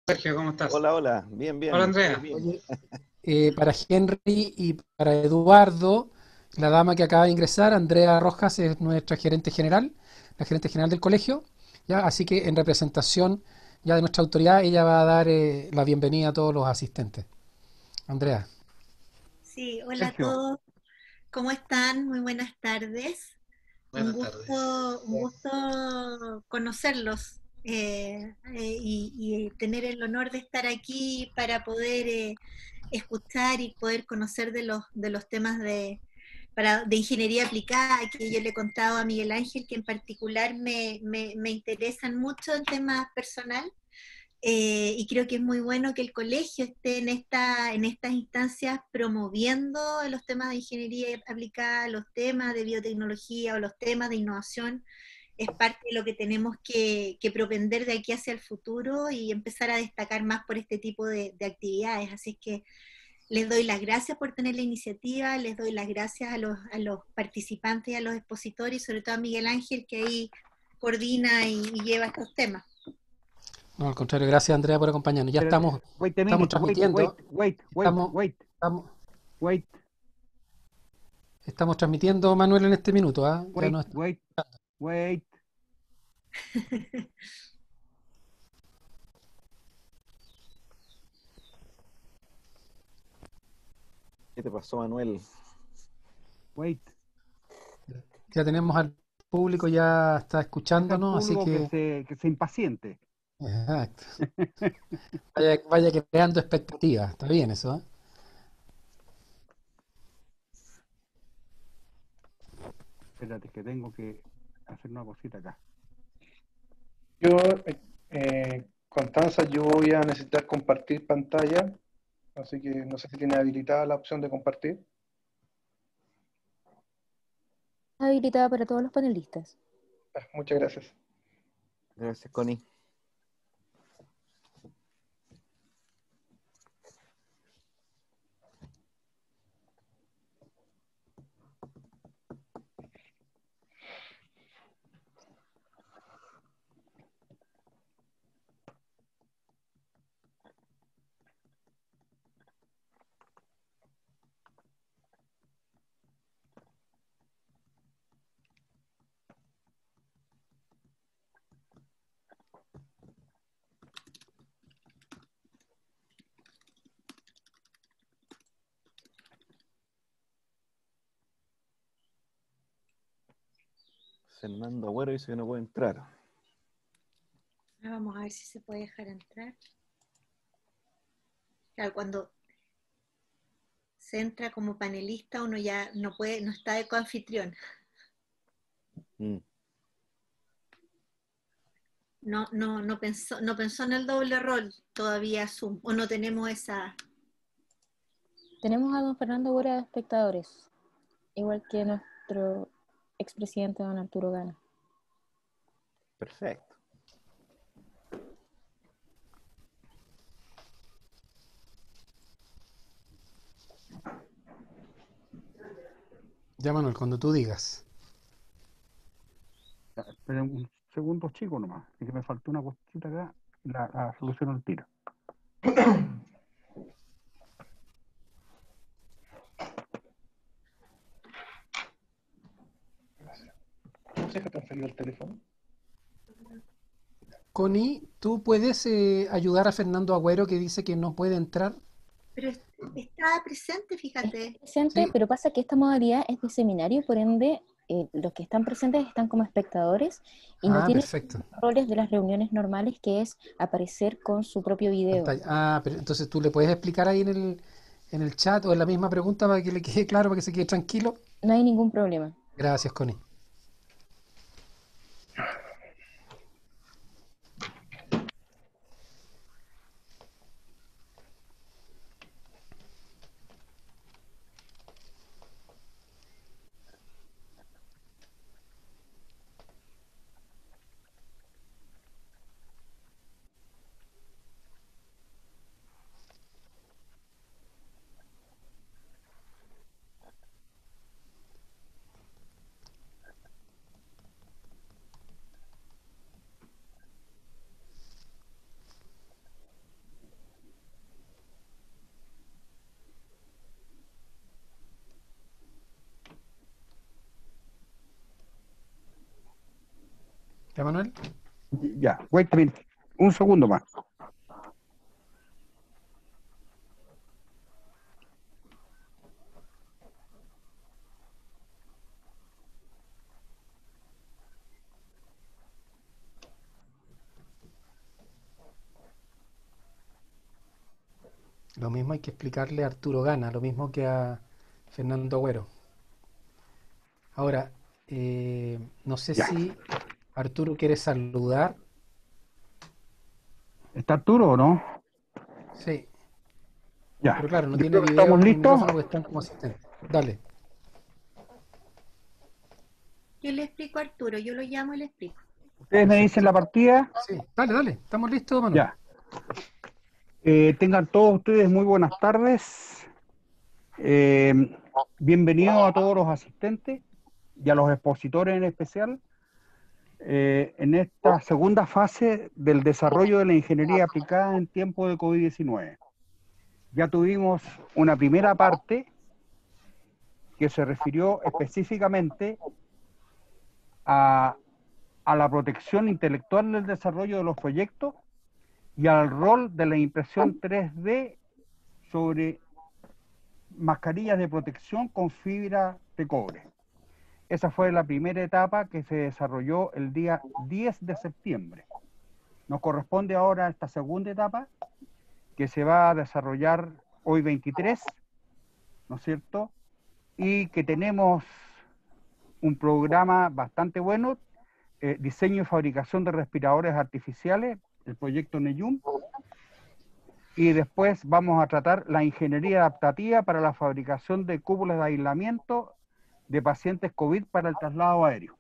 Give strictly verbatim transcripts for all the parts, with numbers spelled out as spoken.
Sergio, ¿cómo estás? Hola, hola, bien, Hola, bien, todo Andrea. bien. Oye, eh, para Henry y para Eduardo, la dama que acaba de ingresar, Andrea Rojas, es nuestra gerente general, la gerente general del colegio, ¿ya? Así que en representación ya de nuestra autoridad, ella va a dar eh, la bienvenida a todos los asistentes. Andrea, Sí, hola a Sergio, todos, ¿cómo están? Muy buenas tardes. Un buenas tardes. gusto, un gusto conocerlos eh, eh, y, y tener el honor de estar aquí para poder eh, escuchar y poder conocer de los, de los temas de, para, de ingeniería aplicada, que yo le he contado a Miguel Ángel, que en particular me, me, me interesan mucho en temas personal. Eh, y creo que es muy bueno que el colegio esté en, esta, en estas instancias promoviendo los temas de ingeniería aplicada, los temas de biotecnología o los temas de innovación. Es parte de lo que tenemos que, que propender de aquí hacia el futuro y empezar a destacar más por este tipo de, de actividades. Así que les doy las gracias por tener la iniciativa, les doy las gracias a los, a los participantes y a los expositores, y sobre todo a Miguel Ángel, que ahí coordina y, y lleva estos temas. no, al contrario, gracias Andrea por acompañarnos. Ya Pero, estamos, wait a estamos minute, wait, wait, transmitiendo, wait, wait, estamos, wait, estamos, wait, estamos transmitiendo, Manuel, en este minuto, ¿ah? Ya wait, no está. wait, wait. ¿Qué te pasó, Manuel? Wait. Ya tenemos al público, ya está Deja al escuchándonos, así público que que, se, que se impaciente. exacto. Vaya, vaya creando expectativas, está bien eso, ¿eh? Espérate, que tengo que hacer una cosita acá. Yo, eh, eh, Constanza, yo voy a necesitar compartir pantalla, así que no sé si tiene habilitada la opción de compartir. Habilitada para todos los panelistas. Ah, muchas gracias. Gracias, Connie. Fernando Agüero dice que no puede entrar. Ahora vamos a ver si se puede dejar entrar. Claro, cuando se entra como panelista uno ya no puede, no está de coanfitrión. Mm. No, no, no pensó, no pensó en el doble rol todavía Zoom, o no tenemos esa. Tenemos a don Fernando Bora de espectadores, igual que nuestro expresidente don Arturo Gana. Perfecto. Ya, Manuel, cuando tú digas. Ya, esperen un segundo, chico, nomás. Es que me faltó una cosita acá y la, la soluciono al tiro. ¿Cómo se deja transferir el teléfono? Connie, ¿tú puedes eh, ayudar a Fernando Agüero que dice que no puede entrar? Pero es- está presente, Está fíjate. presente, Sí. pero pasa que esta modalidad es de seminario, por ende, eh, los que están presentes están como espectadores y no Ah, tienen perfecto. los roles de las reuniones normales, que es aparecer con su propio video. Pantalla. Ah, pero entonces tú le puedes explicar ahí en el, en el chat o en la misma pregunta para que le quede claro, para que se quede tranquilo. No hay ningún problema. Gracias, Connie. ¿Ya, Manuel? Ya, wait a minute. Un segundo más. Lo mismo hay que explicarle a Arturo Gana, lo mismo que a Fernando Agüero. Ahora, eh, no sé Ya. si Arturo quiere saludar. ¿Está Arturo o no? Sí, Ya. pero claro, no Yo tiene creo que video estamos ni listos. micrófono porque están como asistentes. Dale. Yo le explico a Arturo, yo lo llamo y le explico. Ustedes me Perfecto. dicen la partida. Sí, dale, dale. ¿Estamos listos, Manuel? Ya. Eh, tengan todos ustedes muy buenas tardes. Eh, bienvenidos a todos los asistentes y a los expositores en especial eh, en esta segunda fase del desarrollo de la ingeniería aplicada en tiempo de COVID diecinueve. Ya tuvimos una primera parte que se refirió específicamente a, a la protección intelectual del desarrollo de los proyectos y al rol de la impresión tres D sobre mascarillas de protección con fibra de cobre. Esa fue la primera etapa que se desarrolló el día diez de septiembre. Nos corresponde ahora esta segunda etapa que se va a desarrollar hoy veintitrés, ¿no es cierto? Y que tenemos un programa bastante bueno, eh, diseño y fabricación de respiradores artificiales, el proyecto NEYUM, y después vamos a tratar la ingeniería adaptativa para la fabricación de cúpulas de aislamiento de pacientes COVID para el traslado aéreo.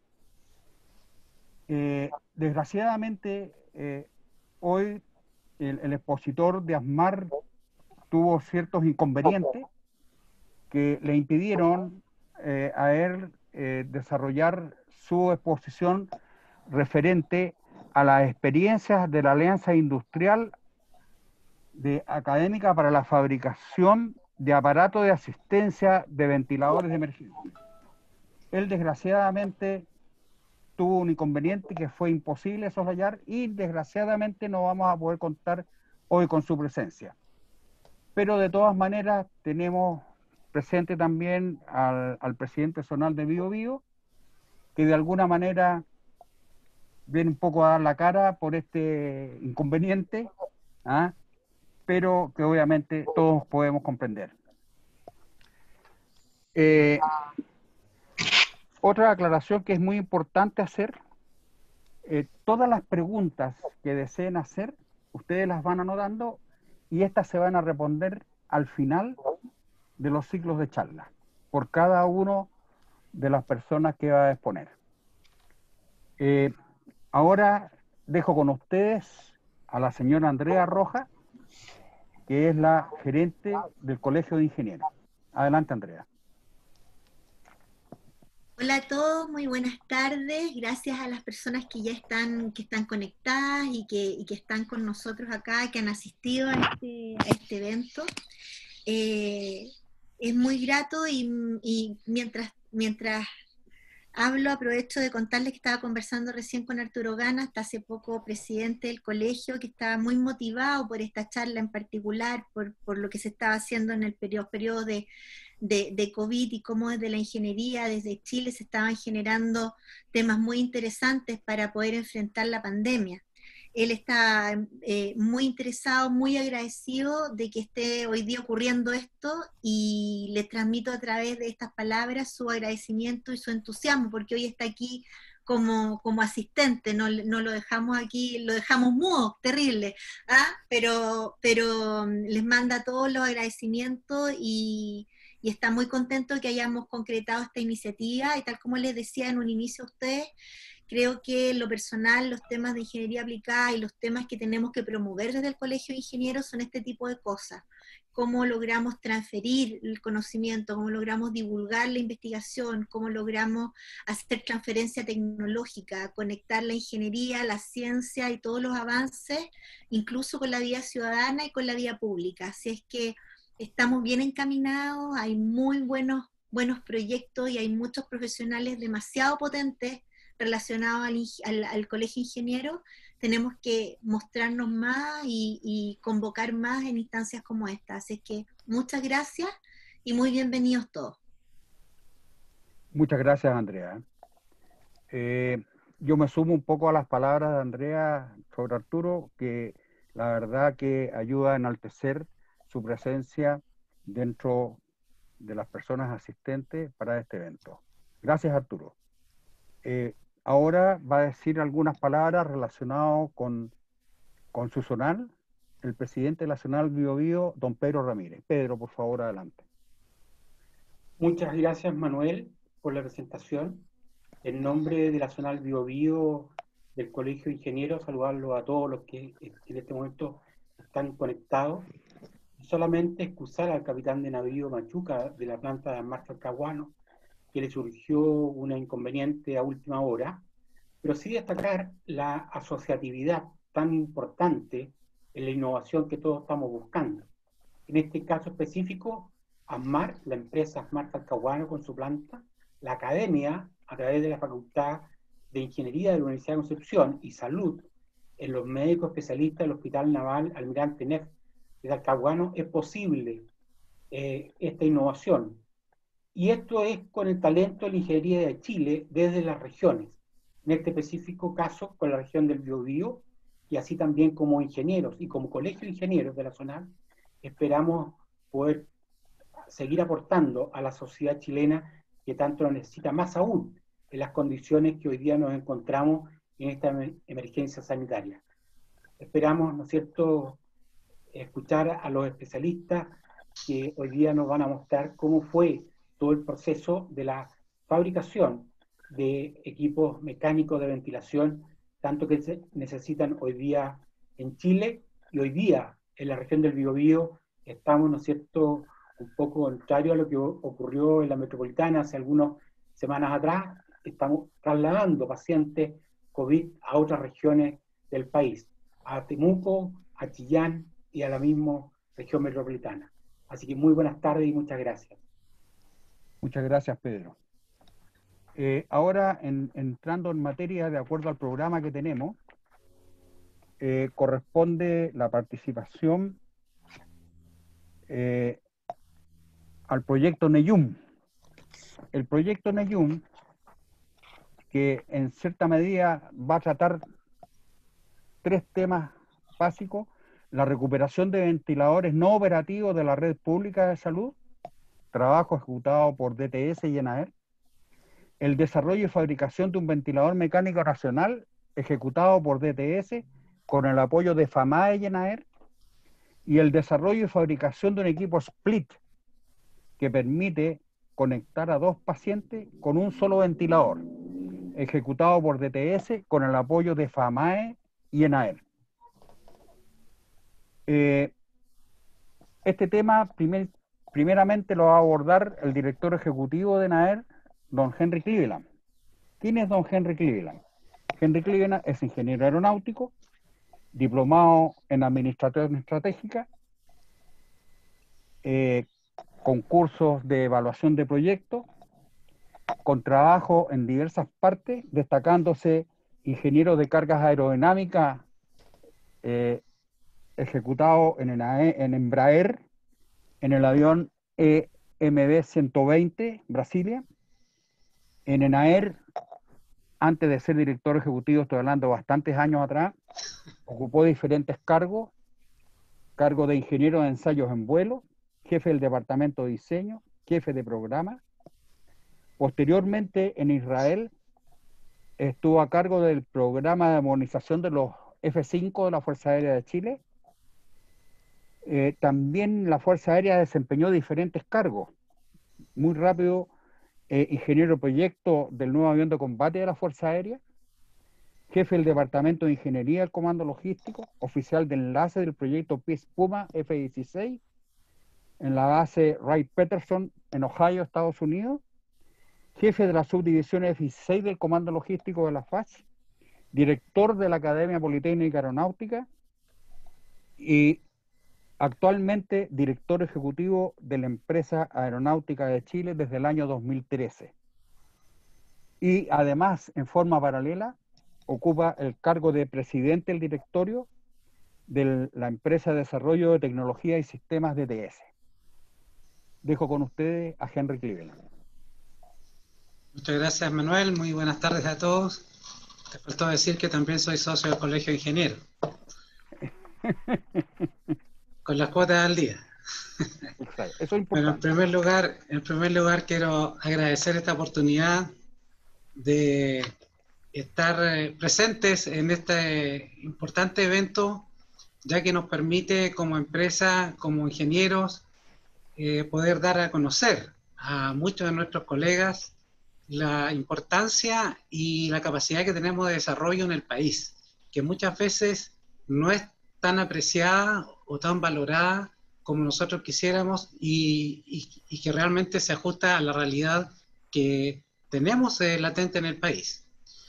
Eh, desgraciadamente, eh, hoy el, el expositor de ASMAR tuvo ciertos inconvenientes que le impidieron eh, a él eh, desarrollar su exposición referente a las experiencias de la Alianza Industrial de Académica para la fabricación de aparatos de asistencia de ventiladores de emergencia. Él desgraciadamente tuvo un inconveniente que fue imposible soslayar y desgraciadamente no vamos a poder contar hoy con su presencia. Pero de todas maneras tenemos presente también al, al presidente zonal de Bío Bío, que de alguna manera viene un poco a dar la cara por este inconveniente, ¿ah? Pero que obviamente todos podemos comprender. Eh, otra aclaración que es muy importante hacer, eh, todas las preguntas que deseen hacer, ustedes las van anotando y estas se van a responder al final de los ciclos de charla, por cada uno de las personas que va a exponer. Eh, ahora dejo con ustedes a la señora Andrea Rojas, que es la gerente del Colegio de Ingenieros. Adelante, Andrea. Hola a todos, muy buenas tardes. Gracias a las personas que ya están, que están conectadas y que, y que están con nosotros acá, que han asistido a este, a este evento. Eh, es muy grato y, y mientras, mientras hablo, aprovecho de contarles que estaba conversando recién con Arturo Gana, hasta hace poco presidente del colegio, que estaba muy motivado por esta charla en particular, por, por lo que se estaba haciendo en el periodo, periodo de, de, de COVID y cómo desde la ingeniería, desde Chile, se estaban generando temas muy interesantes para poder enfrentar la pandemia. Él está eh, muy interesado, muy agradecido de que esté hoy día ocurriendo esto y le transmito a través de estas palabras su agradecimiento y su entusiasmo, porque hoy está aquí como, como asistente, no, no lo dejamos aquí, lo dejamos mudo, terrible, ¿ah? pero, pero les manda todos los agradecimientos y, y está muy contento que hayamos concretado esta iniciativa y tal como les decía en un inicio a ustedes, creo que en lo personal los temas de ingeniería aplicada y los temas que tenemos que promover desde el Colegio de Ingenieros son este tipo de cosas. Cómo logramos transferir el conocimiento, cómo logramos divulgar la investigación, cómo logramos hacer transferencia tecnológica, conectar la ingeniería, la ciencia y todos los avances, incluso con la vida ciudadana y con la vida pública. Así es que estamos bien encaminados, hay muy buenos, buenos proyectos y hay muchos profesionales demasiado potentes relacionado al, al, al Colegio Ingeniero, tenemos que mostrarnos más y, y convocar más en instancias como esta. Así que muchas gracias y muy bienvenidos todos. Muchas gracias, Andrea. Eh, yo me sumo un poco a las palabras de Andrea sobre Arturo, que la verdad que ayuda a enaltecer su presencia dentro de las personas asistentes para este evento. Gracias, Arturo. Eh, ahora va a decir algunas palabras relacionadas con, con su zonal, el presidente de la zonal Bio Bio, don Pedro Ramírez. Pedro, por favor, adelante. Muchas gracias, Manuel, por la presentación. En nombre de la zonal Bio Bio del Colegio de Ingenieros, saludarlo a todos los que en este momento están conectados. Solamente excusar al capitán de navío Machuca de la planta de Mar Talcahuano, que le surgió un inconveniente a última hora, pero sí destacar la asociatividad tan importante en la innovación que todos estamos buscando. En este caso específico, ASMAR, la empresa ASMAR Talcahuano con su planta, la academia, a través de la Facultad de Ingeniería de la Universidad de Concepción, y Salud, en los médicos especialistas del Hospital Naval Almirante Neff de Talcahuano, es posible eh, esta innovación. Y esto es con el talento de la ingeniería de Chile desde las regiones, en este específico caso con la región del Biobío, y así también como ingenieros y como colegio de ingenieros de la zona, esperamos poder seguir aportando a la sociedad chilena que tanto lo necesita, más aún en las condiciones que hoy día nos encontramos en esta emergencia sanitaria. Esperamos, ¿no es cierto?, escuchar a los especialistas que hoy día nos van a mostrar cómo fue todo el proceso de la fabricación de equipos mecánicos de ventilación, tanto que se necesitan hoy día en Chile, y hoy día en la región del Biobío estamos, ¿no es cierto?, un poco contrario a lo que ocurrió en la metropolitana hace algunas semanas atrás. Estamos trasladando pacientes COVID a otras regiones del país, a Temuco, a Chillán y a la misma región metropolitana. Así que muy buenas tardes y muchas gracias. Muchas gracias, Pedro. Eh, ahora, en, entrando en materia, de acuerdo al programa que tenemos, eh, corresponde la participación eh, al proyecto NEYUM. El proyecto NEYUM, que en cierta medida va a tratar tres temas básicos: la recuperación de ventiladores no operativos de la red pública de salud, trabajo ejecutado por D T S y ENAER; el desarrollo y fabricación de un ventilador mecánico nacional ejecutado por D T S con el apoyo de FAMAE y ENAER; y el desarrollo y fabricación de un equipo split que permite conectar a dos pacientes con un solo ventilador, ejecutado por D T S con el apoyo de FAMAE y ENAER. Eh, este tema primer, primeramente lo va a abordar el director ejecutivo de ENAER, don Henry Cleveland. ¿Quién es don Henry Cleveland? Henry Cleveland es ingeniero aeronáutico, diplomado en administración estratégica, eh, con cursos de evaluación de proyectos, con trabajo en diversas partes, destacándose ingeniero de cargas aerodinámicas eh, ejecutado en, ENAE, en Embraer, en el avión E M B ciento veinte, Brasilia, en ENAER, antes de ser director ejecutivo, estoy hablando bastantes años atrás, ocupó diferentes cargos: cargo de ingeniero de ensayos en vuelo, jefe del departamento de diseño, jefe de programa. Posteriormente, en Israel, estuvo a cargo del programa de modernización de los F cinco de la Fuerza Aérea de Chile. Eh, también la Fuerza Aérea desempeñó diferentes cargos. Muy rápido, eh, ingeniero de proyecto del nuevo avión de combate de la Fuerza Aérea, jefe del Departamento de Ingeniería del Comando Logístico, oficial de enlace del proyecto Peace Puma F dieciséis, en la base Wright-Patterson en Ohio, Estados Unidos, jefe de la subdivisión F dieciséis del Comando Logístico de la F A C, director de la Academia Politécnica Aeronáutica y actualmente director ejecutivo de la empresa Aeronáutica de Chile desde el año dos mil trece. y además, en forma paralela, ocupa el cargo de presidente del directorio de la empresa de desarrollo de tecnología y sistemas D T S. Dejo con ustedes a Henry Cleveland. Muchas gracias, Manuel. Muy buenas tardes a todos. Te faltó decir que también soy socio del Colegio de Ingenieros. Con las cuotas al día. Exacto. Eso es importante. Bueno, en primer lugar, en primer lugar quiero agradecer esta oportunidad de estar presentes en este importante evento, ya que nos permite como empresa, como ingenieros, eh, poder dar a conocer a muchos de nuestros colegas la importancia y la capacidad que tenemos de desarrollo en el país, que muchas veces no es tan apreciada o tan valorada como nosotros quisiéramos y, y, y que realmente se ajusta a la realidad que tenemos eh, latente en el país.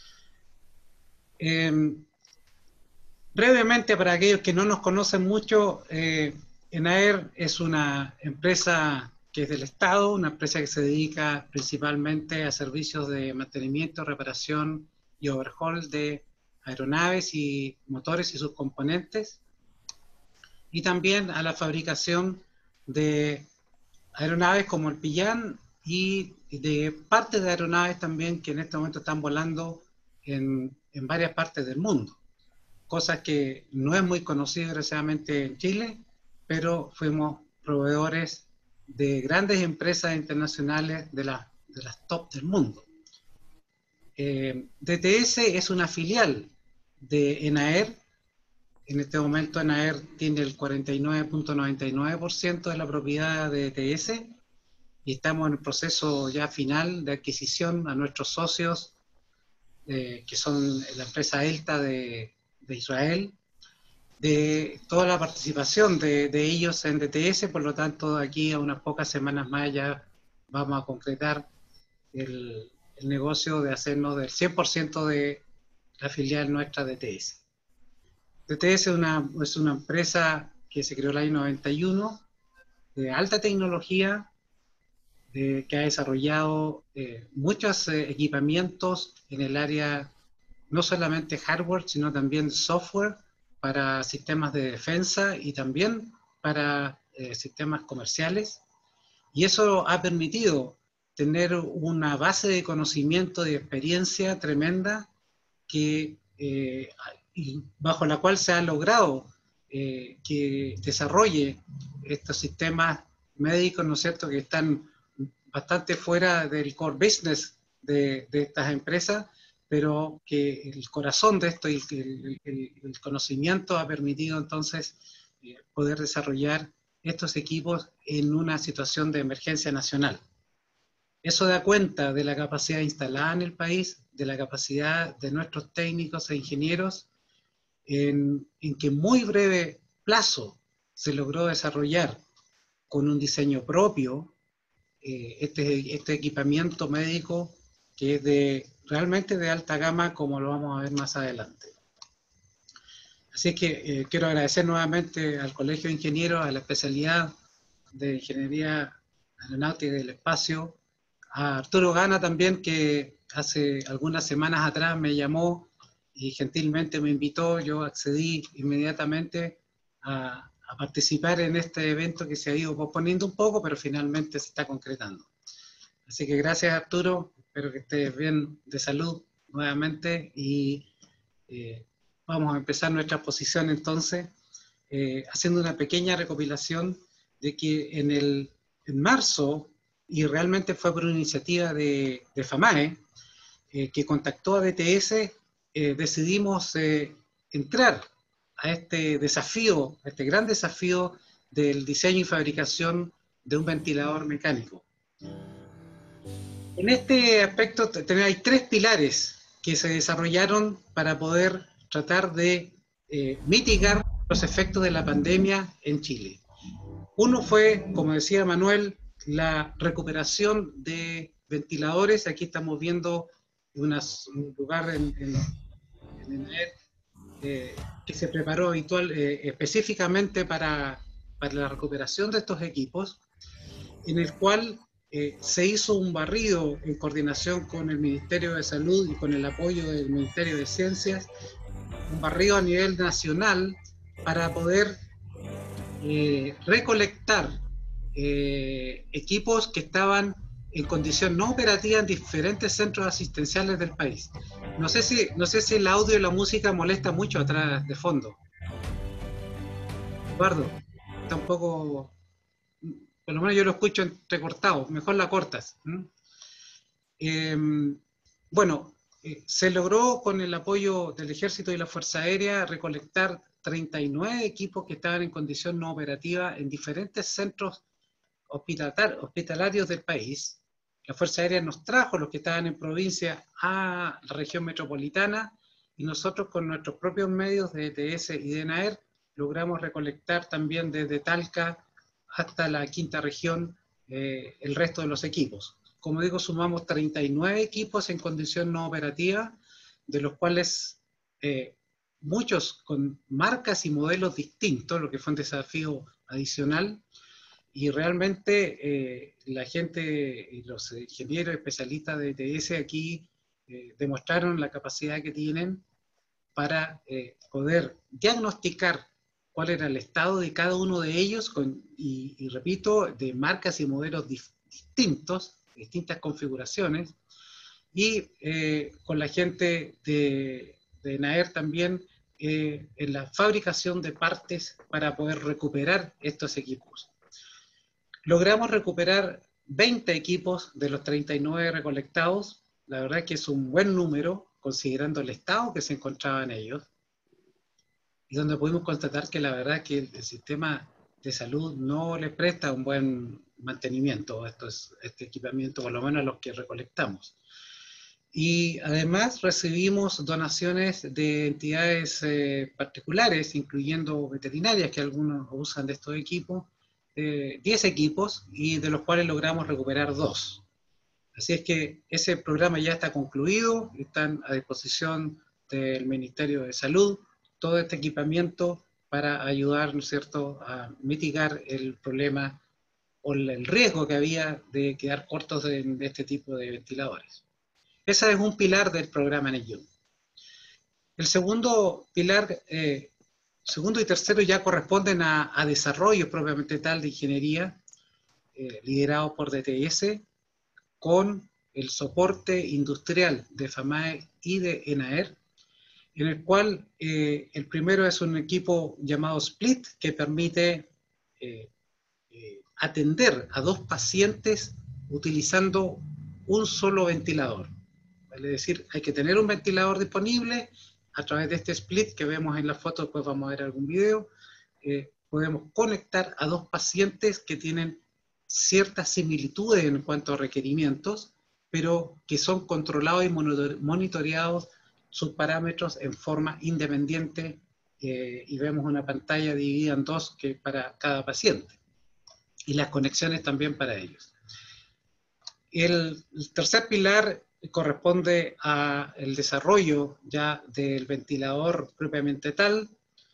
Eh, brevemente, para aquellos que no nos conocen mucho, eh, ENAER es una empresa que es del Estado, una empresa que se dedica principalmente a servicios de mantenimiento, reparación y overhaul de aeronaves y motores y sus componentes, y también a la fabricación de aeronaves como el Pillán y de partes de aeronaves también que en este momento están volando en, en varias partes del mundo, cosas que no es muy conocido desgraciadamente en Chile, pero fuimos proveedores de grandes empresas internacionales de, la, de las top del mundo. Eh, D T S es una filial de ENAER. En este momento ENAER tiene el cuarenta y nueve punto noventa y nueve por ciento de la propiedad de D T S y estamos en el proceso ya final de adquisición a nuestros socios, eh, que son la empresa ELTA de, de Israel, de toda la participación de, de ellos en D T S. Por lo tanto, aquí a unas pocas semanas más ya vamos a concretar el, el negocio de hacernos del cien por ciento de la filial nuestra D T S. D T S es una, es una empresa que se creó en el año noventa y uno, de alta tecnología, de, que ha desarrollado eh, muchos eh, equipamientos en el área, no solamente hardware, sino también software, para sistemas de defensa y también para eh, sistemas comerciales. Y eso ha permitido tener una base de conocimiento y de experiencia tremenda que, eh, y bajo la cual se ha logrado eh, que desarrolle estos sistemas médicos, ¿no es cierto?, que están bastante fuera del core business de, de estas empresas, pero que el corazón de esto y el, el, el conocimiento ha permitido entonces eh, poder desarrollar estos equipos en una situación de emergencia nacional. Eso da cuenta de la capacidad instalada en el país, de la capacidad de nuestros técnicos e ingenieros, en, en que en muy breve plazo se logró desarrollar con un diseño propio eh, este, este equipamiento médico que es de realmente de alta gama, como lo vamos a ver más adelante. Así que eh, quiero agradecer nuevamente al Colegio de Ingenieros, a la especialidad de Ingeniería Aeronáutica y del Espacio, a Arturo Gana también, que hace algunas semanas atrás me llamó y gentilmente me invitó. Yo accedí inmediatamente a, a participar en este evento que se ha ido posponiendo un poco, pero finalmente se está concretando. Así que gracias, Arturo. Espero que estés bien de salud nuevamente y eh, vamos a empezar nuestra exposición entonces eh, haciendo una pequeña recopilación de que en, el, en marzo, y realmente fue por una iniciativa de, de FAMAE, eh, que contactó a D T S, eh, decidimos eh, entrar a este desafío, a este gran desafío del diseño y fabricación de un ventilador mecánico. En este aspecto hay tres pilares que se desarrollaron para poder tratar de eh, mitigar los efectos de la pandemia en Chile. Uno fue, como decía Manuel, la recuperación de ventiladores. Aquí estamos viendo unas, un lugar en, en, en ENAER eh, que se preparó habitual, eh, específicamente para, para la recuperación de estos equipos, en el cual eh, se hizo un barrido en coordinación con el Ministerio de Salud y con el apoyo del Ministerio de Ciencias, un barrido a nivel nacional para poder eh, recolectar eh, equipos que estaban en condición no operativa en diferentes centros asistenciales del país. No sé si, no sé si el audio y la música molesta mucho atrás de fondo. Eduardo, está un poco, por lo menos yo lo escucho entrecortado, mejor la cortas. ¿Mm? Eh, bueno, eh, se logró con el apoyo del Ejército y la Fuerza Aérea recolectar treinta y nueve equipos que estaban en condición no operativa en diferentes centros hospitalarios del país. La Fuerza Aérea nos trajo los que estaban en provincia a la región metropolitana y nosotros con nuestros propios medios de E T S y de ENAER logramos recolectar también desde Talca hasta la quinta región eh, el resto de los equipos. Como digo, sumamos treinta y nueve equipos en condición no operativa, de los cuales eh, muchos con marcas y modelos distintos, lo que fue un desafío adicional. Y realmente eh, la gente y los ingenieros especialistas de E T S aquí eh, demostraron la capacidad que tienen para eh, poder diagnosticar cuál era el estado de cada uno de ellos, con, y, y repito, de marcas y modelos dif distintos, distintas configuraciones, y eh, con la gente de, de ENAER también eh, en la fabricación de partes para poder recuperar estos equipos. Logramos recuperar veinte equipos de los treinta y nueve recolectados, la verdad que es un buen número, considerando el estado que se encontraban ellos, y donde pudimos constatar que la verdad que el, el sistema de salud no le presta un buen mantenimiento a estos, este equipamiento, por lo menos a los que recolectamos. Y además recibimos donaciones de entidades eh, particulares, incluyendo veterinarias, que algunos usan de estos equipos, eh, diez equipos, y de los cuales logramos recuperar dos. Así es que ese programa ya está concluido, están a disposición del Ministerio de Salud, todo este equipamiento para ayudar, ¿no es cierto?, a mitigar el problema o el riesgo que había de quedar cortos de, de este tipo de ventiladores. Ese es un pilar del programa NEYUN. El segundo pilar, eh, segundo y tercero ya corresponden a, a desarrollo propiamente tal de ingeniería, eh, liderado por D T S, con el soporte industrial de FAMAE y de ENAER, en el cual eh, el primero es un equipo llamado Split, que permite eh, eh, atender a dos pacientes utilizando un solo ventilador. Es decir, hay que tener un ventilador disponible. A través de este Split que vemos en la foto, después vamos a ver algún video, eh, podemos conectar a dos pacientes que tienen ciertas similitudes en cuanto a requerimientos, pero que son controlados y monitoreados sus parámetros en forma independiente, eh, y vemos una pantalla dividida en dos que para cada paciente, y las conexiones también para ellos. El, el tercer pilar corresponde al desarrollo ya del ventilador propiamente tal,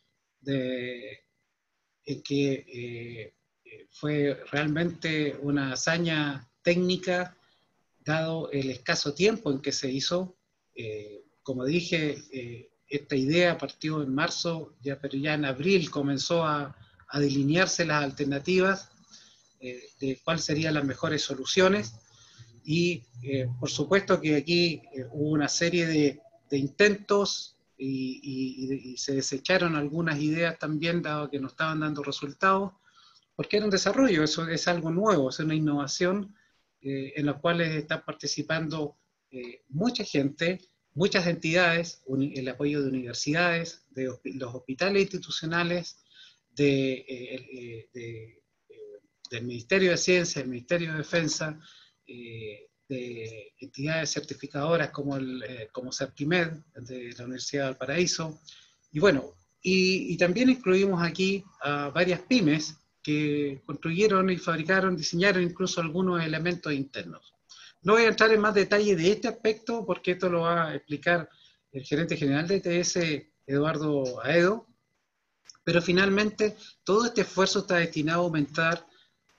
de, en que eh, fue realmente una hazaña técnica, dado el escaso tiempo en que se hizo. Eh, como dije, eh, esta idea partió en marzo, ya, pero ya en abril comenzó a, a delinearse las alternativas eh, de cuáles serían las mejores soluciones. Y eh, por supuesto que aquí eh, hubo una serie de, de intentos y, y, y se desecharon algunas ideas también, dado que no estaban dando resultados, porque era un desarrollo, eso es algo nuevo, es una innovación eh, en la cual están participando eh, mucha gente, muchas entidades, el apoyo de universidades, de los hospitales institucionales, de, eh, de, eh, del Ministerio de Ciencia, del Ministerio de Defensa, Eh, de entidades certificadoras como, el, eh, como CERTIMED de la Universidad de Valparaíso, y bueno, y, y también incluimos aquí a varias pymes que construyeron y fabricaron, diseñaron incluso algunos elementos internos. No voy a entrar en más detalle de este aspecto porque esto lo va a explicar el gerente general de E T S, Eduardo Aedo, pero finalmente todo este esfuerzo está destinado a aumentar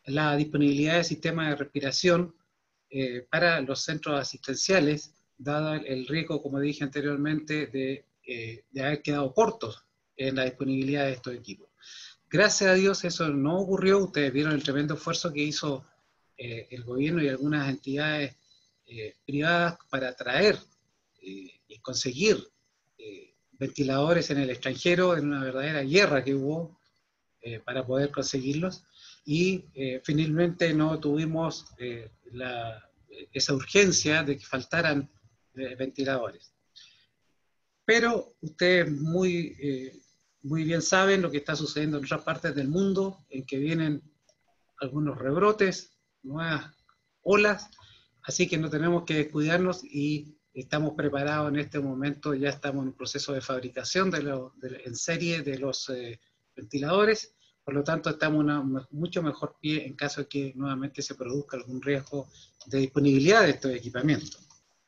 la disponibilidad de sistemas de respiración eh, para los centros asistenciales, dado el riesgo, como dije anteriormente, de, eh, de haber quedado cortos en la disponibilidad de estos equipos. Gracias a Dios eso no ocurrió. Ustedes vieron el tremendo esfuerzo que hizo eh, el gobierno y algunas entidades eh, privadas para traer eh, y conseguir eh, ventiladores en el extranjero, en una verdadera guerra que hubo eh, para poder conseguirlos, y eh, finalmente no tuvimos eh, la, esa urgencia de que faltaran eh, ventiladores. Pero ustedes muy, eh, muy bien saben lo que está sucediendo en otras partes del mundo, en que vienen algunos rebrotes, nuevas olas, así que no tenemos que descuidarnos y estamos preparados en este momento. Ya estamos en un proceso de fabricación de lo, de, en serie de los eh, ventiladores, por lo tanto estamos en una mucho mejor pie en caso de que nuevamente se produzca algún riesgo de disponibilidad de estos equipamientos.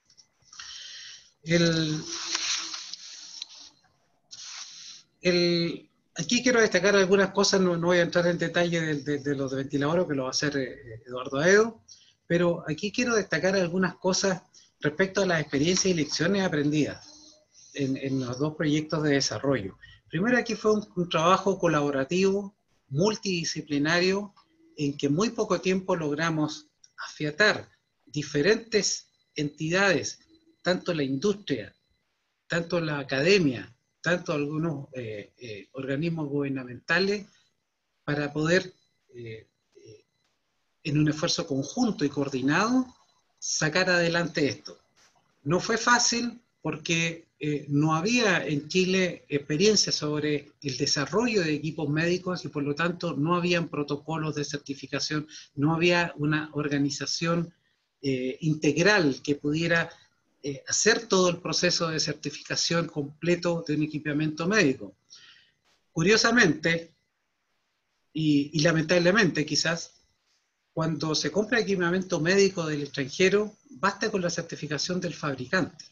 El, el, aquí quiero destacar algunas cosas, no, no voy a entrar en detalle de, de, de los ventiladores, que lo va a hacer eh, Eduardo Aedo, pero aquí quiero destacar algunas cosas respecto a las experiencias y lecciones aprendidas en, en los dos proyectos de desarrollo. Primero, aquí fue un, un trabajo colaborativo, multidisciplinario, en que muy poco tiempo logramos afiatar diferentes entidades, tanto la industria, tanto la academia, tanto algunos eh, eh, organismos gubernamentales, para poder, eh, eh, en un esfuerzo conjunto y coordinado, sacar adelante esto. No fue fácil porque eh, no había en Chile experiencia sobre el desarrollo de equipos médicos y por lo tanto no habían protocolos de certificación, no había una organización eh, integral que pudiera eh, hacer todo el proceso de certificación completo de un equipamiento médico. Curiosamente, y, y lamentablemente quizás, cuando se compra equipamiento médico del extranjero, basta con la certificación del fabricante.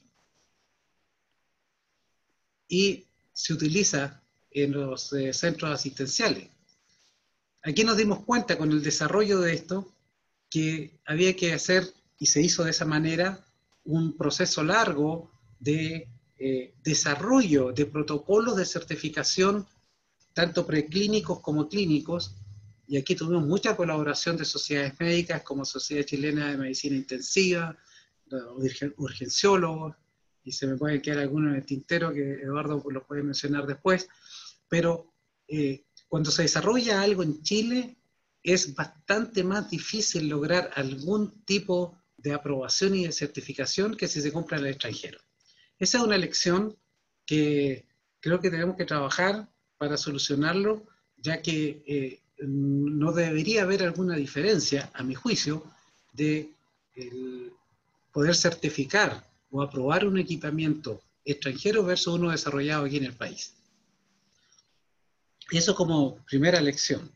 Y se utiliza en los eh, centros asistenciales. Aquí nos dimos cuenta con el desarrollo de esto que había que hacer, y se hizo de esa manera, un proceso largo de eh, desarrollo de protocolos de certificación, tanto preclínicos como clínicos, y aquí tuvimos mucha colaboración de sociedades médicas como Sociedad Chilena de Medicina Intensiva, urgenciólogos, y se me pueden quedar algunos en el tintero que Eduardo los puede mencionar después, pero eh, cuando se desarrolla algo en Chile es bastante más difícil lograr algún tipo de aprobación y de certificación que si se compra en el extranjero. Esa es una lección que creo que tenemos que trabajar para solucionarlo, ya que eh, no debería haber alguna diferencia, a mi juicio, de el poder certificar o aprobar un equipamiento extranjero versus uno desarrollado aquí en el país. Eso como primera lección.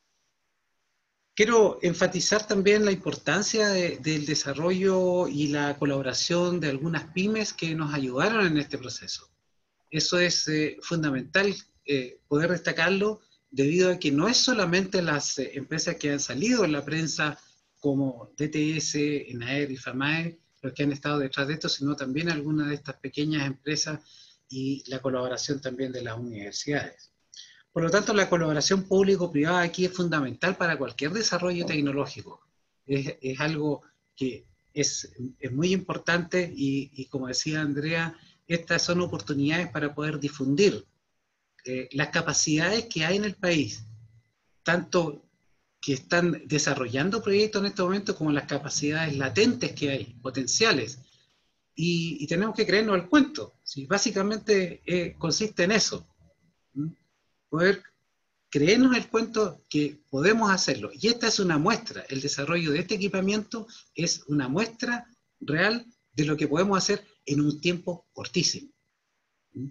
Quiero enfatizar también la importancia de, del desarrollo y la colaboración de algunas pymes que nos ayudaron en este proceso. Eso es eh, fundamental eh, poder destacarlo, debido a que no es solamente las eh, empresas que han salido en la prensa como D T S, ENAER y FAMAE los que han estado detrás de esto, sino también algunas de estas pequeñas empresas y la colaboración también de las universidades. Por lo tanto, la colaboración público-privada aquí es fundamental para cualquier desarrollo tecnológico. Es, es algo que es, es muy importante y, y como decía Andrea, estas son oportunidades para poder difundir eh, las capacidades que hay en el país, tanto que están desarrollando proyectos en este momento como las capacidades latentes que hay, potenciales. Y, y tenemos que creernos el cuento. ¿Sí? Básicamente eh, consiste en eso. ¿Mm? Poder creernos el cuento que podemos hacerlo. Y esta es una muestra. El desarrollo de este equipamiento es una muestra real de lo que podemos hacer en un tiempo cortísimo. ¿Mm?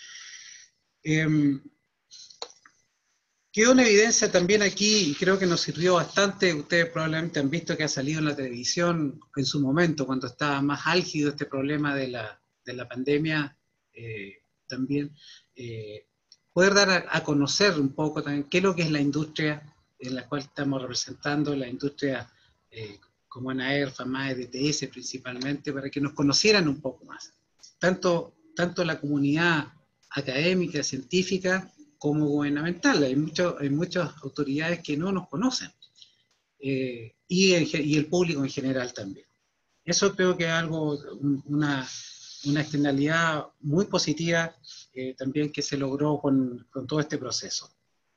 Eh, Quedó en evidencia también aquí, y creo que nos sirvió bastante, ustedes probablemente han visto que ha salido en la televisión en su momento, cuando estaba más álgido este problema de la, de la pandemia, eh, también, eh, poder dar a, a conocer un poco también qué es lo que es la industria, en la cual estamos representando la industria eh, como ANAER, FAMAE, D T S principalmente, para que nos conocieran un poco más. Tanto, tanto la comunidad académica, científica, como gubernamental. Hay, mucho, hay muchas autoridades que no nos conocen. Eh, y, en, y el público en general también. Eso creo que es algo, una, una externalidad muy positiva eh, también que se logró con, con todo este proceso.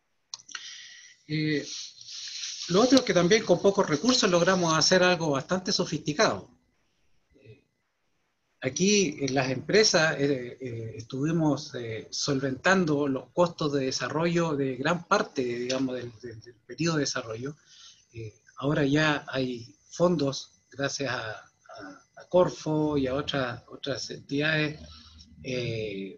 Eh, lo otro es que también con pocos recursos logramos hacer algo bastante sofisticado. Eh, aquí en las empresas eh, eh, estuvimos eh, solventando los costos de desarrollo de gran parte, digamos, del, del, del periodo de desarrollo. Eh, ahora ya hay fondos, gracias a, a, a Corfo y a otras, otras entidades, eh,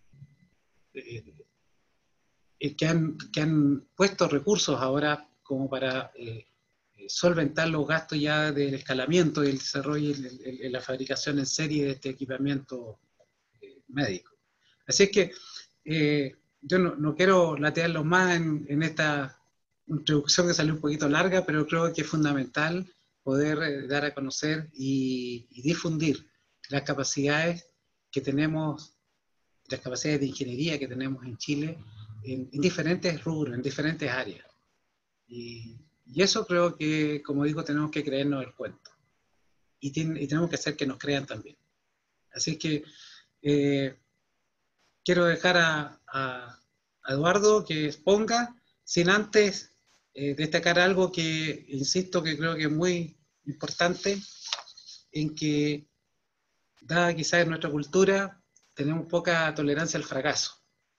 eh, que, han, que han puesto recursos ahora como para eh, solventar los gastos ya del escalamiento y el desarrollo y la fabricación en serie de este equipamiento eh, médico. Así es que eh, yo no, no quiero latearlos más en, en esta introducción que salió un poquito larga, pero creo que es fundamental poder eh, dar a conocer y, y difundir las capacidades que tenemos, las capacidades de ingeniería que tenemos en Chile, en, en diferentes rubros, en diferentes áreas. Y, y eso creo que, como digo, tenemos que creernos el cuento. Y, ten, y tenemos que hacer que nos crean también. Así que eh, quiero dejar a, a, a Eduardo que exponga, sin antes eh, destacar algo que, insisto, que creo que es muy importante, en que, dada quizás en nuestra cultura, tenemos poca tolerancia al fracaso.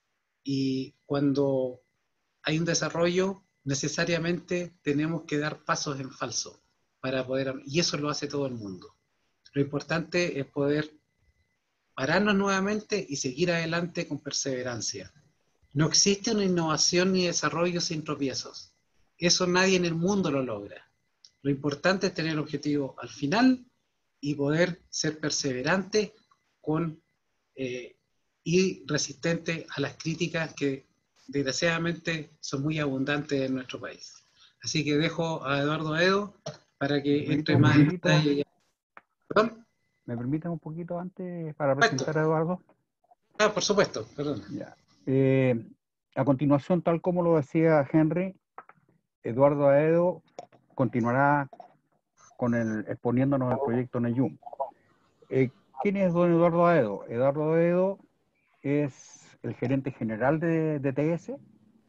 Y cuando hay un desarrollo, necesariamente tenemos que dar pasos en falso para poder, y eso lo hace todo el mundo. Lo importante es poder pararnos nuevamente y seguir adelante con perseverancia. No existe una innovación ni desarrollo sin tropiezos. Eso nadie en el mundo lo logra. Lo importante es tener el objetivo al final y poder ser perseverante con, eh, y resistente a las críticas que desgraciadamente son muy abundantes en nuestro país. Así que dejo a Eduardo Aedo para que entre más en detalle. ¿Perdón? ¿Me permiten un poquito antes para presentar a Eduardo? Ah, por supuesto, perdón. Ya. Eh, a continuación, tal como lo decía Henry, Eduardo Aedo continuará con el, exponiéndonos el proyecto Neyum. Eh, ¿Quién es don Eduardo Aedo? Eduardo Aedo es el gerente general de D T S.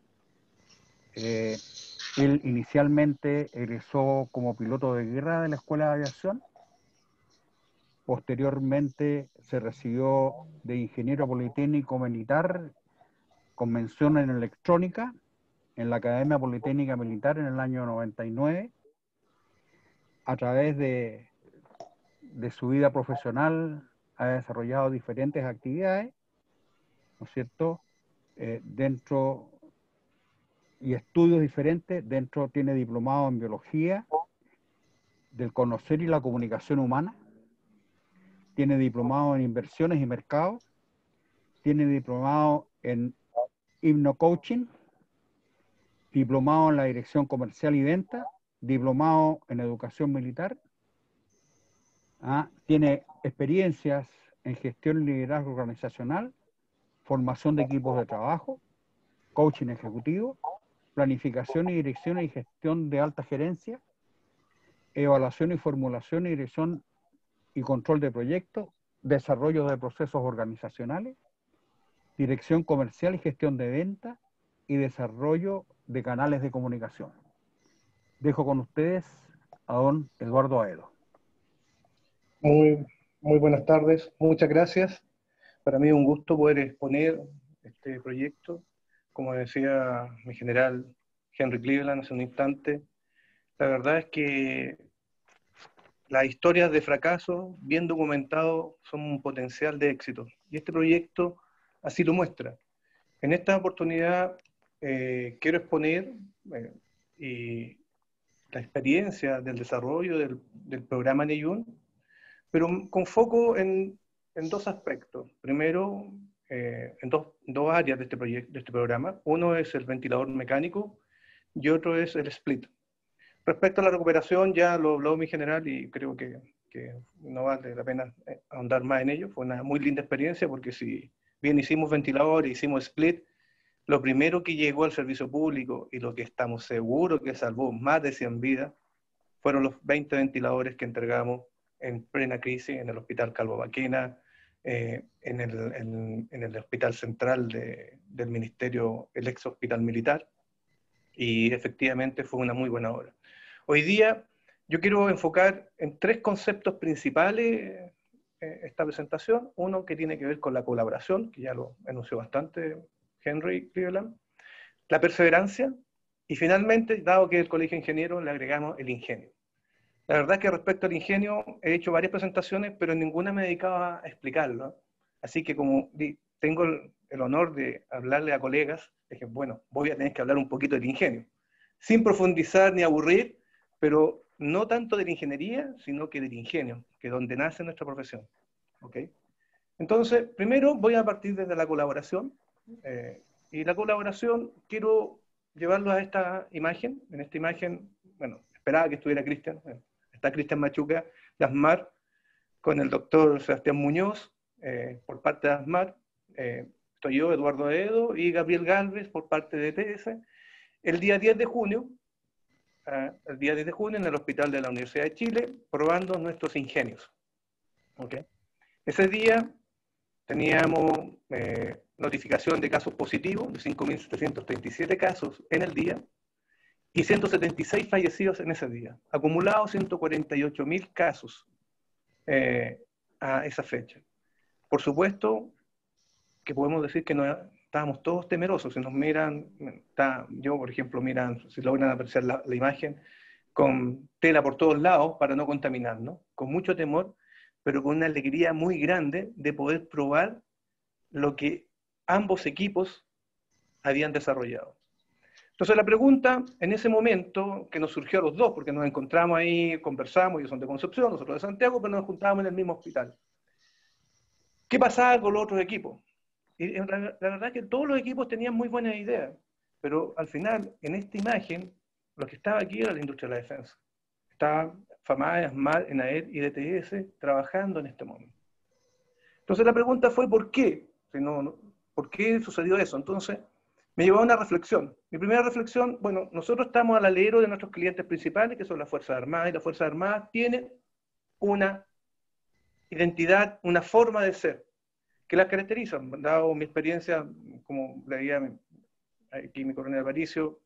Eh, él inicialmente egresó como piloto de guerra de la Escuela de Aviación. Posteriormente se recibió de ingeniero politécnico militar con mención en electrónica en la Academia Politécnica Militar en el año noventa y nueve. A través de, de su vida profesional ha desarrollado diferentes actividades, ¿no es cierto? Eh, dentro y estudios diferentes. Dentro tiene diplomado en biología del conocer y la comunicación humana. Tiene diplomado en inversiones y mercados. Tiene diplomado en hipnocoaching. Diplomado en la dirección comercial y venta. Diplomado en educación militar. ¿Ah? Tiene experiencias en gestión y liderazgo organizacional, formación de equipos de trabajo, coaching ejecutivo, planificación y dirección y gestión de alta gerencia, evaluación y formulación y dirección y control de proyectos, desarrollo de procesos organizacionales, dirección comercial y gestión de venta y desarrollo de canales de comunicación. Dejo con ustedes a don Eduardo Aedo. Muy, muy buenas tardes, muchas gracias. Para mí es un gusto poder exponer este proyecto. Como decía mi general Henry Cleveland hace un instante, la verdad es que las historias de fracaso bien documentados son un potencial de éxito. Y este proyecto así lo muestra. En esta oportunidad eh, quiero exponer eh, y la experiencia del desarrollo del, del programa Neyum, pero con foco en, en dos aspectos. Primero, eh, en dos, dos áreas de este, proyecto, de este programa. Uno es el ventilador mecánico, y otro es el split. Respecto a la recuperación, ya lo habló mi general y creo que, que no vale la pena ahondar más en ello. Fue una muy linda experiencia porque si bien hicimos ventiladores, hicimos split, lo primero que llegó al servicio público y lo que estamos seguros que salvó más de cien vidas fueron los veinte ventiladores que entregamos en plena crisis en el Hospital Calvo Baquena, eh, en, el, en, en el Hospital Central de, del Ministerio, el ex Hospital Militar, y efectivamente fue una muy buena obra. Hoy día yo quiero enfocar en tres conceptos principales eh, esta presentación. Uno que tiene que ver con la colaboración, que ya lo anunció bastante Henry Cleveland, la perseverancia, y finalmente, dado que el Colegio de Ingenieros, le agregamos el ingenio. La verdad es que respecto al ingenio he hecho varias presentaciones, pero en ninguna me dedicaba a explicarlo. Así que como tengo el, el honor de hablarle a colegas, dije, bueno, voy a tener que hablar un poquito del ingenio, sin profundizar ni aburrir, pero no tanto de la ingeniería, sino que del ingenio, que es donde nace nuestra profesión. ¿Okay? Entonces, primero voy a partir desde la colaboración, eh, y la colaboración quiero llevarlo a esta imagen. En esta imagen, bueno, esperaba que estuviera Cristian, bueno, está Cristian Machuca de ASMAR, con el doctor Sebastián Muñoz, eh, por parte de ASMAR, eh, estoy yo, Eduardo Aedo, y Gabriel Galvez, por parte de E T S, el día diez de junio, eh, el día diez de junio, en el Hospital de la Universidad de Chile, probando nuestros ingenios. ¿Okay? Ese día teníamos eh, notificación de casos positivos, de cinco mil setecientos treinta y siete casos en el día, y ciento setenta y seis fallecidos en ese día. Acumulados ciento cuarenta y ocho mil casos eh, a esa fecha. Por supuesto que podemos decir que no, estábamos todos temerosos. Si nos miran, está, yo por ejemplo, miran, si logran apreciar la, la imagen, con tela por todos lados para no contaminarnos, con mucho temor, pero con una alegría muy grande de poder probar lo que ambos equipos habían desarrollado. Entonces la pregunta, en ese momento, que nos surgió a los dos, porque nos encontramos ahí, conversamos, ellos son de Concepción, nosotros de Santiago, pero nos juntábamos en el mismo hospital. ¿Qué pasaba con los otros equipos? Y la, la verdad es que todos los equipos tenían muy buenas ideas, pero al final, en esta imagen, lo que estaba aquí era la industria de la defensa. Estaba FAMAE, ASMAR, ENAER y D T S trabajando en este momento. Entonces la pregunta fue, ¿por qué? Si no, no, ¿por qué sucedió eso? Entonces, me llevó a una reflexión. Mi primera reflexión, bueno, nosotros estamos al alero de nuestros clientes principales, que son las Fuerzas Armadas, y las Fuerzas Armadas tienen una identidad, una forma de ser, que las caracteriza. Dado mi experiencia, como leía aquí mi coronel Aparicio,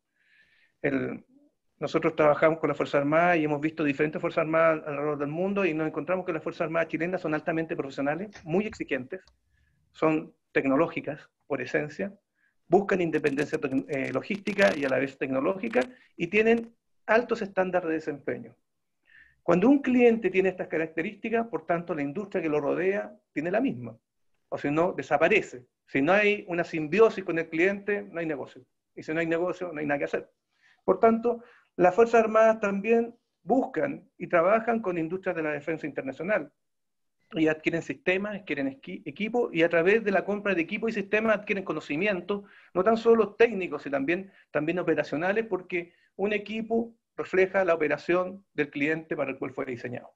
el, nosotros trabajamos con las Fuerzas Armadas y hemos visto diferentes Fuerzas Armadas alrededor del mundo y nos encontramos que las Fuerzas Armadas chilenas son altamente profesionales, muy exigentes, son tecnológicas por esencia, buscan independencia eh, logística y a la vez tecnológica, y tienen altos estándares de desempeño. Cuando un cliente tiene estas características, por tanto la industria que lo rodea tiene la misma, o si no, desaparece. Si no hay una simbiosis con el cliente, no hay negocio, y si no hay negocio, no hay nada que hacer. Por tanto, las Fuerzas Armadas también buscan y trabajan con industrias de la defensa internacional, y adquieren sistemas, adquieren equipos, y a través de la compra de equipos y sistemas adquieren conocimientos, no tan solo técnicos, sino también, también operacionales, porque un equipo refleja la operación del cliente para el cual fue diseñado.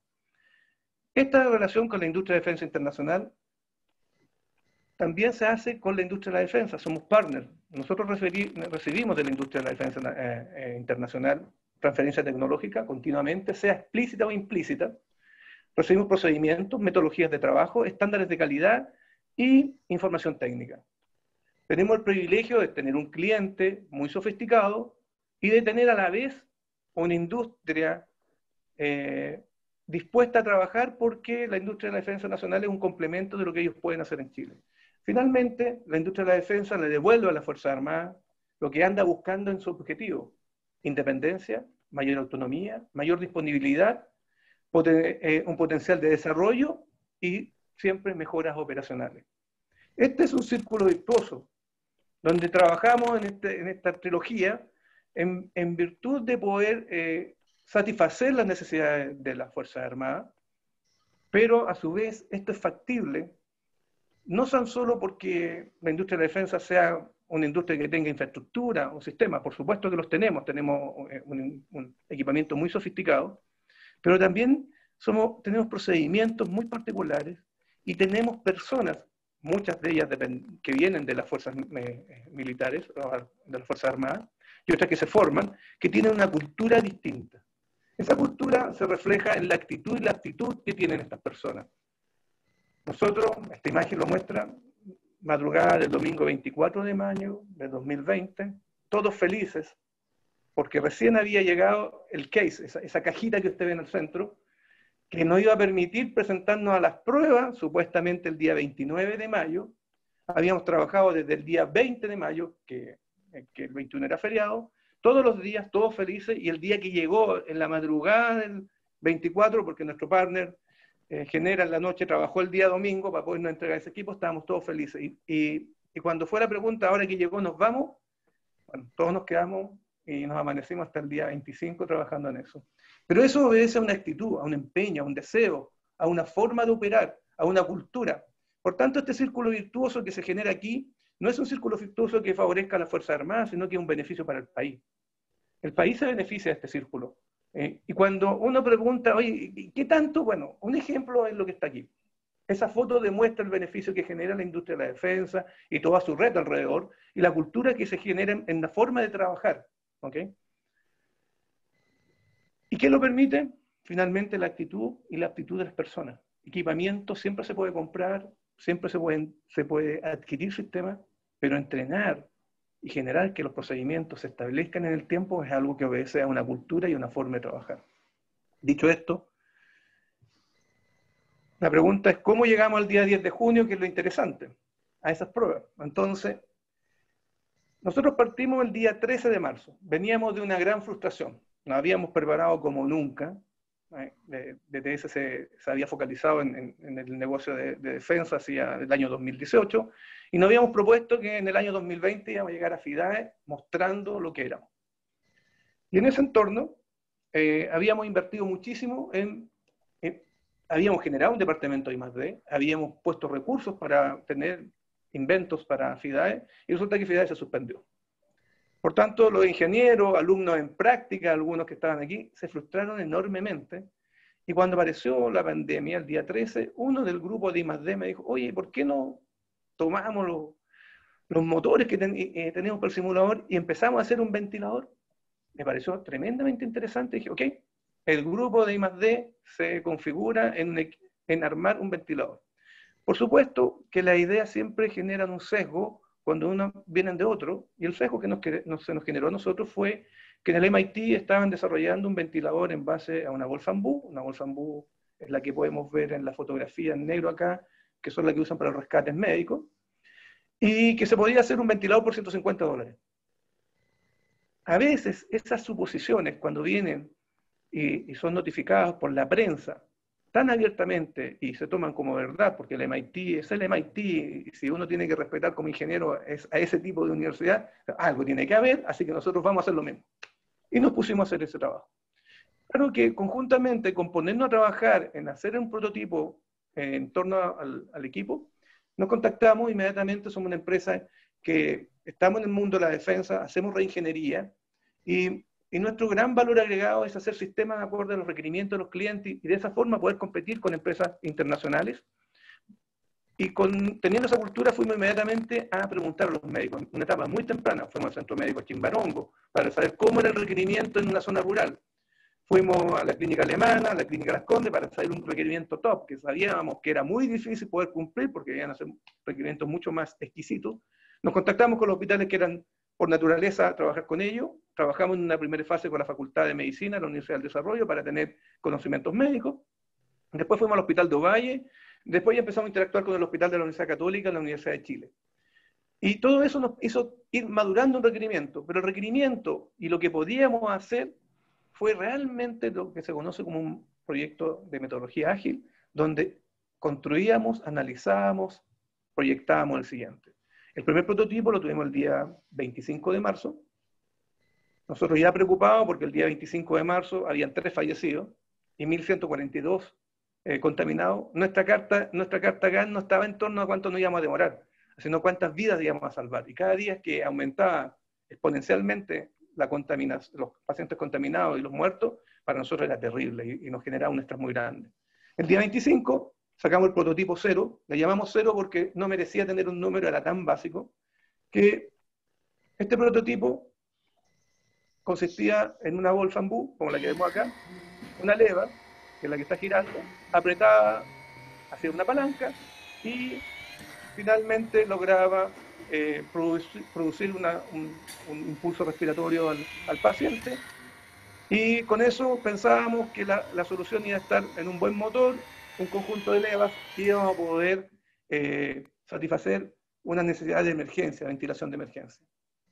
Esta relación con la industria de defensa internacional también se hace con la industria de la defensa, somos partners. Nosotros recibimos de la industria de la defensa eh, eh, internacional transferencia tecnológica continuamente, sea explícita o implícita. Recibimos procedimientos, metodologías de trabajo, estándares de calidad y información técnica. Tenemos el privilegio de tener un cliente muy sofisticado y de tener a la vez una industria eh, dispuesta a trabajar, porque la industria de la defensa nacional es un complemento de lo que ellos pueden hacer en Chile. Finalmente, la industria de la defensa le devuelve a las Fuerzas Armadas lo que anda buscando en su objetivo: independencia, mayor autonomía, mayor disponibilidad, poten eh, un potencial de desarrollo y siempre mejoras operacionales. Este es un círculo virtuoso, donde trabajamos en, este, en esta trilogía en, en virtud de poder eh, satisfacer las necesidades de las Fuerzas Armadas, pero a su vez esto es factible no tan solo porque la industria de la defensa sea una industria que tenga infraestructura o sistemas, por supuesto que los tenemos, tenemos un, un equipamiento muy sofisticado, pero también somos, tenemos procedimientos muy particulares y tenemos personas, muchas de ellas que vienen de las fuerzas eh, militares, de las fuerzas armadas, y otras que se forman, que tienen una cultura distinta. Esa cultura se refleja en la actitud y la actitud que tienen estas personas. Nosotros, esta imagen lo muestra, madrugada del domingo veinticuatro de mayo de dos mil veinte, todos felices, porque recién había llegado el case, esa, esa cajita que usted ve en el centro, que nos iba a permitir presentarnos a las pruebas, supuestamente el día veintinueve de mayo. Habíamos trabajado desde el día veinte de mayo, que, que el veintiuno era feriado, todos los días, todos felices, y el día que llegó en la madrugada del veinticuatro, porque nuestro partner eh, Genera en la noche trabajó el día domingo para podernos entregar ese equipo, estábamos todos felices. Y, y, y cuando fue la pregunta, ahora que llegó, ¿nos vamos? Bueno, todos nos quedamos y nos amanecimos hasta el día veinticinco trabajando en eso. Pero eso obedece a una actitud, a un empeño, a un deseo, a una forma de operar, a una cultura. Por tanto, este círculo virtuoso que se genera aquí no es un círculo virtuoso que favorezca a las Fuerzas Armadas, sino que es un beneficio para el país. El país se beneficia de este círculo. Eh, y cuando uno pregunta, oye, ¿qué tanto? Bueno, un ejemplo es lo que está aquí. Esa foto demuestra el beneficio que genera la industria de la defensa y toda su red alrededor, y la cultura que se genera en, en la forma de trabajar. ¿Okay? ¿Y qué lo permite? Finalmente la actitud y la aptitud de las personas. Equipamiento siempre se puede comprar, siempre se pueden, se puede adquirir sistemas, pero entrenar y generar que los procedimientos se establezcan en el tiempo es algo que obedece a una cultura y una forma de trabajar. Dicho esto, la pregunta es ¿cómo llegamos al día diez de junio? Que es lo interesante, a esas pruebas. Entonces, nosotros partimos el día trece de marzo. Veníamos de una gran frustración. Nos habíamos preparado como nunca. Eh, D T S se, se había focalizado en, en, en el negocio de, de defensa hacia el año dos mil dieciocho y nos habíamos propuesto que en el año dos mil veinte íbamos a llegar a FIDAE mostrando lo que éramos. Y en ese entorno eh, habíamos invertido muchísimo en, en... Habíamos generado un departamento de I más D, habíamos puesto recursos para tener inventos para FIDAE y resulta que FIDAE se suspendió. Por tanto, los ingenieros, alumnos en práctica, algunos que estaban aquí, se frustraron enormemente. Y cuando apareció la pandemia, el día trece, uno del grupo de I más D me dijo, oye, ¿por qué no tomamos los, los motores que ten, eh, tenemos para el simulador y empezamos a hacer un ventilador? Me pareció tremendamente interesante. Y dije, ok, el grupo de I más D se configura en, en armar un ventilador. Por supuesto que las ideas siempre generan un sesgo cuando uno vienen de otro, y el sesgo que nos, nos, se nos generó a nosotros fue que en el M I T estaban desarrollando un ventilador en base a una Wolfram Bu. Una Wolfram Bu es la que podemos ver en la fotografía en negro acá, que son las que usan para los rescates médicos, y que se podía hacer un ventilador por ciento cincuenta dólares. A veces esas suposiciones, cuando vienen y, y son notificadas por la prensa, tan abiertamente y se toman como verdad, porque el M I T es el M I T, y si uno tiene que respetar como ingeniero es a ese tipo de universidad, algo tiene que haber, así que nosotros vamos a hacer lo mismo. Y nos pusimos a hacer ese trabajo. Claro que conjuntamente con ponernos a trabajar en hacer un prototipo en torno al, al equipo, nos contactamos inmediatamente, somos una empresa que estamos en el mundo de la defensa, hacemos reingeniería, y Y nuestro gran valor agregado es hacer sistemas de acuerdo a los requerimientos de los clientes y de esa forma poder competir con empresas internacionales. Y con, teniendo esa cultura fuimos inmediatamente a preguntar a los médicos. En una etapa muy temprana fuimos al centro médico Chimbarongo para saber cómo era el requerimiento en una zona rural. Fuimos a la clínica alemana, a la clínica Las Condes para saber un requerimiento top que sabíamos que era muy difícil poder cumplir porque iban a ser requerimientos mucho más exquisitos. Nos contactamos con los hospitales que eran por naturaleza trabajar con ellos. Trabajamos en una primera fase con la Facultad de Medicina de la Universidad del Desarrollo para tener conocimientos médicos. Después fuimos al Hospital de Ovalle. Después ya empezamos a interactuar con el Hospital de la Universidad Católica y la Universidad de Chile. Y todo eso nos hizo ir madurando un requerimiento. Pero el requerimiento y lo que podíamos hacer fue realmente lo que se conoce como un proyecto de metodología ágil, donde construíamos, analizábamos, proyectábamos el siguiente. El primer prototipo lo tuvimos el día veinticinco de marzo. Nosotros ya preocupados porque el día veinticinco de marzo habían tres fallecidos y mil ciento cuarenta y dos eh, contaminados, nuestra carta, nuestra carta G A N no estaba en torno a cuánto nos íbamos a demorar, sino cuántas vidas íbamos a salvar. Y cada día que aumentaba exponencialmente la contaminación, los pacientes contaminados y los muertos, para nosotros era terrible y, y nos generaba un estrés muy grande. El día veinticinco sacamos el prototipo cero, le llamamos cero porque no merecía tener un número, era tan básico, que este prototipo consistía en una bolsa bambú, como la que vemos acá, una leva, que es la que está girando, apretada hacia una palanca, y finalmente lograba eh, producir, producir una, un, un impulso respiratorio al, al paciente, y con eso pensábamos que la, la solución iba a estar en un buen motor, un conjunto de levas, y íbamos a poder eh, satisfacer una necesidad de emergencia, de ventilación de emergencia.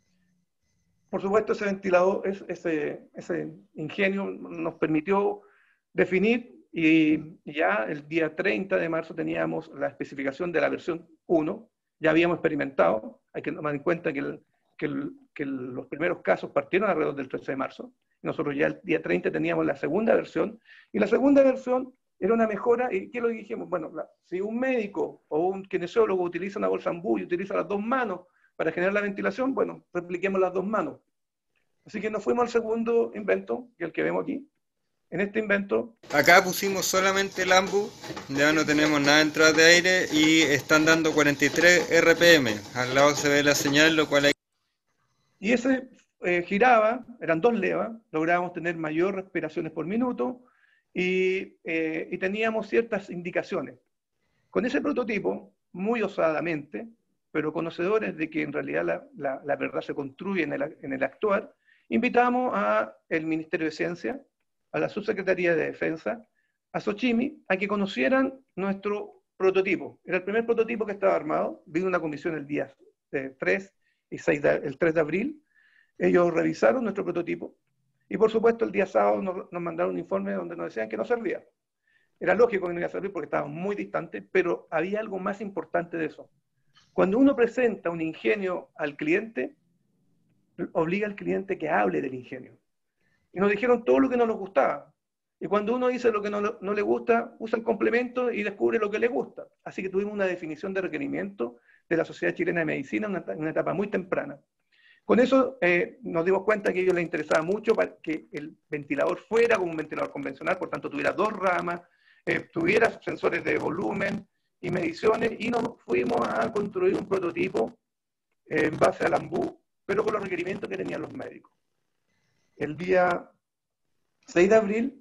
Por supuesto, ese ventilador, ese, ese ingenio nos permitió definir, y ya el día treinta de marzo teníamos la especificación de la versión uno, ya habíamos experimentado, hay que tomar en cuenta que, el, que, el, que el, los primeros casos partieron alrededor del trece de marzo, nosotros ya el día treinta teníamos la segunda versión, y la segunda versión era una mejora, y ¿qué es lo que dijimos? Bueno, la, si un médico o un kinesiólogo utiliza una bolsa bambú y utiliza las dos manos para generar la ventilación, bueno, repliquemos las dos manos. Así que nos fuimos al segundo invento, que es el que vemos aquí. En este invento... Acá pusimos solamente el AMBU, ya no tenemos nada de entrada de aire y están dando cuarenta y tres R P M. Al lado se ve la señal, lo cual hay... Y ese eh, giraba, eran dos levas, lográbamos tener mayor respiraciones por minuto y, eh, y teníamos ciertas indicaciones. Con ese prototipo, muy osadamente, pero conocedores de que en realidad la, la, la verdad se construye en el, en el actuar, invitamos al Ministerio de Ciencia, a la Subsecretaría de Defensa, a Xochimilco, a que conocieran nuestro prototipo. Era el primer prototipo que estaba armado, vino una comisión el día tres y seis de, el tres de abril, ellos revisaron nuestro prototipo, y por supuesto el día sábado nos, nos mandaron un informe donde nos decían que no servía. Era lógico que no iba a servir porque estábamos muy distantes, pero había algo más importante de eso. Cuando uno presenta un ingenio al cliente, obliga al cliente que hable del ingenio. Y nos dijeron todo lo que no nos gustaba. Y cuando uno dice lo que no, no le gusta, usa el complemento y descubre lo que le gusta. Así que tuvimos una definición de requerimiento de la Sociedad Chilena de Medicina en una, una etapa muy temprana. Con eso eh, nos dimos cuenta que a ellos les interesaba mucho para que el ventilador fuera como un ventilador convencional, por tanto tuviera dos ramas, eh, tuviera sensores de volumen y mediciones, y nos fuimos a construir un prototipo eh, en base al AMBU, pero con los requerimientos que tenían los médicos. El día seis de abril,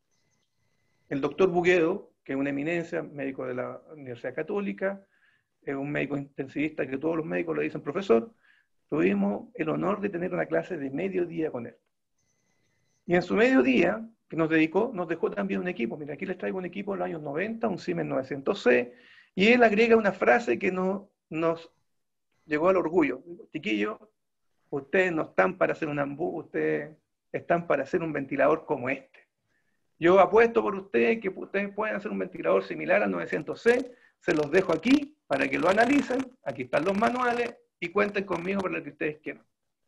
el doctor Buguedo, que es una eminencia, médico de la Universidad Católica, es un médico intensivista que todos los médicos le dicen profesor, tuvimos el honor de tener una clase de mediodía con él. Y en su mediodía, que nos dedicó, nos dejó también un equipo. Mira, aquí les traigo un equipo de los años noventa, un Siemens novecientos C, y él agrega una frase que no, nos llegó al orgullo. Chiquillos, ustedes no están para hacer un AMBU, ustedes están para hacer un ventilador como este. Yo apuesto por ustedes que ustedes pueden hacer un ventilador similar al novecientos C, se los dejo aquí para que lo analicen, aquí están los manuales, y cuenten conmigo para lo que ustedes quieran.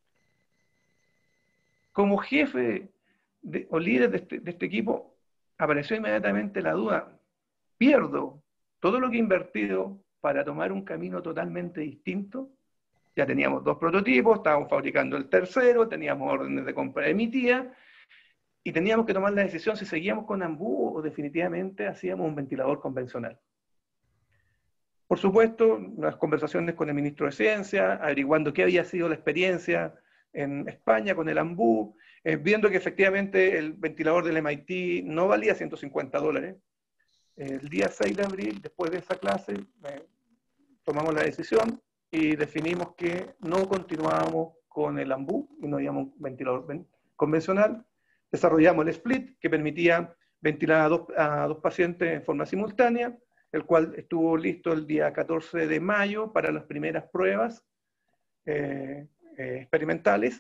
Como jefe de, o líder de este, de este equipo, apareció inmediatamente la duda, ¿pierdo todo lo que he invertido para tomar un camino totalmente distinto? Ya teníamos dos prototipos, estábamos fabricando el tercero, teníamos órdenes de compra de mi tía, y teníamos que tomar la decisión si seguíamos con AMBU o definitivamente hacíamos un ventilador convencional. Por supuesto, las conversaciones con el ministro de Ciencia, averiguando qué había sido la experiencia en España con el AMBU, eh, viendo que efectivamente el ventilador del M I T no valía ciento cincuenta dólares. El día seis de abril, después de esa clase, eh, tomamos la decisión y definimos que no continuábamos con el AMBU y no íbamos a un ventilador convencional. Desarrollamos el split que permitía ventilar a dos, a dos pacientes en forma simultánea, el cual estuvo listo el día catorce de mayo para las primeras pruebas eh, eh, experimentales.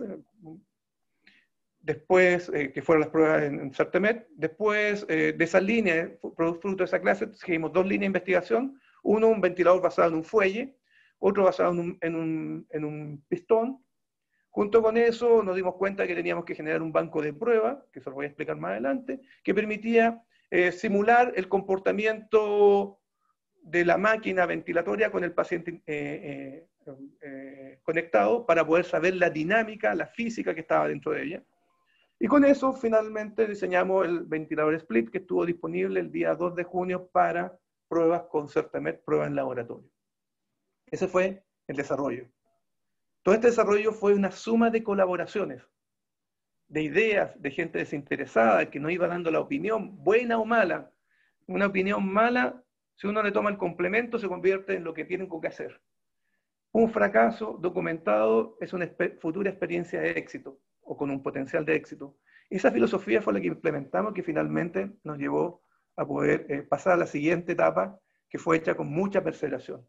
Después, eh, que fueron las pruebas en, en CERTEMET. Después eh, de esa línea, fruto de esa clase, seguimos dos líneas de investigación. Uno, un ventilador basado en un fuelle, otro basado en un, en un, en un pistón. Junto con eso nos dimos cuenta que teníamos que generar un banco de pruebas, que eso lo voy a explicar más adelante, que permitía eh, simular el comportamiento de la máquina ventilatoria con el paciente eh, eh, eh, conectado para poder saber la dinámica, la física que estaba dentro de ella. Y con eso finalmente diseñamos el ventilador split que estuvo disponible el día dos de junio para pruebas con CERTEMET, pruebas en laboratorio. Ese fue el desarrollo. Todo este desarrollo fue una suma de colaboraciones, de ideas, de gente desinteresada que nos iba dando la opinión, buena o mala. Una opinión mala, si uno le toma el complemento, se convierte en lo que tienen que hacer. Un fracaso documentado es una futura experiencia de éxito, o con un potencial de éxito. Esa filosofía fue la que implementamos, que finalmente nos llevó a poder eh, pasar a la siguiente etapa, que fue hecha con mucha perseveración.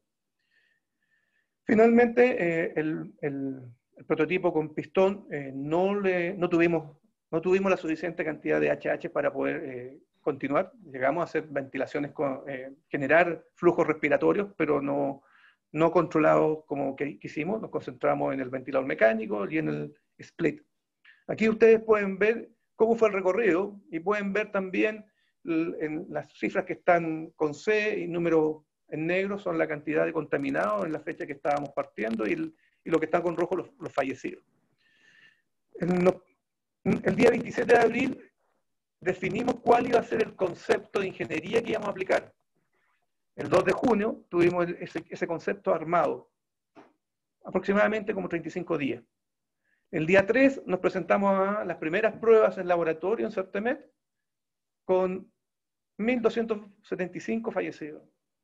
Finalmente, eh, el, el, el prototipo con pistón, eh, no, le, no, tuvimos, no tuvimos la suficiente cantidad de H H para poder eh, continuar. Llegamos a hacer ventilaciones, con, eh, generar flujos respiratorios, pero no, no controlados como que quisimos. Nos concentramos en el ventilador mecánico y en el split. Aquí ustedes pueden ver cómo fue el recorrido y pueden ver también en las cifras que están con C y números en negro son la cantidad de contaminados en la fecha que estábamos partiendo y, el, y lo que está con rojo los, los fallecidos. En lo, el día veintisiete de abril definimos cuál iba a ser el concepto de ingeniería que íbamos a aplicar. El dos de junio tuvimos ese, ese concepto armado, aproximadamente como treinta y cinco días. El día tres nos presentamos a las primeras pruebas en laboratorio en CERTEMET con mil doscientos setenta y cinco fallecidos.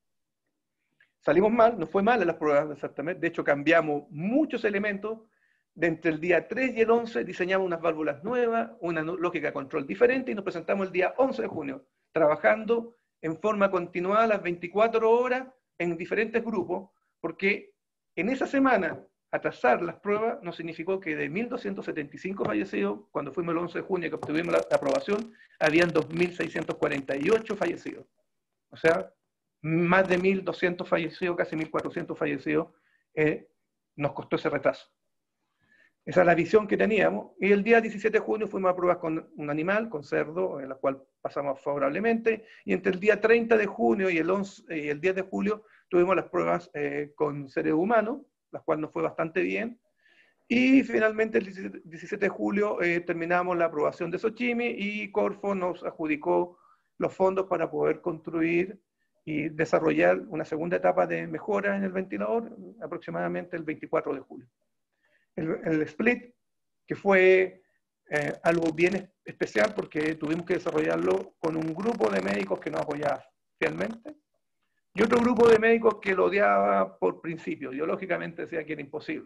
Salimos mal, nos fue mal en las pruebas de CERTEMET, de hecho cambiamos muchos elementos. De entre el día tres y el once diseñamos unas válvulas nuevas, una lógica de control diferente y nos presentamos el día once de junio, trabajando en forma continuada las veinticuatro horas en diferentes grupos, porque en esa semana atrasar las pruebas nos significó que de mil doscientos setenta y cinco fallecidos, cuando fuimos el once de junio que obtuvimos la aprobación, habían dos mil seiscientos cuarenta y ocho fallecidos. O sea, más de mil doscientos fallecidos, casi mil cuatrocientos fallecidos, eh, nos costó ese retraso. Esa es la visión que teníamos. Y el día diecisiete de junio fuimos a pruebas con un animal, con cerdo, en la cual pasamos favorablemente. Y entre el día treinta de junio y el, once, y el diez de julio tuvimos las pruebas eh, con seres humanos, las cuales nos fue bastante bien. Y finalmente el diecisiete de julio eh, terminamos la aprobación de Xochimilco y Corfo nos adjudicó los fondos para poder construir y desarrollar una segunda etapa de mejora en el ventilador, aproximadamente el veinticuatro de julio. El, el split, que fue eh, algo bien especial porque tuvimos que desarrollarlo con un grupo de médicos que nos apoyaba fielmente y otro grupo de médicos que lo odiaba por principio, ideológicamente decía que era imposible.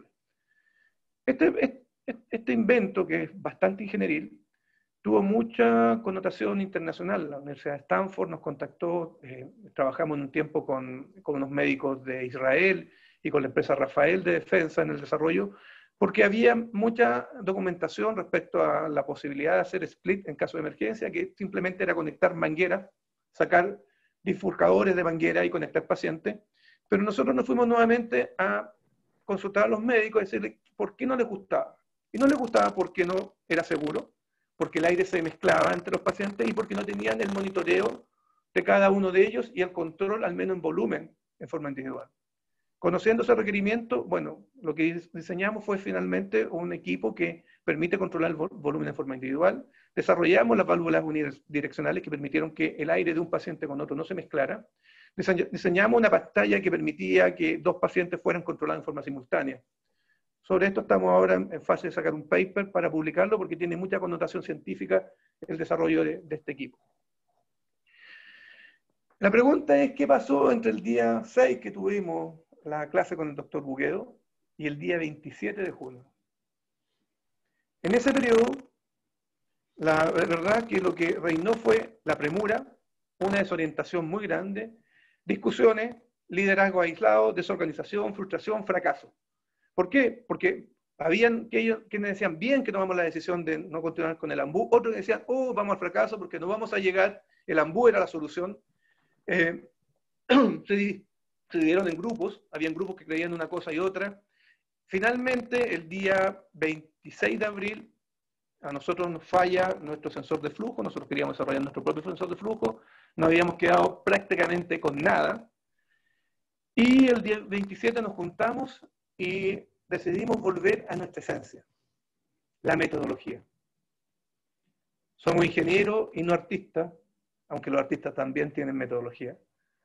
Este, este, este invento, que es bastante ingenieril, tuvo mucha connotación internacional. La Universidad de Stanford nos contactó, eh, trabajamos en un tiempo con, con unos médicos de Israel y con la empresa Rafael de defensa en el desarrollo, porque había mucha documentación respecto a la posibilidad de hacer split en caso de emergencia, que simplemente era conectar mangueras, sacar bifurcadores de manguera y conectar pacientes, pero nosotros nos fuimos nuevamente a consultar a los médicos y decirles por qué no les gustaba. Y no les gustaba porque no era seguro, porque el aire se mezclaba entre los pacientes y porque no tenían el monitoreo de cada uno de ellos y el control, al menos en volumen, en forma individual. Conociendo ese requerimiento, bueno, lo que diseñamos fue finalmente un equipo que permite controlar el volumen en forma individual. Desarrollamos las válvulas unidireccionales que permitieron que el aire de un paciente con otro no se mezclara. Diseñamos una pantalla que permitía que dos pacientes fueran controlados en forma simultánea. Sobre esto estamos ahora en fase de sacar un paper para publicarlo porque tiene mucha connotación científica el desarrollo de, de este equipo. La pregunta es, ¿qué pasó entre el día seis que tuvimos la clase con el doctor Buguedo y el día veintisiete de junio? En ese periodo, la verdad que lo que reinó fue la premura, una desorientación muy grande, discusiones, liderazgo aislado, desorganización, frustración, fracaso. ¿Por qué? Porque habían aquellos quienes decían, bien que tomamos la decisión de no continuar con el AMBU, otros decían, oh, vamos al fracaso porque no vamos a llegar, el AMBU era la solución. Eh, se, se dividieron en grupos, habían grupos que creían una cosa y otra. Finalmente, el día veintiséis de abril, a nosotros nos falla nuestro sensor de flujo, nosotros queríamos desarrollar nuestro propio sensor de flujo, nos habíamos quedado prácticamente con nada, y el día veintisiete nos juntamos y decidimos volver a nuestra esencia, la metodología. Somos ingenieros y no artistas, aunque los artistas también tienen metodología.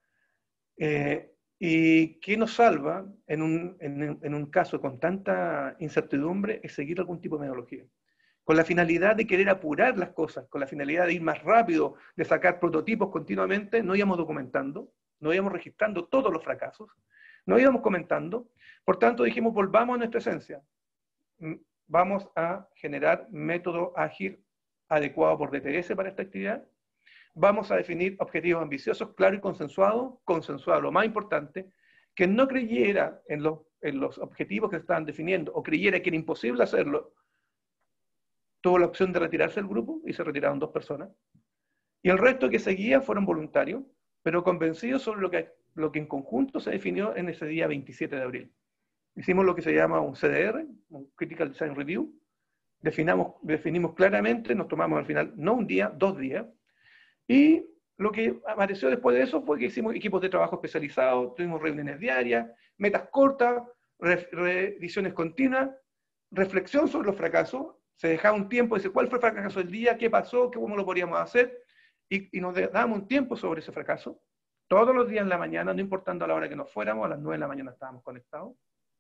Eh, ¿Y qué nos salva en un, en, en un caso con tanta incertidumbre? Es seguir algún tipo de metodología. Con la finalidad de querer apurar las cosas, con la finalidad de ir más rápido, de sacar prototipos continuamente, no íbamos documentando, no íbamos registrando todos los fracasos, no íbamos comentando. Por tanto, dijimos, volvamos a nuestra esencia. Vamos a generar método ágil adecuado por D T S para esta actividad. Vamos a definir objetivos ambiciosos, claros y consensuados. Consensuado, lo más importante, que no creyera en los, en los objetivos que se estaban definiendo o creyera que era imposible hacerlo, tuvo la opción de retirarse del grupo y se retiraron dos personas. Y el resto que seguía fueron voluntarios, pero convencidos sobre lo que, lo que en conjunto se definió en ese día veintisiete de abril. Hicimos lo que se llama un C D R, un Critical Design Review. Definamos, definimos claramente, nos tomamos al final no un día, dos días. Y lo que apareció después de eso fue que hicimos equipos de trabajo especializados, tuvimos reuniones diarias, metas cortas, re, revisiones continuas, reflexión sobre los fracasos, se dejaba un tiempo, dice, ¿cuál fue el fracaso del día? ¿Qué pasó? ¿Cómo lo podríamos hacer? Y, y nos dábamos un tiempo sobre ese fracaso, todos los días en la mañana, no importando a la hora que nos fuéramos, a las nueve de la mañana estábamos conectados.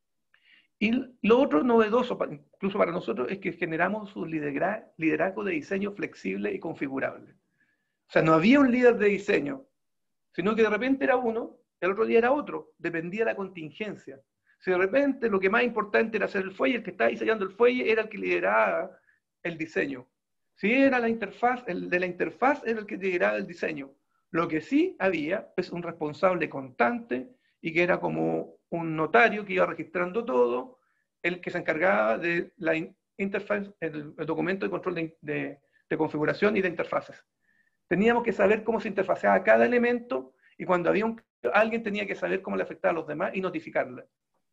Y lo otro novedoso, incluso para nosotros, es que generamos un liderazgo de diseño flexible y configurable. O sea, no había un líder de diseño, sino que de repente era uno, el otro día era otro, dependía de la contingencia. Si de repente lo que más importante era hacer el fuelle, el que estaba diseñando el fuelle era el que lideraba el diseño. Si era la interfaz, el de la interfaz era el que lideraba el diseño. Lo que sí había es un responsable constante y que era como un notario que iba registrando todo, el que se encargaba de la interfaz, el, el documento de control de, de, de configuración y de interfaces. Teníamos que saber cómo se interfaceaba cada elemento y cuando había un, alguien tenía que saber cómo le afectaba a los demás y notificarle.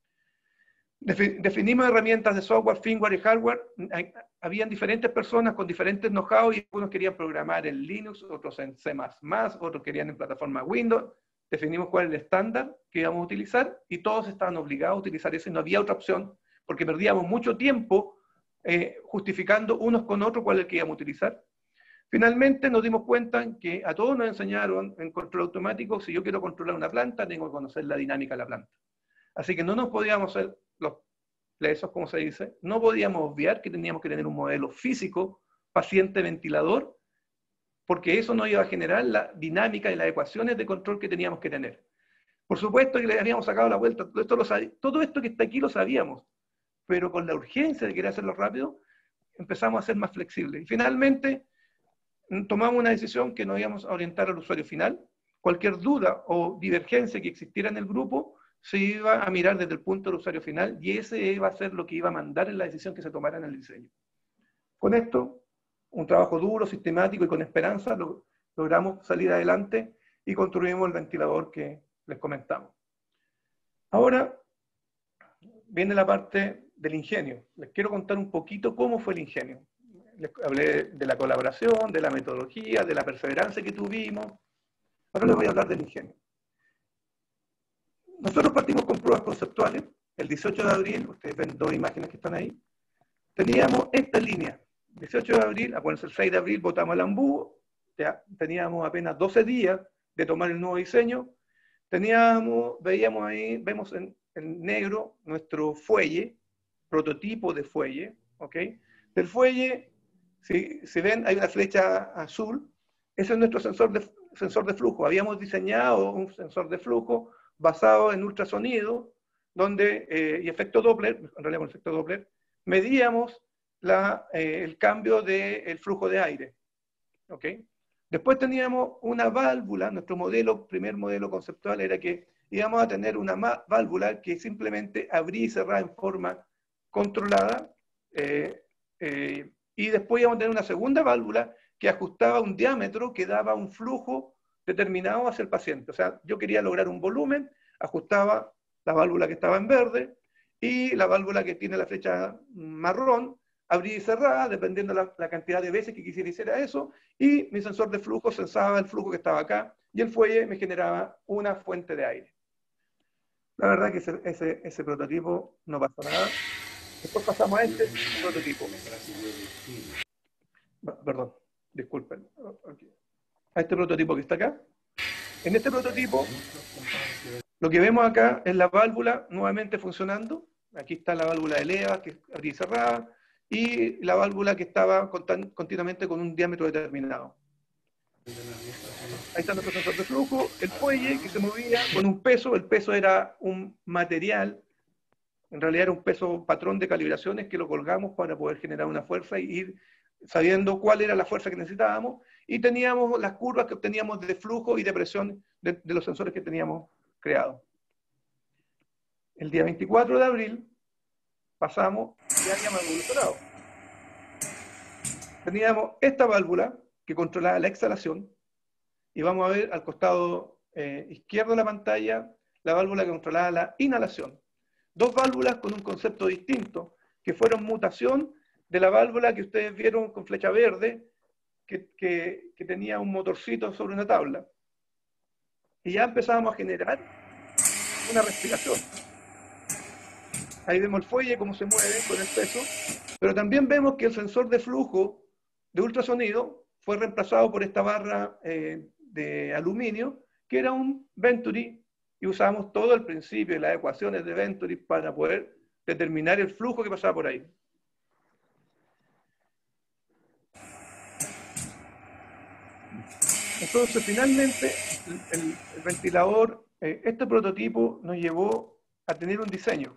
Definimos herramientas de software, firmware y hardware. Habían diferentes personas con diferentes know-how y algunos querían programar en Linux, otros en C más más, otros querían en plataforma Windows. Definimos cuál es el estándar que íbamos a utilizar y todos estaban obligados a utilizar eso y no había otra opción porque perdíamos mucho tiempo eh, justificando unos con otros cuál es el que íbamos a utilizar. Finalmente nos dimos cuenta que a todos nos enseñaron en control automático, si yo quiero controlar una planta, tengo que conocer la dinámica de la planta. Así que no nos podíamos hacer los lesos, como se dice, no podíamos obviar que teníamos que tener un modelo físico, paciente-ventilador, porque eso no iba a generar la dinámica y las ecuaciones de control que teníamos que tener. Por supuesto que le habíamos sacado la vuelta, todo esto, lo todo esto que está aquí lo sabíamos, pero con la urgencia de querer hacerlo rápido, empezamos a ser más flexibles. Y finalmente, tomamos una decisión que nos íbamos a orientar al usuario final. Cualquier duda o divergencia que existiera en el grupo se iba a mirar desde el punto del usuario final y ese iba a ser lo que iba a mandar en la decisión que se tomara en el diseño. Con esto, un trabajo duro, sistemático y con esperanza, lo, logramos salir adelante y construimos el ventilador que les comentamos. Ahora viene la parte del ingenio. Les quiero contar un poquito cómo fue el ingenio. Les hablé de la colaboración, de la metodología, de la perseverancia que tuvimos. Ahora les voy a hablar del ingenio. Nosotros partimos con pruebas conceptuales. El dieciocho de abril, ustedes ven dos imágenes que están ahí, teníamos esta línea. dieciocho de abril, acuérdense, el seis de abril votamos el ambú, ya teníamos apenas doce días de tomar el nuevo diseño. Teníamos, veíamos ahí, vemos en, en negro nuestro fuelle, prototipo de fuelle, ¿ok? Del fuelle, si, si ven, hay una flecha azul, ese es nuestro sensor de, sensor de flujo. Habíamos diseñado un sensor de flujo basado en ultrasonido, donde, eh, y efecto Doppler, en realidad con efecto Doppler, medíamos la, eh, el cambio del de flujo de aire. ¿Ok? Después teníamos una válvula, nuestro modelo, primer modelo conceptual era que íbamos a tener una válvula que simplemente abría y cerraba en forma controlada, eh, eh, y después íbamos a tener una segunda válvula que ajustaba un diámetro que daba un flujo determinado hacia el paciente. O sea, yo quería lograr un volumen, ajustaba la válvula que estaba en verde y la válvula que tiene la flecha marrón, abría y cerraba, dependiendo la, la cantidad de veces que quisiera hacer eso, y mi sensor de flujo sensaba el flujo que estaba acá, y el fuelle me generaba una fuente de aire. La verdad que ese, ese, ese prototipo no pasó nada. Después pasamos a este prototipo. Perdón, disculpen. A este prototipo que está acá. En este prototipo, lo que vemos acá es la válvula nuevamente funcionando. Aquí está la válvula de leva que abría y cerraba, y la válvula que estaba continuamente con un diámetro determinado. Ahí está nuestro sensor de flujo, el fuelle que se movía con un peso. El peso era un material, en realidad era un peso patrón de calibraciones que lo colgamos para poder generar una fuerza y ir sabiendo cuál era la fuerza que necesitábamos, y teníamos las curvas que obteníamos de flujo y de presión de, de los sensores que teníamos creados. El día veinticuatro de abril pasamos, ya habíamos evolucionado. Teníamos esta válvula que controlaba la exhalación, y vamos a ver al costado eh, izquierdo de la pantalla la válvula que controlaba la inhalación. Dos válvulas con un concepto distinto, que fueron mutación de la válvula que ustedes vieron con flecha verde, que, que, que tenía un motorcito sobre una tabla. Y ya empezábamos a generar una respiración. Ahí vemos el fuelle, cómo se mueve con el peso, pero también vemos que el sensor de flujo de ultrasonido fue reemplazado por esta barra eh, de aluminio, que era un Venturi, y usamos todo el principio de las ecuaciones de Venturi para poder determinar el flujo que pasaba por ahí. Entonces, finalmente, el, el, el ventilador, eh, este prototipo nos llevó a tener un diseño.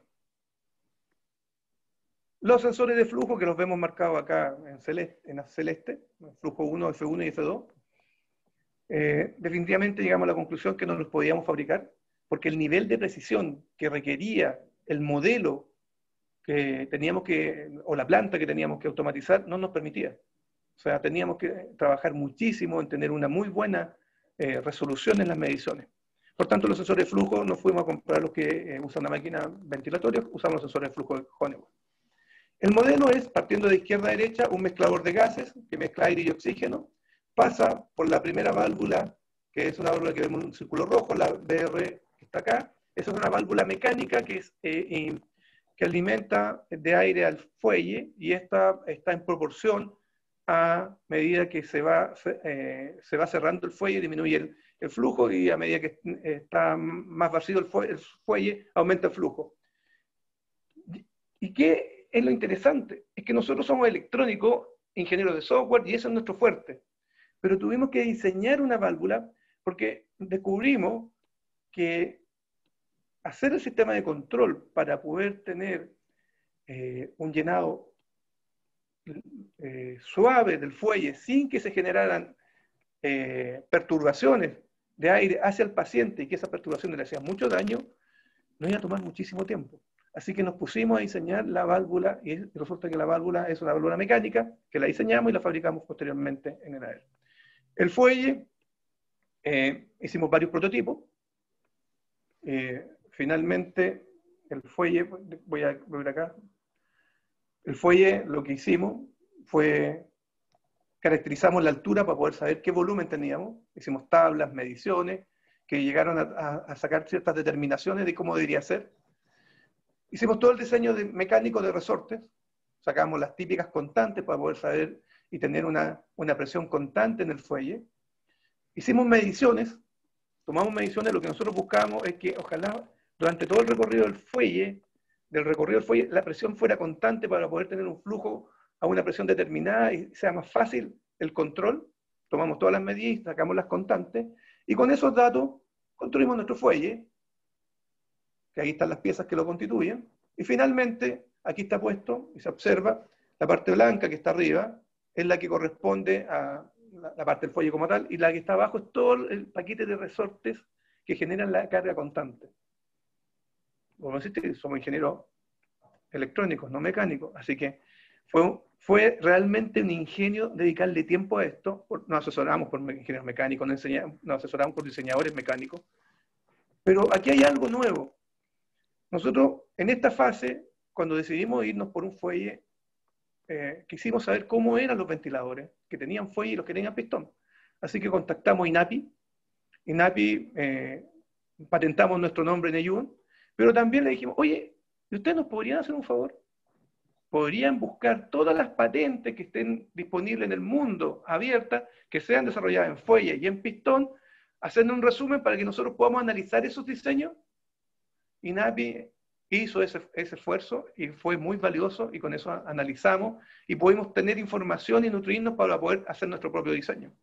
Los sensores de flujo, que los vemos marcados acá en celeste, en celeste flujo uno, F uno y F dos, eh, definitivamente llegamos a la conclusión que no los podíamos fabricar, porque el nivel de precisión que requería el modelo que teníamos que, o la planta que teníamos que automatizar, no nos permitía. O sea, teníamos que trabajar muchísimo en tener una muy buena eh, resolución en las mediciones. Por tanto, los sensores de flujo no fuimos a comprar los que eh, usan una máquina ventilatoria, usamos los sensores de flujo de Honeywell. El modelo es, partiendo de izquierda a derecha, un mezclador de gases que mezcla aire y oxígeno, pasa por la primera válvula, que es una válvula que vemos en un círculo rojo, la B R que está acá. Esa es una válvula mecánica que, es, eh, que alimenta de aire al fuelle, y esta está en proporción a medida que se va, eh, se va cerrando el fuelle, disminuye el, el flujo, y a medida que está más vacío el fuelle, el fuelle aumenta el flujo. ¿Y qué es lo interesante? Es que nosotros somos electrónicos, ingenieros de software, y eso es nuestro fuerte. Pero tuvimos que diseñar una válvula porque descubrimos que hacer el sistema de control para poder tener eh, un llenado eh, suave del fuelle sin que se generaran eh, perturbaciones de aire hacia el paciente y que esas perturbaciones le hacían mucho daño, nos iba a tomar muchísimo tiempo. Así que nos pusimos a diseñar la válvula, y resulta que la válvula es una válvula mecánica, que la diseñamos y la fabricamos posteriormente en el A E R. El fuelle, eh, hicimos varios prototipos. Eh, finalmente, el fuelle, voy a volver acá. El fuelle, lo que hicimos fue, caracterizamos la altura para poder saber qué volumen teníamos. Hicimos tablas, mediciones, que llegaron a, a, a sacar ciertas determinaciones de cómo debería ser. Hicimos todo el diseño de, mecánico de resortes, sacamos las típicas constantes para poder saber y tener una, una presión constante en el fuelle. Hicimos mediciones, tomamos mediciones, lo que nosotros buscábamos es que ojalá durante todo el recorrido del fuelle, del recorrido del fuelle, la presión fuera constante para poder tener un flujo a una presión determinada y sea más fácil el control. Tomamos todas las medidas, sacamos las constantes, y con esos datos construimos nuestro fuelle, que ahí están las piezas que lo constituyen, y finalmente, aquí está puesto, y se observa, la parte blanca que está arriba, es la que corresponde a la, la parte del fuelle como tal, y la que está abajo es todo el paquete de resortes que generan la carga constante. Como deciste, somos ingenieros electrónicos, no mecánicos, así que fue, fue realmente un ingenio dedicarle tiempo a esto. Nos asesoramos por ingenieros mecánicos, nos, enseñamos, nos asesoramos por diseñadores mecánicos, pero aquí hay algo nuevo. Nosotros, en esta fase, cuando decidimos irnos por un fuelle eh, quisimos saber cómo eran los ventiladores, que tenían fuelle y los que tenían pistón. Así que contactamos a INAPI. INAPI, eh, patentamos nuestro nombre en Eyun, pero también le dijimos, oye, ¿ustedes nos podrían hacer un favor? ¿Podrían buscar todas las patentes que estén disponibles en el mundo, abiertas, que sean desarrolladas en fuelle y en pistón, haciendo un resumen para que nosotros podamos analizar esos diseños? INAPI hizo ese, ese esfuerzo y fue muy valioso, y con eso analizamos y pudimos tener información y nutrirnos para poder hacer nuestro propio diseño.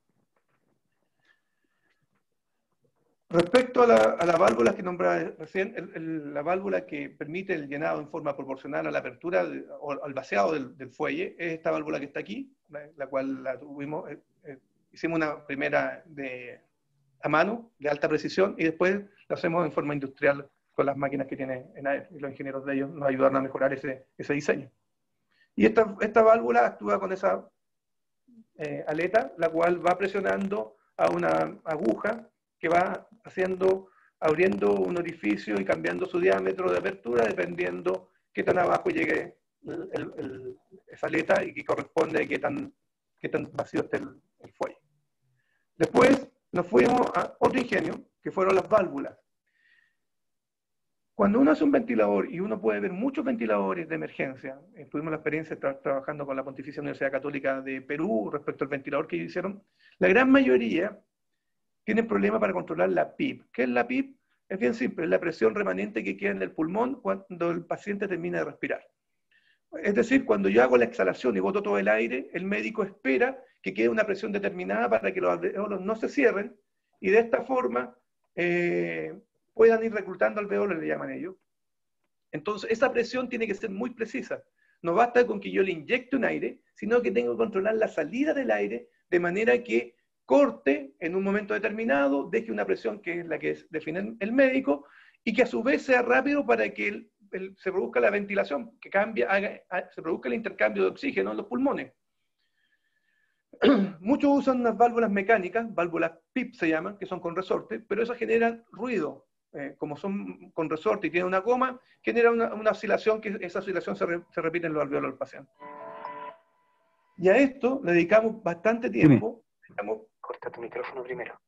Respecto a, la, a las válvulas que nombraba recién, el, el, la válvula que permite el llenado en forma proporcional a la apertura de, o al vaciado del, del fuelle es esta válvula que está aquí, la, la cual la tuvimos, eh, eh, hicimos una primera de, a mano, de alta precisión, y después la hacemos en forma industrial con las máquinas que tiene ENAER, y los ingenieros de ellos nos ayudaron a mejorar ese, ese diseño. Y esta, esta válvula actúa con esa eh, aleta, la cual va presionando a una aguja que va haciendo, abriendo un orificio y cambiando su diámetro de apertura dependiendo qué tan abajo llegue el, el, el, esa aleta y que corresponde a qué tan, qué tan vacío esté el, el fuelle. Después nos fuimos a otro ingenio, que fueron las válvulas. Cuando uno hace un ventilador, y uno puede ver muchos ventiladores de emergencia, eh, tuvimos la experiencia de tra trabajando con la Pontificia Universidad Católica de Perú respecto al ventilador que ellos hicieron, la gran mayoría tienen problemas para controlar la P I P. ¿Qué es la P I P? Es bien simple, es la presión remanente que queda en el pulmón cuando el paciente termina de respirar. Es decir, cuando yo hago la exhalación y boto todo el aire, el médico espera que quede una presión determinada para que los alveolos no se cierren, y de esta forma eh, puedan ir reclutando alveolos, le llaman ellos. Entonces, esa presión tiene que ser muy precisa. No basta con que yo le inyecte un aire, sino que tengo que controlar la salida del aire de manera que corte en un momento determinado, deje una presión que es la que define el médico, y que a su vez sea rápido para que el, el, se produzca la ventilación, que cambie, haga, se produzca el intercambio de oxígeno en los pulmones. Muchos usan unas válvulas mecánicas, válvulas P I P se llaman, que son con resorte, pero esas generan ruido. Eh, como son con resorte y tienen una goma, genera una, una oscilación, que esa oscilación se, re, se repite en los alveolos del paciente. Y a esto le dedicamos bastante tiempo. Dedicamos, corta tu micrófono primero.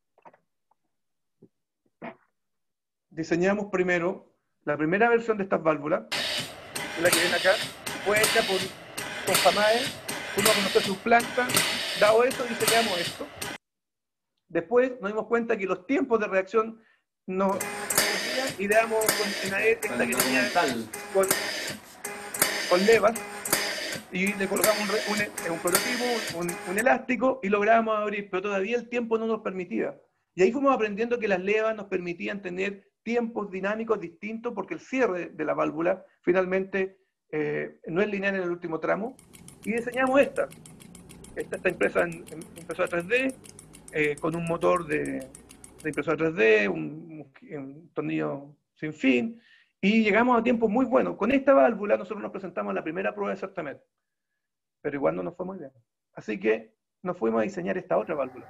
Diseñamos primero la primera versión de estas válvulas, la que ven acá, fue hecha por, con Famae, fuimos a conocer sus plantas, dado eso diseñamos esto. Después nos dimos cuenta que los tiempos de reacción no y le damos con ENAER esta que tenía con, con levas, y le colocamos un, un, un prototipo, un, un elástico, y logramos abrir, pero todavía el tiempo no nos permitía. Y ahí fuimos aprendiendo que las levas nos permitían tener tiempos dinámicos distintos, porque el cierre de la válvula finalmente eh, no es lineal en el último tramo, y diseñamos esta. Esta está impresa en, en impresora tres D, eh, con un motor de, de impresora tres D, un, un, un tornillo sin fin, y llegamos a tiempos muy buenos. Con esta válvula nosotros nos presentamos a la primera prueba de certamen, pero igual no nos fue muy bien. Así que nos fuimos a diseñar esta otra válvula.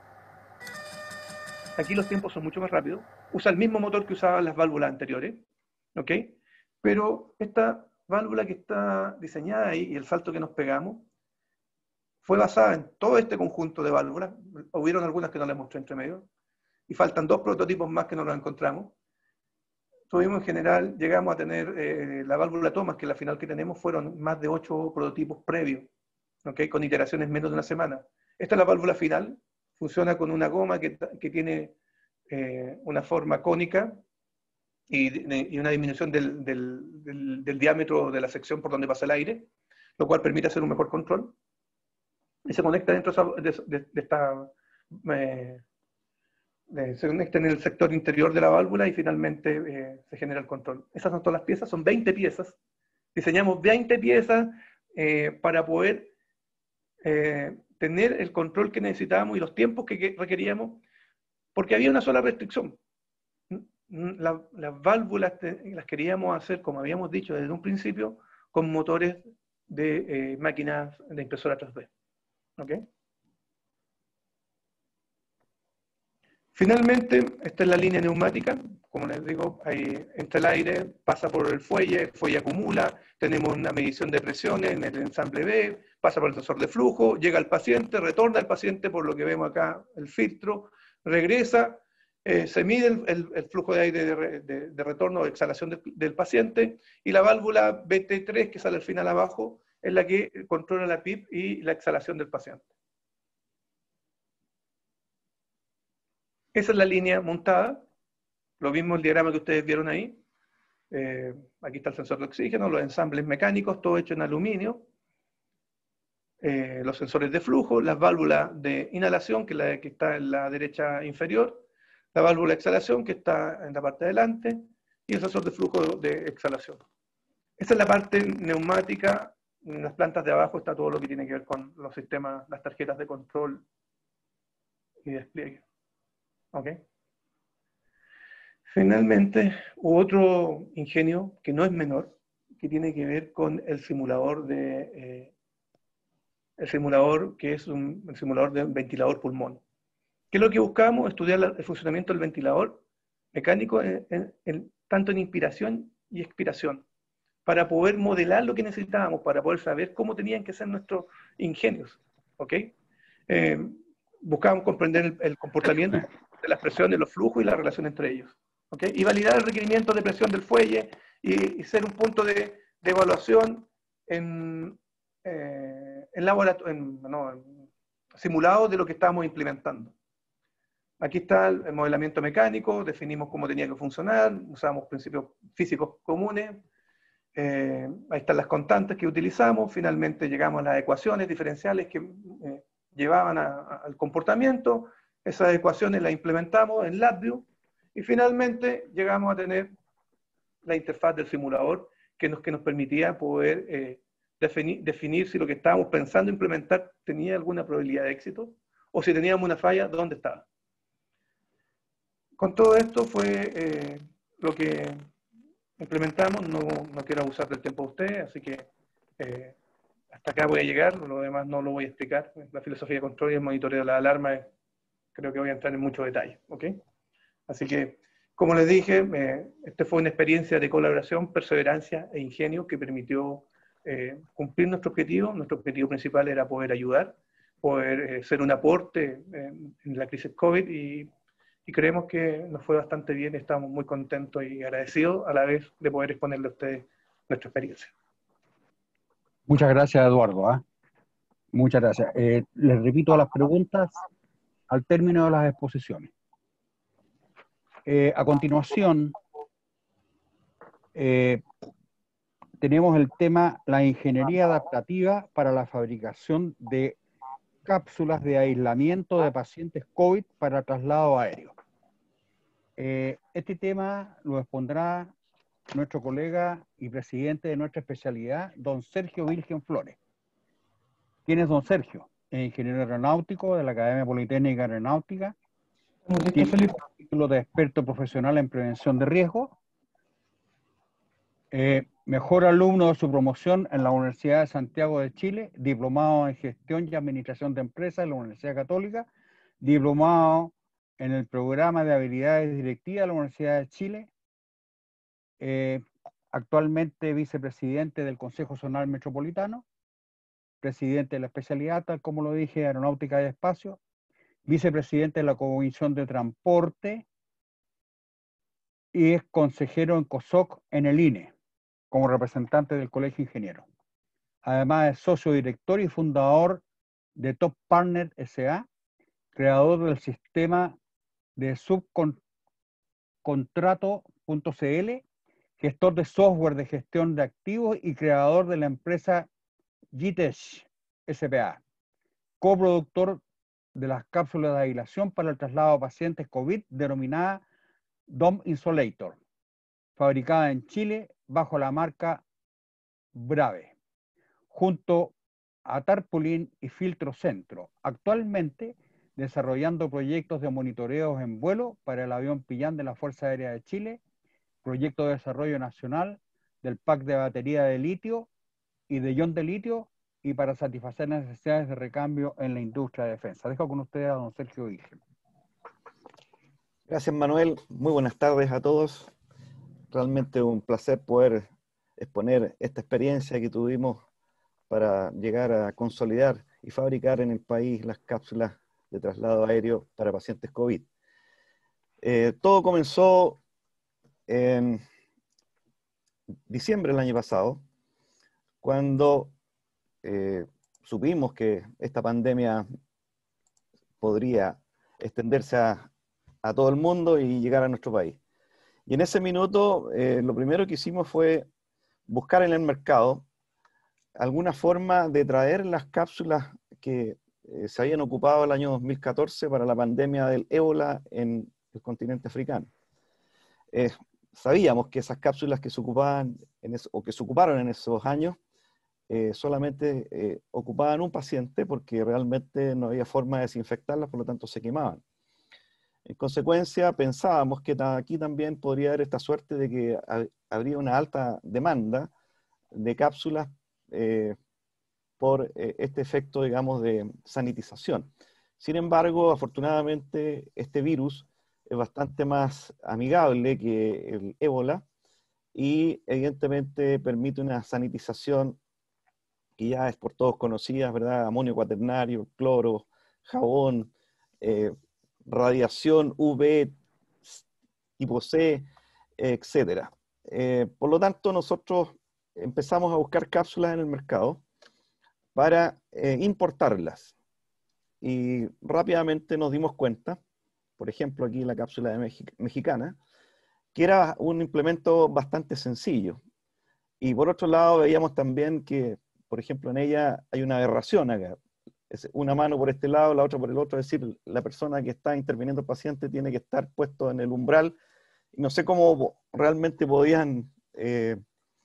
Aquí los tiempos son mucho más rápidos, usa el mismo motor que usaban las válvulas anteriores, ¿ok? Pero esta válvula que está diseñada ahí, y el salto que nos pegamos, fue basada en todo este conjunto de válvulas. Hubieron algunas que no les mostré entre medio, y faltan dos prototipos más que no los encontramos. Tuvimos en general, llegamos a tener eh, la válvula Thomas, que la final que tenemos fueron más de ocho prototipos previos, ¿okay? Con iteraciones menos de una semana. Esta es la válvula final, funciona con una goma que, que tiene eh, una forma cónica y, y una disminución del, del, del, del diámetro de la sección por donde pasa el aire, lo cual permite hacer un mejor control. Y se conecta dentro de, de, de esta... Eh, Eh, se conecta en el sector interior de la válvula y finalmente eh, se genera el control. Esas son todas las piezas, son veinte piezas. Diseñamos veinte piezas eh, para poder eh, tener el control que necesitábamos y los tiempos que, que requeríamos, porque había una sola restricción. La, las válvulas te, las queríamos hacer, como habíamos dicho desde un principio, con motores de eh, máquinas de impresora tres D. ¿Okay? Finalmente, esta es la línea neumática. Como les digo, ahí entra el aire, pasa por el fuelle, el fuelle acumula, tenemos una medición de presiones en el ensamble B, pasa por el sensor de flujo, llega al paciente, retorna al paciente, por lo que vemos acá el filtro, regresa, eh, se mide el, el, el flujo de aire de, re, de, de retorno o de exhalación de, del paciente, y la válvula B T tres, que sale al final abajo, es la que controla la P I P y la exhalación del paciente. Esa es la línea montada. Lo mismo el diagrama que ustedes vieron ahí. Eh, aquí está el sensor de oxígeno, los ensambles mecánicos, todo hecho en aluminio. Eh, los sensores de flujo, las válvulas de inhalación, que, la, que está en la derecha inferior, la válvula de exhalación, que está en la parte de delante, y el sensor de flujo de exhalación. Esa es la parte neumática. En las plantas de abajo está todo lo que tiene que ver con los sistemas, las tarjetas de control y despliegue. ¿Ok? Finalmente, otro ingenio que no es menor, que tiene que ver con el simulador de eh, el simulador que es un el simulador de un ventilador pulmón. ¿Qué es lo que buscamos? Estudiar la, el funcionamiento del ventilador mecánico en, en, en, tanto en inspiración y expiración, para poder modelar lo que necesitábamos, para poder saber cómo tenían que ser nuestros ingenios. ¿Ok? Eh, buscábamos comprender el, el comportamiento de las presiones, los flujos y la relación entre ellos. ¿Okay? Y validar el requerimiento de presión del fuelle y, y ser un punto de, de evaluación en, eh, en, en, no, en simulado de lo que estábamos implementando. Aquí está el, el modelamiento mecánico, definimos cómo tenía que funcionar, usamos principios físicos comunes, eh, ahí están las constantes que utilizamos, finalmente llegamos a las ecuaciones diferenciales que eh, llevaban a, a, al comportamiento, esas ecuaciones las implementamos en LabVIEW, y finalmente llegamos a tener la interfaz del simulador que nos, que nos permitía poder eh, definir, definir si lo que estábamos pensando implementar tenía alguna probabilidad de éxito, o si teníamos una falla, ¿dónde estaba? Con todo esto fue eh, lo que implementamos. No, no quiero abusar del tiempo de ustedes, así que eh, hasta acá voy a llegar, lo demás no lo voy a explicar. La filosofía de control y el monitoreo de la alarma, creo que voy a entrar en mucho detalle. ¿Ok? Así que, como les dije, eh, esta fue una experiencia de colaboración, perseverancia e ingenio que permitió eh, cumplir nuestro objetivo. Nuestro objetivo principal era poder ayudar, poder eh, ser un aporte eh, en la crisis COVID, y, y creemos que nos fue bastante bien. Estamos muy contentos y agradecidos a la vez de poder exponerle a ustedes nuestra experiencia. Muchas gracias, Eduardo. ¿eh? Muchas gracias. Eh, les repito las preguntas al término de las exposiciones. Eh, a continuación, eh, tenemos el tema la ingeniería adaptativa para la fabricación de cápsulas de aislamiento de pacientes COVID para traslado aéreo. Eh, este tema lo expondrá nuestro colega y presidente de nuestra especialidad, don Sergio Vilgen Flores. ¿Quién es don Sergio? Es ingeniero aeronáutico de la Academia Politécnica Aeronáutica. Tiene el título de experto profesional en prevención de riesgo. Eh, mejor alumno de su promoción en la Universidad de Santiago de Chile, diplomado en gestión y administración de empresas en la Universidad Católica, diplomado en el programa de habilidades directivas de la Universidad de Chile, eh, actualmente vicepresidente del Consejo Zonal Metropolitano, presidente de la especialidad, tal como lo dije, Aeronáutica y Espacio, vicepresidente de la Comisión de Transporte y es consejero en COSOC en el I N E, como representante del Colegio Ingeniero. Además es socio director y fundador de Top Partner S A, creador del sistema de subcontrato punto c l, gestor de software de gestión de activos y creador de la empresa G-Tech S P A, coproductor de las cápsulas de aislación para el traslado de pacientes COVID denominada Dome Insulator, fabricada en Chile bajo la marca Brave, junto a Tarpaulin y Filtro Centro, actualmente desarrollando proyectos de monitoreos en vuelo para el avión Pillán de la Fuerza Aérea de Chile, proyecto de desarrollo nacional del pack de batería de litio y de ion de litio, y para satisfacer las necesidades de recambio en la industria de defensa. Dejo con ustedes a don Sergio Vilgen. Gracias, Manuel. Muy buenas tardes a todos. Realmente un placer poder exponer esta experiencia que tuvimos para llegar a consolidar y fabricar en el país las cápsulas de traslado aéreo para pacientes COVID. Eh, todo comenzó en diciembre del año pasado, cuando eh, supimos que esta pandemia podría extenderse a, a todo el mundo y llegar a nuestro país. Y en ese minuto, eh, lo primero que hicimos fue buscar en el mercado alguna forma de traer las cápsulas que eh, se habían ocupado el año dos mil catorce para la pandemia del ébola en el continente africano. Eh, sabíamos que esas cápsulas que se ocupaban en eso, o que se ocuparon en esos años eh, solamente eh, ocupaban un paciente porque realmente no había forma de desinfectarlas, por lo tanto se quemaban. En consecuencia, pensábamos que aquí también podría haber esta suerte de que habría una alta demanda de cápsulas eh, por eh, este efecto, digamos, de sanitización. Sin embargo, afortunadamente, este virus es bastante más amigable que el ébola y evidentemente permite una sanitización que ya es por todos conocida, ¿verdad? Amonio cuaternario, cloro, jabón, eh, radiación U V tipo C, etcétera. Eh, por lo tanto, nosotros empezamos a buscar cápsulas en el mercado para eh, importarlas. Y rápidamente nos dimos cuenta, por ejemplo aquí la cápsula de Mexi mexicana, que era un implemento bastante sencillo. Y por otro lado veíamos también que, por ejemplo, en ella hay una aberración acá. Es una mano por este lado, la otra por el otro, es decir, la persona que está interviniendo al paciente tiene que estar puesto en el umbral. Y no sé cómo realmente podían eh,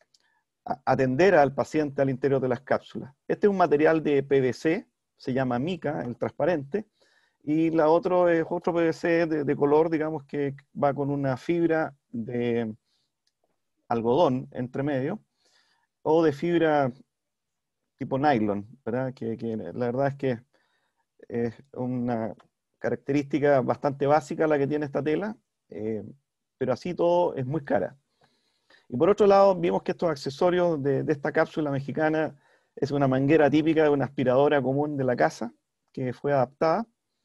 atender al paciente al interior de las cápsulas. Este es un material de P V C, se llama mica, el transparente, y la otra es otro P V C de, de color, digamos, que va con una fibra de algodón entre medio, o de fibra tipo nylon, ¿verdad? Que, que la verdad es que es una característica bastante básica la que tiene esta tela, eh, pero así todo es muy cara. Y por otro lado, vimos que estos accesorios de, de esta cápsula mexicana es una manguera típica de una aspiradora común de la casa, que fue adaptada,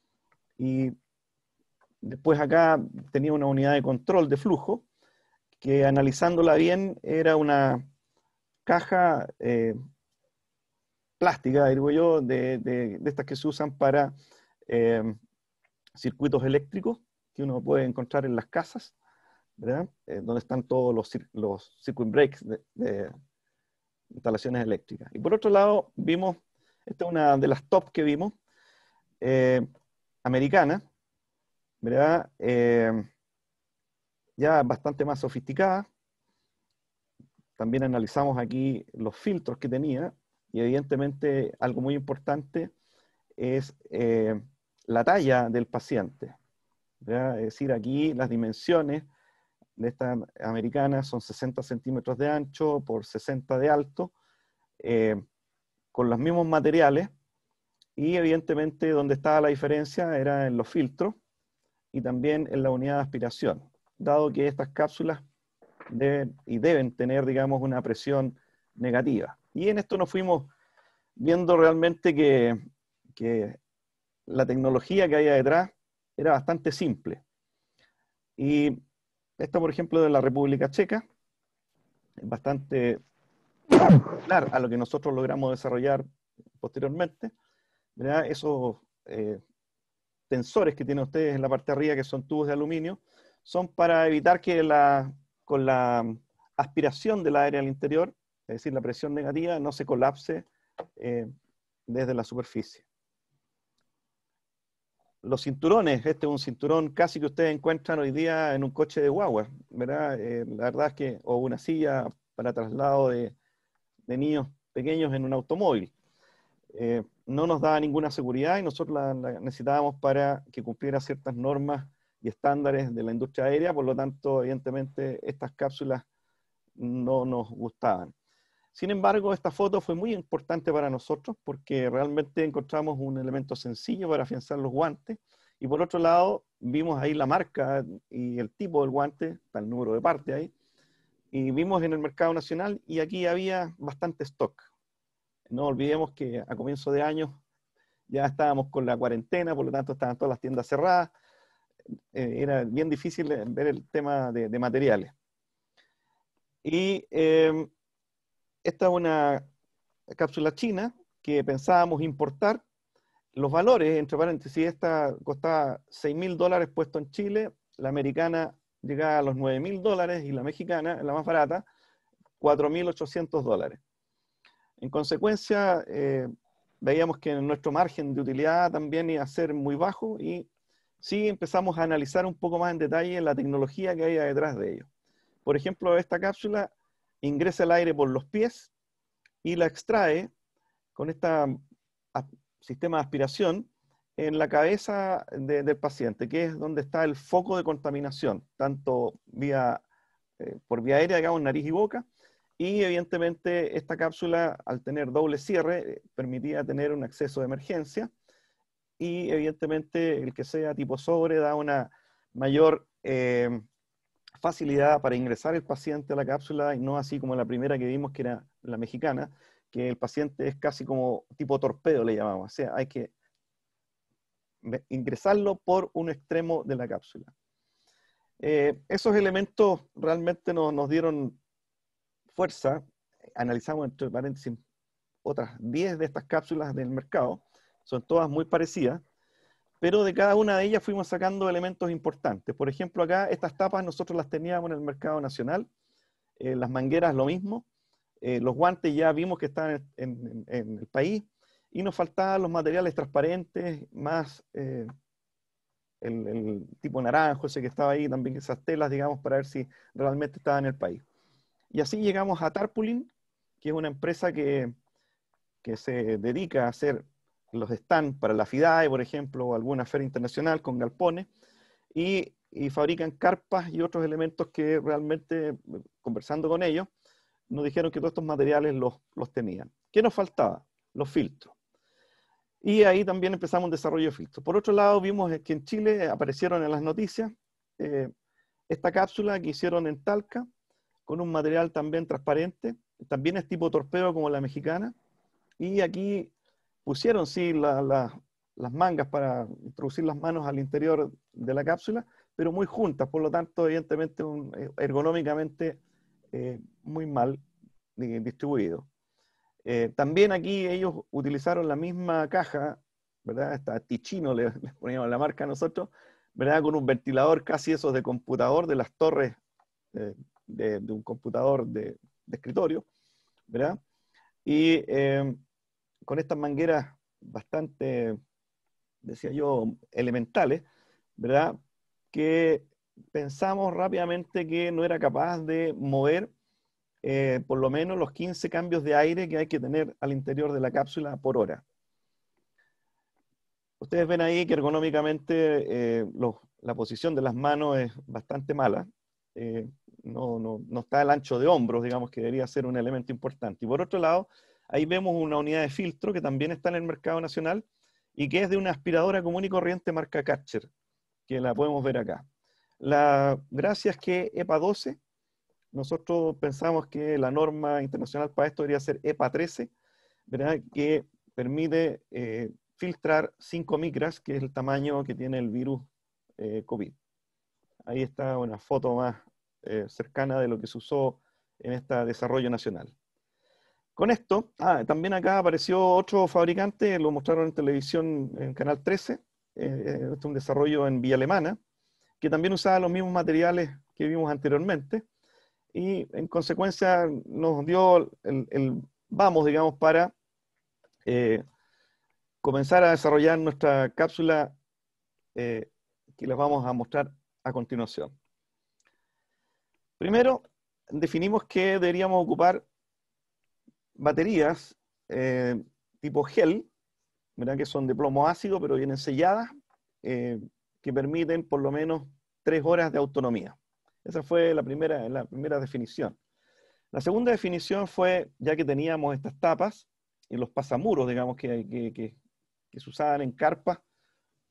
y después acá tenía una unidad de control de flujo, que analizándola bien era una caja eh, plástica, digo yo, de, de, de estas que se usan para eh, circuitos eléctricos, que uno puede encontrar en las casas, ¿verdad? Eh, donde están todos los, los circuit breaks de, de instalaciones eléctricas. Y por otro lado, vimos, esta es una de las top que vimos, eh, americana, ¿verdad? Eh, ya bastante más sofisticada. También analizamos aquí los filtros que tenía, y evidentemente algo muy importante es eh, la talla del paciente, ¿verdad? Es decir, aquí las dimensiones de esta americana son sesenta centímetros de ancho por sesenta de alto, eh, con los mismos materiales, y evidentemente donde estaba la diferencia era en los filtros y también en la unidad de aspiración, dado que estas cápsulas deben, y deben tener, digamos, una presión negativa. Y en esto nos fuimos viendo realmente que, que la tecnología que había detrás era bastante simple. Y esto, por ejemplo, de la República Checa, es bastante similar a lo que nosotros logramos desarrollar posteriormente, ¿verdad? Esos eh, tensores que tienen ustedes en la parte de arriba, que son tubos de aluminio, son para evitar que la, con la aspiración del aire al interior, es decir, la presión negativa, no se colapse eh, desde la superficie. Los cinturones, este es un cinturón casi que ustedes encuentran hoy día en un coche de guagua, ¿verdad? Eh, la verdad es que, o una silla para traslado de, de niños pequeños en un automóvil. Eh, no nos daba ninguna seguridad y nosotros la, la necesitábamos para que cumpliera ciertas normas y estándares de la industria aérea, por lo tanto, evidentemente, estas cápsulas no nos gustaban. Sin embargo, esta foto fue muy importante para nosotros porque realmente encontramos un elemento sencillo para afianzar los guantes, y por otro lado, vimos ahí la marca y el tipo del guante, está el número de parte ahí, y vimos en el mercado nacional y aquí había bastante stock. No olvidemos que a comienzo de año ya estábamos con la cuarentena, por lo tanto estaban todas las tiendas cerradas, eh, era bien difícil ver el tema de, de materiales. Y eh, esta es una cápsula china que pensábamos importar. Los valores, entre paréntesis, esta costaba seis mil dólares puesto en Chile, la americana llegaba a los nueve mil dólares y la mexicana, la más barata, cuatro mil ochocientos dólares. En consecuencia, eh, veíamos que nuestro margen de utilidad también iba a ser muy bajo y sí empezamos a analizar un poco más en detalle la tecnología que hay detrás de ello. Por ejemplo, esta cápsula ingresa el aire por los pies y la extrae con este sistema de aspiración en la cabeza de, del paciente, que es donde está el foco de contaminación, tanto vía, eh, por vía aérea, digamos, nariz y boca, y evidentemente esta cápsula, al tener doble cierre, eh, permitía tener un acceso de emergencia, y evidentemente el que sea tipo sobre da una mayor eh, facilidad para ingresar el paciente a la cápsula, y no así como la primera que vimos, que era la mexicana, que el paciente es casi como tipo torpedo, le llamamos. O sea, hay que ingresarlo por un extremo de la cápsula. Eh, esos elementos realmente nos, nos dieron fuerza. Analizamos, entre paréntesis, otras diez de estas cápsulas del mercado. Son todas muy parecidas, pero de cada una de ellas fuimos sacando elementos importantes. Por ejemplo, acá estas tapas nosotros las teníamos en el mercado nacional, eh, las mangueras lo mismo, eh, los guantes ya vimos que están en, en, en el país, y nos faltaban los materiales transparentes, más eh, el, el tipo naranjo, ese que estaba ahí, también esas telas, digamos, para ver si realmente estaba en el país. Y así llegamos a Tarpaulin, que es una empresa que, que se dedica a hacer los stands para la FIDAE, por ejemplo, o alguna feria internacional con galpones, y, y fabrican carpas y otros elementos que realmente, conversando con ellos, nos dijeron que todos estos materiales los, los tenían. ¿Qué nos faltaba? Los filtros. Y ahí también empezamos un desarrollo de filtros. Por otro lado, vimos que en Chile aparecieron en las noticias eh, esta cápsula que hicieron en Talca, con un material también transparente, también es tipo torpedo como la mexicana, y aquí pusieron sí la, la, las mangas para introducir las manos al interior de la cápsula, pero muy juntas, por lo tanto, evidentemente, un, ergonómicamente eh, muy mal eh, distribuido. Eh, también aquí ellos utilizaron la misma caja, ¿verdad? Esta Ticino le, le poníamos la marca a nosotros, ¿verdad? Con un ventilador casi esos de computador, de las torres eh, de, de un computador de, de escritorio, ¿verdad? Y eh, con estas mangueras bastante, decía yo, elementales, ¿verdad? Que pensamos rápidamente que no era capaz de mover eh, por lo menos los quince cambios de aire que hay que tener al interior de la cápsula por hora. Ustedes ven ahí que ergonómicamente eh, los, la posición de las manos es bastante mala. Eh, no, no, no está al ancho de hombros, digamos, que debería ser un elemento importante. Y por otro lado, ahí vemos una unidad de filtro que también está en el mercado nacional y que es de una aspiradora común y corriente marca Karcher, que la podemos ver acá. La gracia es que EPA doce, nosotros pensamos que la norma internacional para esto debería ser EPA trece, ¿verdad? Que permite eh, filtrar cinco micras, que es el tamaño que tiene el virus eh, COVID. Ahí está una foto más eh, cercana de lo que se usó en este desarrollo nacional. Con esto, ah, también acá apareció otro fabricante, lo mostraron en televisión en Canal trece, eh, este es un desarrollo en Villa Alemana, que también usaba los mismos materiales que vimos anteriormente, y en consecuencia nos dio el, el vamos, digamos, para eh, comenzar a desarrollar nuestra cápsula eh, que les vamos a mostrar a continuación. Primero, definimos que deberíamos ocupar baterías eh, tipo gel, ¿verdad? Que son de plomo ácido, pero vienen selladas, eh, que permiten por lo menos tres horas de autonomía. Esa fue la primera, la primera definición. La segunda definición fue, ya que teníamos estas tapas y los pasamuros, digamos, que, que, que, que se usaban en carpas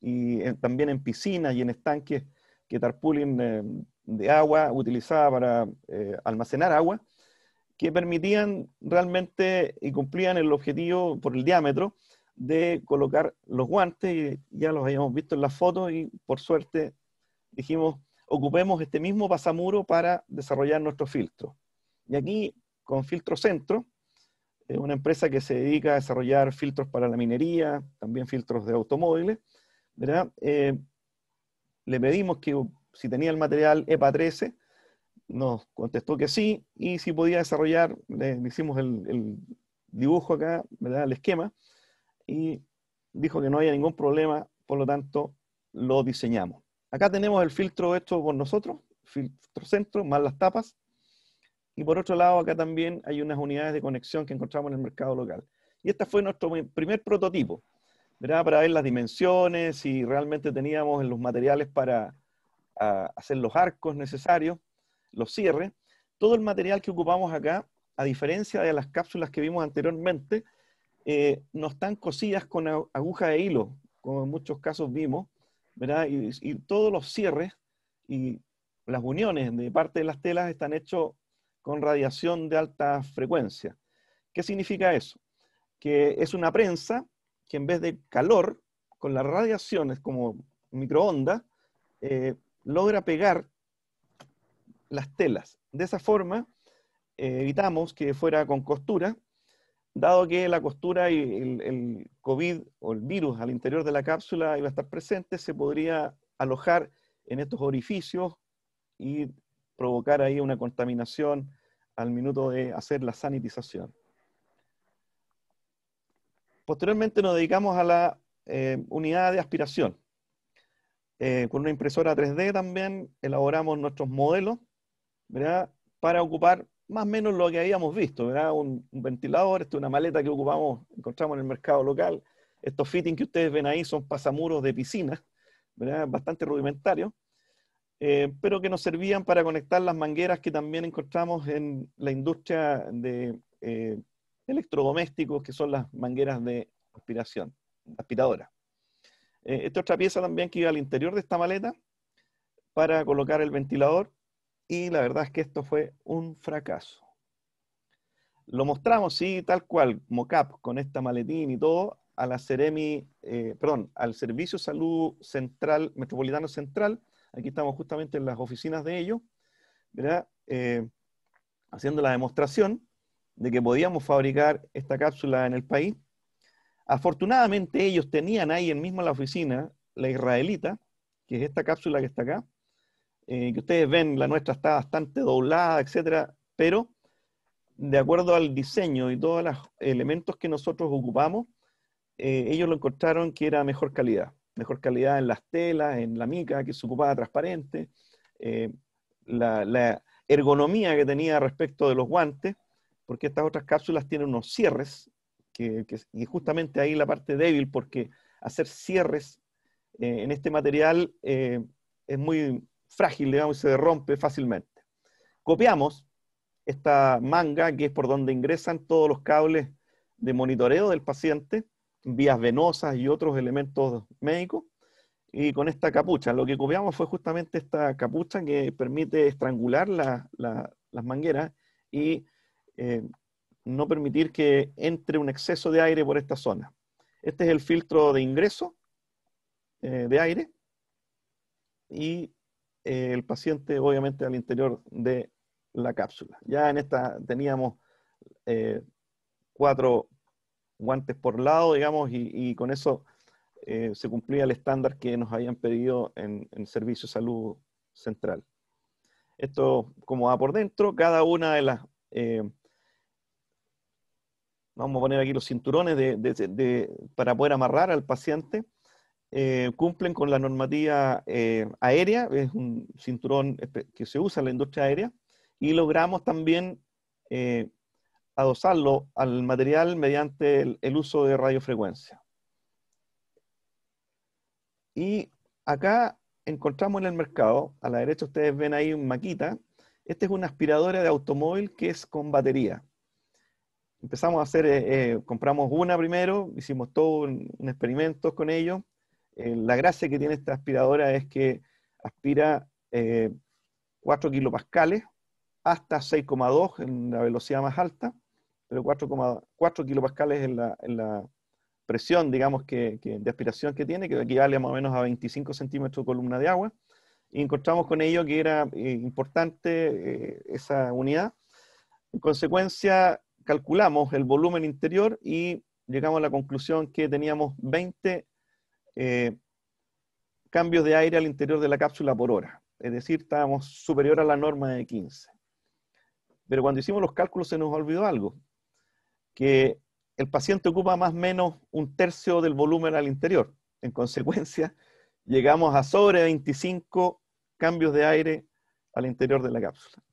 y en, también en piscinas y en estanques que tarpaulin eh, de agua utilizaba para eh, almacenar agua, que permitían realmente y cumplían el objetivo por el diámetro de colocar los guantes, y ya los habíamos visto en las fotos, y por suerte dijimos, ocupemos este mismo pasamuro para desarrollar nuestro filtro. Y aquí, con Filtro Centro, eh, una empresa que se dedica a desarrollar filtros para la minería, también filtros de automóviles, ¿verdad? Eh, le pedimos que si tenía el material E P A trece, nos contestó que sí, y si podía desarrollar, le, le hicimos el, el dibujo acá, ¿verdad? El esquema, y dijo que no había ningún problema, por lo tanto lo diseñamos. Acá tenemos el filtro hecho por nosotros, Filtro Centro, más las tapas, y por otro lado acá también hay unas unidades de conexión que encontramos en el mercado local. Y este fue nuestro primer prototipo, ¿verdad? Para ver las dimensiones, si realmente teníamos los materiales para a, hacer los arcos necesarios, los cierres. Todo el material que ocupamos acá, a diferencia de las cápsulas que vimos anteriormente, eh, no están cosidas con aguja de hilo, como en muchos casos vimos, ¿verdad? Y, y todos los cierres y las uniones de parte de las telas están hechos con radiación de alta frecuencia. ¿Qué significa eso? Que es una prensa que en vez de calor, con las radiaciones como microondas, eh, logra pegar las telas. De esa forma, eh, evitamos que fuera con costura, dado que la costura y el, el COVID o el virus al interior de la cápsula iba a estar presente, se podría alojar en estos orificios y provocar ahí una contaminación al minuto de hacer la sanitización. Posteriormente nos dedicamos a la eh, unidad de aspiración. Eh, con una impresora tres D también elaboramos nuestros modelos, ¿verdad? Para ocupar más o menos lo que habíamos visto, ¿verdad? Un, un ventilador, esta es una maleta que ocupamos, encontramos en el mercado local. Estos fittings que ustedes ven ahí son pasamuros de piscina, ¿verdad? Bastante rudimentarios, eh, pero que nos servían para conectar las mangueras que también encontramos en la industria de eh, electrodomésticos, que son las mangueras de aspiración, aspiradoras. Eh, esta otra pieza también que iba al interior de esta maleta para colocar el ventilador, y la verdad es que esto fue un fracaso. Lo mostramos, sí, tal cual, mocap, con esta maletín y todo, a la Ceremi, eh, perdón, al Servicio Salud Central, Metropolitano Central. Aquí estamos justamente en las oficinas de ellos, ¿verdad? Eh, haciendo la demostración de que podíamos fabricar esta cápsula en el país. Afortunadamente ellos tenían ahí en mismo en la oficina la israelita, que es esta cápsula que está acá, eh, que ustedes ven, la nuestra está bastante doblada, etcétera, pero de acuerdo al diseño y todos los elementos que nosotros ocupamos, eh, ellos lo encontraron que era mejor calidad. Mejor calidad en las telas, en la mica, que se ocupaba transparente, eh, la, la ergonomía que tenía respecto de los guantes, porque estas otras cápsulas tienen unos cierres, que, que, y justamente ahí la parte débil, porque hacer cierres eh, en este material eh, es muy frágil, digamos, y se rompe fácilmente. Copiamos esta manga, que es por donde ingresan todos los cables de monitoreo del paciente, vías venosas y otros elementos médicos, y con esta capucha. Lo que copiamos fue justamente esta capucha que permite estrangular la, la, las mangueras y eh, no permitir que entre un exceso de aire por esta zona. Este es el filtro de ingreso eh, de aire, y eh, el paciente obviamente al interior de la cápsula. Ya en esta teníamos eh, cuatro guantes por lado, digamos, y, y con eso eh, se cumplía el estándar que nos habían pedido en el Servicio de Salud Central. Esto como va por dentro, cada una de las... Eh, vamos a poner aquí los cinturones de, de, de, para poder amarrar al paciente, eh, cumplen con la normativa eh, aérea, es un cinturón que se usa en la industria aérea, y logramos también eh, adosarlo al material mediante el, el uso de radiofrecuencia. Y acá encontramos en el mercado, a la derecha ustedes ven ahí un Makita. Esta es una aspiradora de automóvil que es con batería. Empezamos a hacer, eh, eh, compramos una primero, hicimos todo un, un experimento con ello, Eh, la gracia que tiene esta aspiradora es que aspira eh, cuatro kilopascales hasta seis coma dos en la velocidad más alta, pero cuatro coma cuatro kilopascales en la, en la presión, digamos, que, que de aspiración que tiene, que equivale más o menos a veinticinco centímetros de columna de agua. Y encontramos con ello que era eh, importante eh, esa unidad. En consecuencia, calculamos el volumen interior y llegamos a la conclusión que teníamos veinte eh, cambios de aire al interior de la cápsula por hora. Es decir, estábamos superior a la norma de quince. Pero cuando hicimos los cálculos se nos olvidó algo, que el paciente ocupa más o menos un tercio del volumen al interior. En consecuencia, llegamos a sobre veinticinco cambios de aire al interior de la cápsula.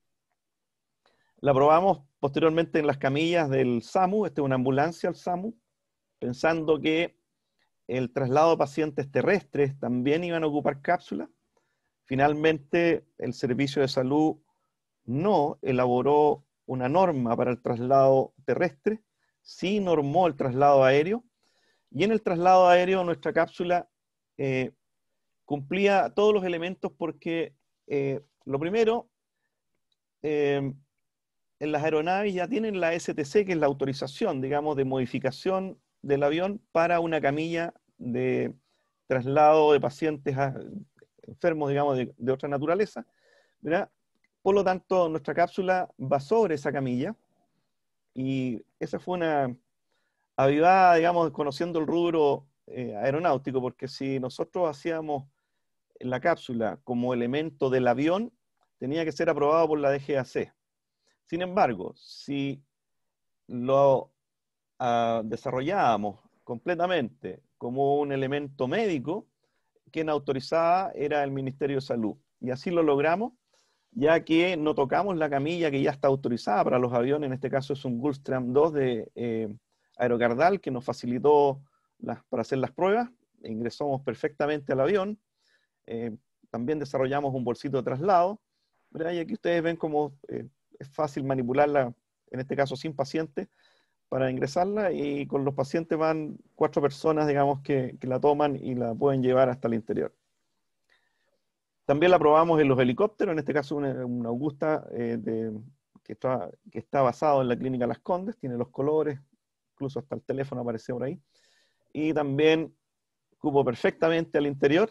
La probamos posteriormente en las camillas del SAMU, esta es una ambulancia al SAMU, pensando que el traslado de pacientes terrestres también iban a ocupar cápsulas. Finalmente, el Servicio de Salud no elaboró una norma para el traslado terrestre, sí normó el traslado aéreo, y en el traslado aéreo nuestra cápsula eh, cumplía todos los elementos porque, eh, lo primero, eh, en las aeronaves ya tienen la S T C, que es la autorización, digamos, de modificación del avión para una camilla de traslado de pacientes a, enfermos, digamos, de, de otra naturaleza, ¿verdad? Por lo tanto, nuestra cápsula va sobre esa camilla, y esa fue una avivada, digamos, conociendo el rubro eh, aeronáutico, porque si nosotros hacíamos la cápsula como elemento del avión, tenía que ser aprobado por la D G A C. Sin embargo, si lo uh, desarrollábamos completamente como un elemento médico, quien autorizaba era el Ministerio de Salud. Y así lo logramos, ya que no tocamos la camilla que ya está autorizada para los aviones. En este caso es un Gulfstream dos de eh, Aerocardal, que nos facilitó las, para hacer las pruebas. Ingresamos perfectamente al avión. Eh, también desarrollamos un bolsito de traslado, ¿verdad? Y aquí ustedes ven cómo eh, es fácil manipularla, en este caso sin paciente, para ingresarla, y con los pacientes van cuatro personas, digamos, que, que la toman y la pueden llevar hasta el interior. También la probamos en los helicópteros, en este caso una, una Augusta eh, de, que, está, que está basado en la Clínica Las Condes, tiene los colores, incluso hasta el teléfono aparece por ahí, y también cupo perfectamente al interior.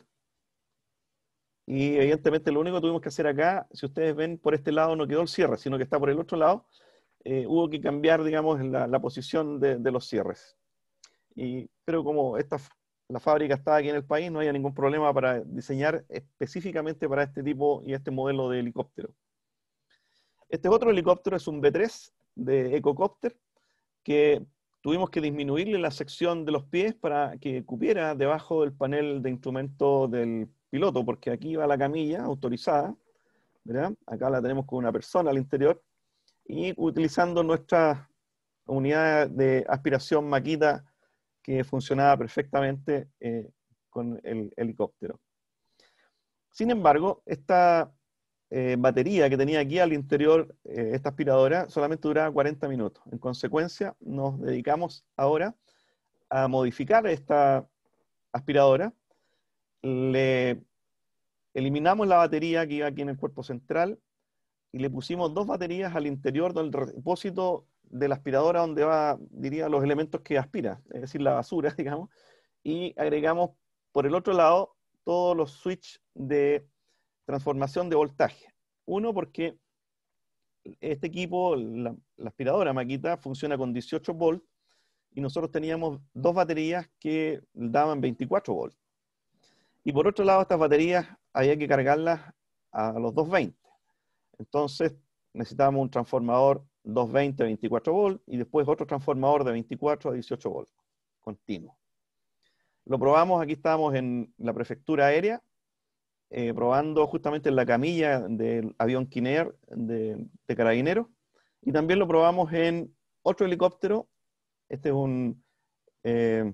Y evidentemente lo único que tuvimos que hacer acá, si ustedes ven por este lado no quedó el cierre, sino que está por el otro lado, eh, hubo que cambiar, digamos, la, la posición de, de los cierres. Y, pero como esta, la fábrica está aquí en el país, no había ningún problema para diseñar específicamente para este tipo y este modelo de helicóptero. Este otro helicóptero es un B tres de Ecocopter, que tuvimos que disminuirle la sección de los pies para que cupiera debajo del panel de instrumento del piloto, porque aquí va la camilla autorizada, ¿verdad? Acá la tenemos con una persona al interior, y utilizando nuestra unidad de aspiración Makita, que funcionaba perfectamente eh, con el helicóptero. Sin embargo, esta eh, batería que tenía aquí al interior, eh, esta aspiradora, solamente duraba cuarenta minutos. En consecuencia, nos dedicamos ahora a modificar esta aspiradora. Le eliminamos la batería que iba aquí en el cuerpo central y le pusimos dos baterías al interior del depósito de la aspiradora, donde va, diría, los elementos que aspira, es decir, la basura, digamos, y agregamos por el otro lado todos los switches de transformación de voltaje. Uno, porque este equipo, la, la aspiradora Makita, funciona con dieciocho volts, y nosotros teníamos dos baterías que daban veinticuatro volts. Y por otro lado, estas baterías había que cargarlas a los doscientos veinte. Entonces necesitábamos un transformador doscientos veinte a veinticuatro volts y después otro transformador de veinticuatro a dieciocho volts, continuo. Lo probamos, aquí estábamos en la prefectura aérea, eh, probando justamente en la camilla del avión Kinea de, de Carabineros, y también lo probamos en otro helicóptero. Este es un eh,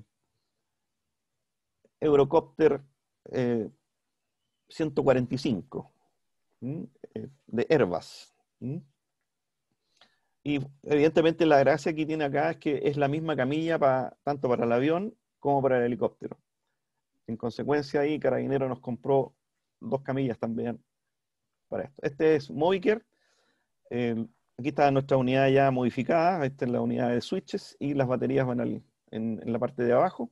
Eurocopter eh, ciento cuarenta y cinco, ¿Mm? eh, de Airbus. ¿Mm? Y evidentemente la gracia que tiene acá es que es la misma camilla para, tanto para el avión como para el helicóptero. en consecuencia, ahí Carabinero nos compró dos camillas también para esto. Este es Movicare. Eh, aquí está nuestra unidad ya modificada. Esta es la unidad de switches y las baterías van al, en, en la parte de abajo.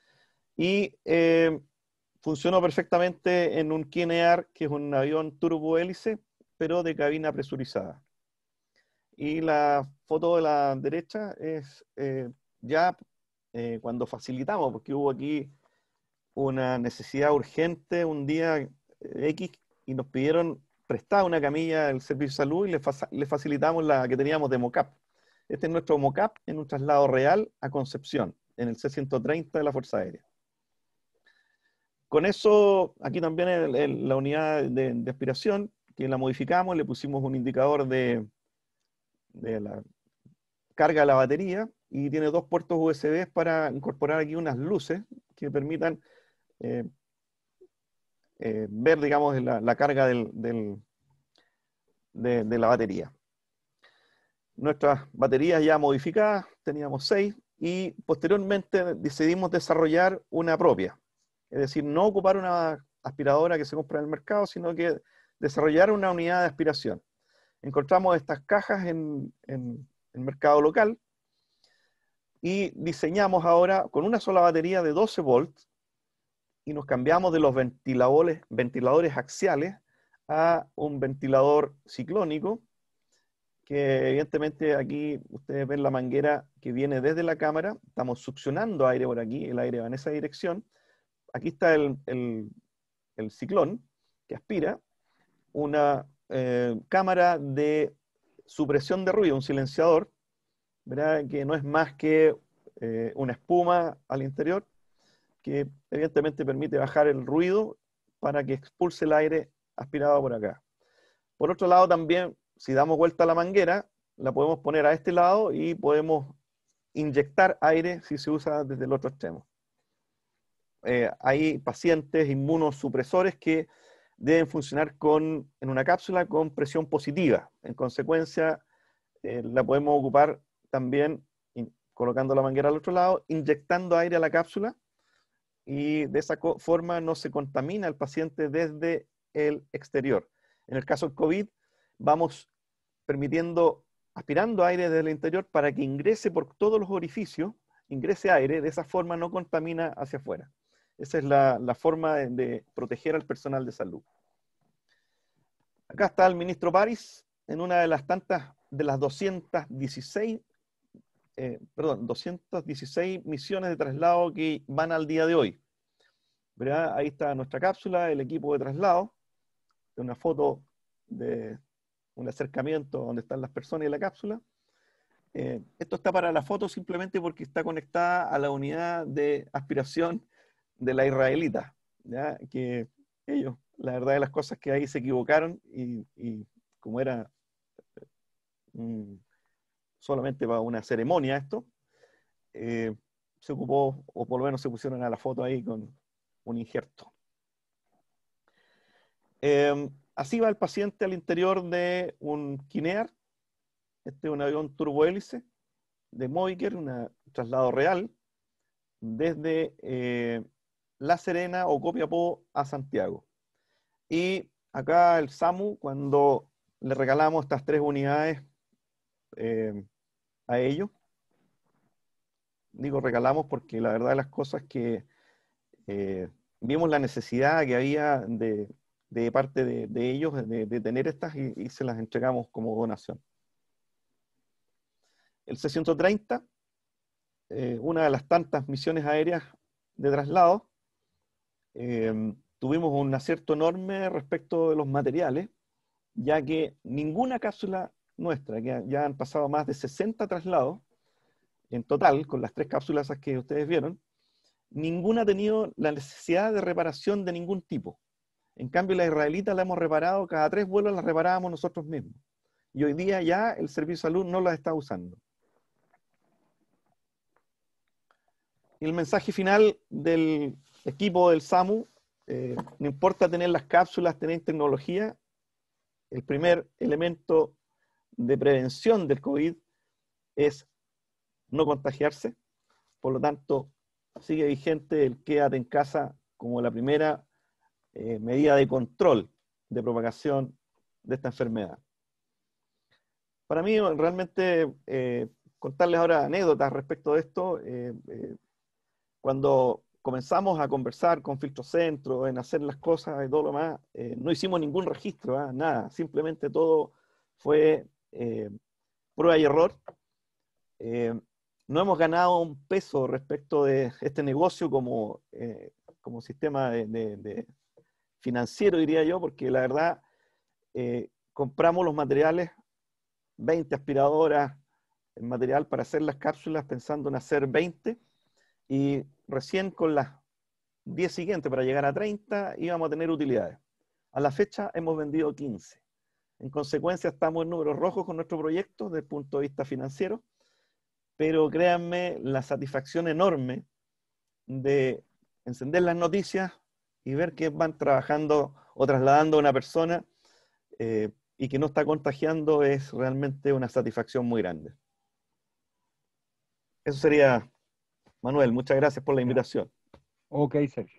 Y eh, funcionó perfectamente en un Kinear, que es un avión turbohélice, pero de cabina presurizada. Y la foto de la derecha es eh, ya eh, cuando facilitamos, porque hubo aquí una necesidad urgente un día X y nos pidieron prestar una camilla del Servicio de Salud y le, fa le facilitamos la que teníamos de mocap. Este es nuestro mocap en un traslado real a Concepción, en el C ciento treinta de la Fuerza Aérea. Con eso, aquí también el, el, la unidad de, de aspiración, que la modificamos, le pusimos un indicador de, de la carga de la batería y tiene dos puertos U S B para incorporar aquí unas luces que permitan eh, eh, ver, digamos, la, la carga del, del, de, de la batería. Nuestras baterías ya modificadas, teníamos seis, y posteriormente decidimos desarrollar una propia. Es decir, no ocupar una aspiradora que se compra en el mercado, sino que desarrollar una unidad de aspiración. Encontramos estas cajas en, en el mercado local y diseñamos ahora con una sola batería de doce volts y nos cambiamos de los ventiladores, ventiladores axiales a un ventilador ciclónico, que evidentemente aquí ustedes ven la manguera que viene desde la cámara. Estamos succionando aire por aquí, el aire va en esa dirección. Aquí está el, el, el ciclón que aspira, una eh, cámara de supresión de ruido, un silenciador, ¿verdad? Que no es más que eh, una espuma al interior, que evidentemente permite bajar el ruido para que expulse el aire aspirado por acá. Por otro lado también, si damos vuelta a la manguera, la podemos poner a este lado y podemos inyectar aire si se usa desde el otro extremo. Eh, hay pacientes inmunosupresores que deben funcionar con, en una cápsula con presión positiva. En consecuencia, eh, la podemos ocupar también in, colocando la manguera al otro lado, inyectando aire a la cápsula, y de esa forma no se contamina el paciente desde el exterior. En el caso del COVID, vamos permitiendo, aspirando aire desde el interior para que ingrese por todos los orificios, ingrese aire, de esa forma no contamina hacia afuera. Esa es la, la forma de, de proteger al personal de salud. Acá está el ministro París en una de las tantas, de las doscientas dieciséis, eh, perdón, doscientas dieciséis misiones de traslado que van al día de hoy. ¿Verdad? Ahí está nuestra cápsula, el equipo de traslado, una foto de un acercamiento donde están las personas y la cápsula. Eh, esto está para la foto simplemente porque está conectada a la unidad de aspiración de la israelita, ¿ya? Que ellos, la verdad de las cosas, que ahí se equivocaron y, y como era um, solamente para una ceremonia esto, eh, se ocupó, o por lo menos se pusieron a la foto ahí con un injerto. Eh, así va el paciente al interior de un Kinear. Este es un avión turbohélice de Movicare, un traslado real, desde eh, La Serena o Copiapó a Santiago. Y acá el SAMU, cuando le regalamos estas tres unidades eh, a ellos, digo regalamos porque la verdad de las cosas es que eh, vimos la necesidad que había de, de parte de, de ellos de, de tener estas y, y se las entregamos como donación. El C ciento treinta, eh, una de las tantas misiones aéreas de traslado, eh, tuvimos un acierto enorme respecto de los materiales, ya que ninguna cápsula nuestra, que ya han pasado más de sesenta traslados en total, con las tres cápsulas que ustedes vieron, ninguna ha tenido la necesidad de reparación de ningún tipo. En cambio, la israelita la hemos reparado, cada tres vuelos la reparábamos nosotros mismos. Y hoy día ya el Servicio de Salud no la está usando. Y el mensaje final del equipo del SAMU, eh, no importa tener las cápsulas, tener tecnología, el primer elemento de prevención del COVID es no contagiarse. Por lo tanto, sigue vigente el quédate en casa como la primera eh, medida de control de propagación de esta enfermedad. Para mí, realmente, eh, contarles ahora anécdotas respecto de esto, eh, eh, cuando comenzamos a conversar con Filtro Centro, en hacer las cosas y todo lo más, eh, no hicimos ningún registro, ¿eh? Nada, simplemente todo fue eh, prueba y error. Eh, no hemos ganado un peso respecto de este negocio como, eh, como sistema de, de, de financiero, diría yo, porque la verdad, eh, compramos los materiales, veinte aspiradoras, el material para hacer las cápsulas, pensando en hacer veinte, y recién con las diez siguientes, para llegar a treinta, íbamos a tener utilidades. A la fecha hemos vendido quince. En consecuencia, estamos en números rojos con nuestro proyecto desde el punto de vista financiero, pero créanme, la satisfacción enorme de encender las noticias y ver que van trabajando o trasladando a una persona eh, y que no está contagiando es realmente una satisfacción muy grande. Eso sería, Manuel, muchas gracias por la invitación. Ok, Sergio.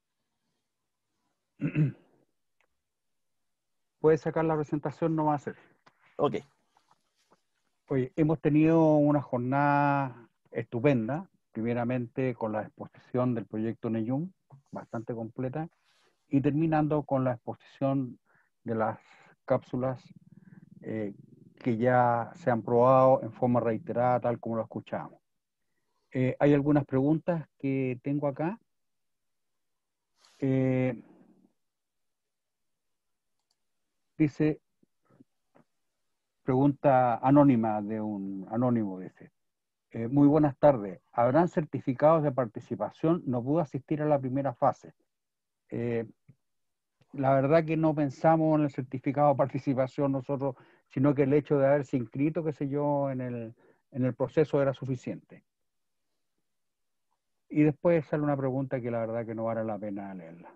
Puedes sacar la presentación nomás, Sergio. Ok. Oye, hemos tenido una jornada estupenda, primeramente con la exposición del proyecto Neyum, bastante completa, y terminando con la exposición de las cápsulas eh, que ya se han probado en forma reiterada, tal como lo escuchamos. Eh, hay algunas preguntas que tengo acá. Eh, dice, pregunta anónima de un anónimo, dice. Eh, muy buenas tardes. ¿Habrán certificados de participación? No pude asistir a la primera fase. Eh, la verdad que no pensamos en el certificado de participación nosotros, sino que el hecho de haberse inscrito, qué sé yo, en el, en el proceso era suficiente. Y después sale una pregunta que la verdad que no vale la pena leerla.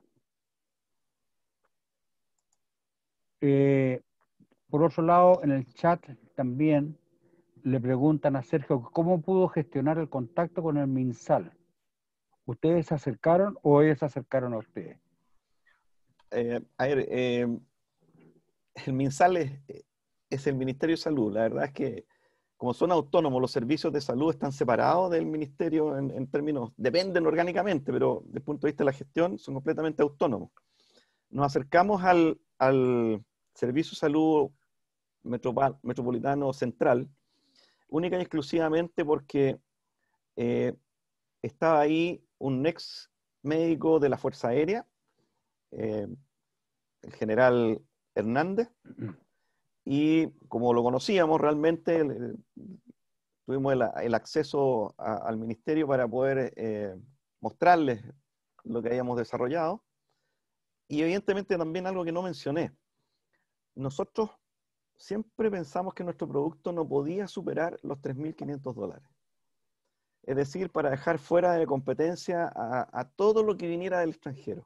Eh, por otro lado, en el chat también le preguntan a Sergio cómo pudo gestionar el contacto con el MinSal. ¿Ustedes se acercaron o ellos se acercaron a ustedes? Eh, a ver, eh, el MinSal es, es el Ministerio de Salud. La verdad es que como son autónomos, los servicios de salud están separados del ministerio en, en términos, dependen orgánicamente, pero desde el punto de vista de la gestión son completamente autónomos. Nos acercamos al, al Servicio de Salud Metropolitano Central, única y exclusivamente porque eh, estaba ahí un ex médico de la Fuerza Aérea, eh, el general Hernández, y como lo conocíamos realmente, el, tuvimos el, el acceso a, al ministerio para poder eh, mostrarles lo que habíamos desarrollado. Y evidentemente también algo que no mencioné. Nosotros siempre pensamos que nuestro producto no podía superar los tres mil quinientos dólares. Es decir, para dejar fuera de competencia a, a todo lo que viniera del extranjero.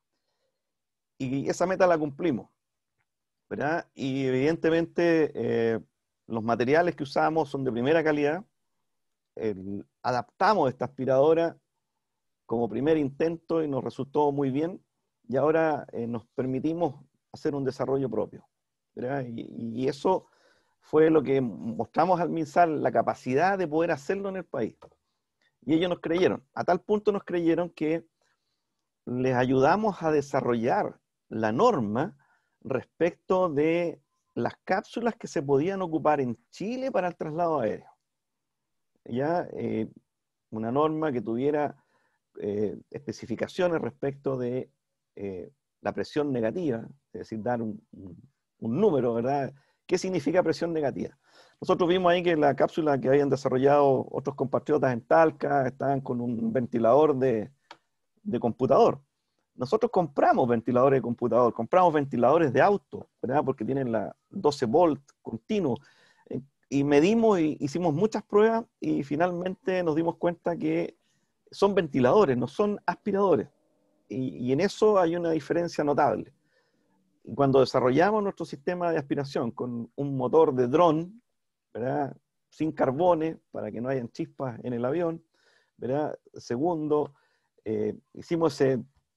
Y esa meta la cumplimos, ¿verdad? Y evidentemente eh, los materiales que usamos son de primera calidad. El, adaptamos esta aspiradora como primer intento y nos resultó muy bien. Y ahora eh, nos permitimos hacer un desarrollo propio, ¿verdad? Y, y eso fue lo que mostramos al MinSal, la capacidad de poder hacerlo en el país. Y ellos nos creyeron. A tal punto nos creyeron que les ayudamos a desarrollar la norma respecto de las cápsulas que se podían ocupar en Chile para el traslado aéreo. Ya, eh, una norma que tuviera eh, especificaciones respecto de eh, la presión negativa, es decir, dar un, un, un número, ¿verdad? ¿Qué significa presión negativa? Nosotros vimos ahí que la cápsula que habían desarrollado otros compatriotas en Talca estaban con un ventilador de, de computador. Nosotros compramos ventiladores de computador, compramos ventiladores de auto, ¿verdad? Porque tienen la doce volt continuo. Y medimos y hicimos muchas pruebas y finalmente nos dimos cuenta que son ventiladores, no son aspiradores. Y, y en eso hay una diferencia notable. Y cuando desarrollamos nuestro sistema de aspiración con un motor de dron, ¿verdad? Sin carbones, para que no hayan chispas en el avión, ¿verdad? Segundo, eh, hicimos ese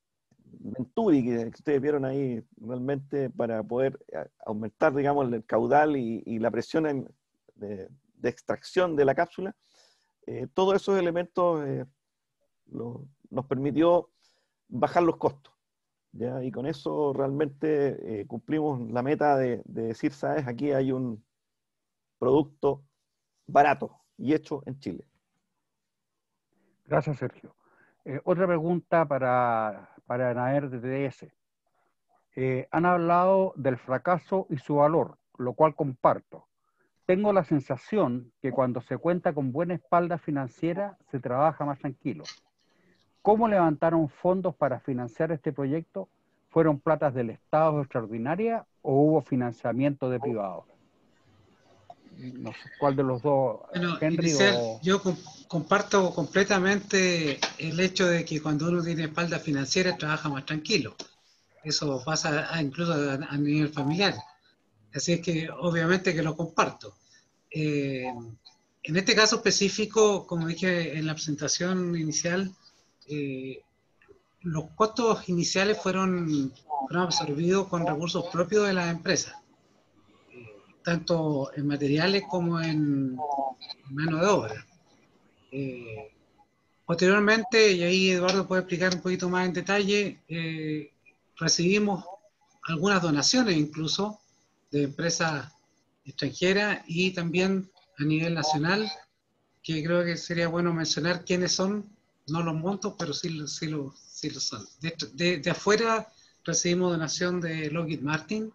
Venturi que ustedes vieron ahí realmente para poder aumentar, digamos, el caudal y, y la presión en, de, de extracción de la cápsula. Eh, todos esos elementos eh, lo, nos permitió bajar los costos, ¿ya? Y con eso realmente eh, cumplimos la meta de, de decir, ¿sabes? Aquí hay un producto barato y hecho en Chile. Gracias, Sergio. Eh, otra pregunta para, para Naer de T D S. Eh, han hablado del fracaso y su valor, lo cual comparto. Tengo la sensación que cuando se cuenta con buena espalda financiera se trabaja más tranquilo. ¿Cómo levantaron fondos para financiar este proyecto? ¿Fueron platas del Estado extraordinaria o hubo financiamiento de privados? No sé cuál de los dos, Bueno, Henry inicial, o... yo com comparto completamente el hecho de que cuando uno tiene espalda financiera trabaja más tranquilo. Eso pasa a, incluso a, a nivel familiar. Así es que obviamente que lo comparto. Eh, en este caso específico, como dije en la presentación inicial, eh, los costos iniciales fueron, fueron absorbidos con recursos propios de las empresas, eh, tanto en materiales como en mano de obra. Eh, posteriormente, y ahí Eduardo puede explicar un poquito más en detalle, eh, recibimos algunas donaciones incluso de empresas extranjeras y también a nivel nacional, que creo que sería bueno mencionar quiénes son, no los montos, pero sí, sí, lo, sí lo son. De, de, de afuera recibimos donación de Lockheed Martin,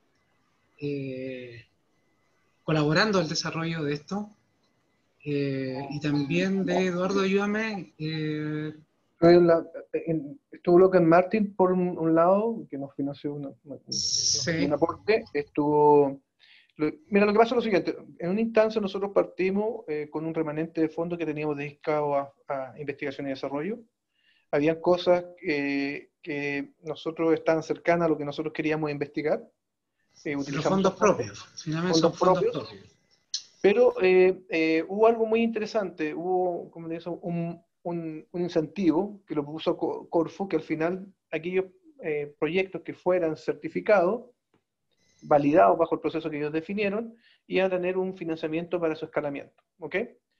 eh, colaborando al desarrollo de esto, eh, y también de Eduardo, ayúdame. Eh, La, en, estuvo Lockheed Martin por un, un lado, que nos financió una, una, sí. un aporte. Estuvo, lo, mira, lo que pasa es lo siguiente: en una instancia nosotros partimos eh, con un remanente de fondos que teníamos dedicado a, a investigación y desarrollo. Habían cosas eh, que nosotros estaban cercanas a lo que nosotros queríamos investigar. Eh, los fondos propios, finalmente fondos son fondos propios, propios. Pero eh, eh, hubo algo muy interesante, hubo, como le digo, un, un, un incentivo que lo puso Corfo, que al final aquellos eh, proyectos que fueran certificados, validados bajo el proceso que ellos definieron, iban a tener un financiamiento para su escalamiento. ¿Ok?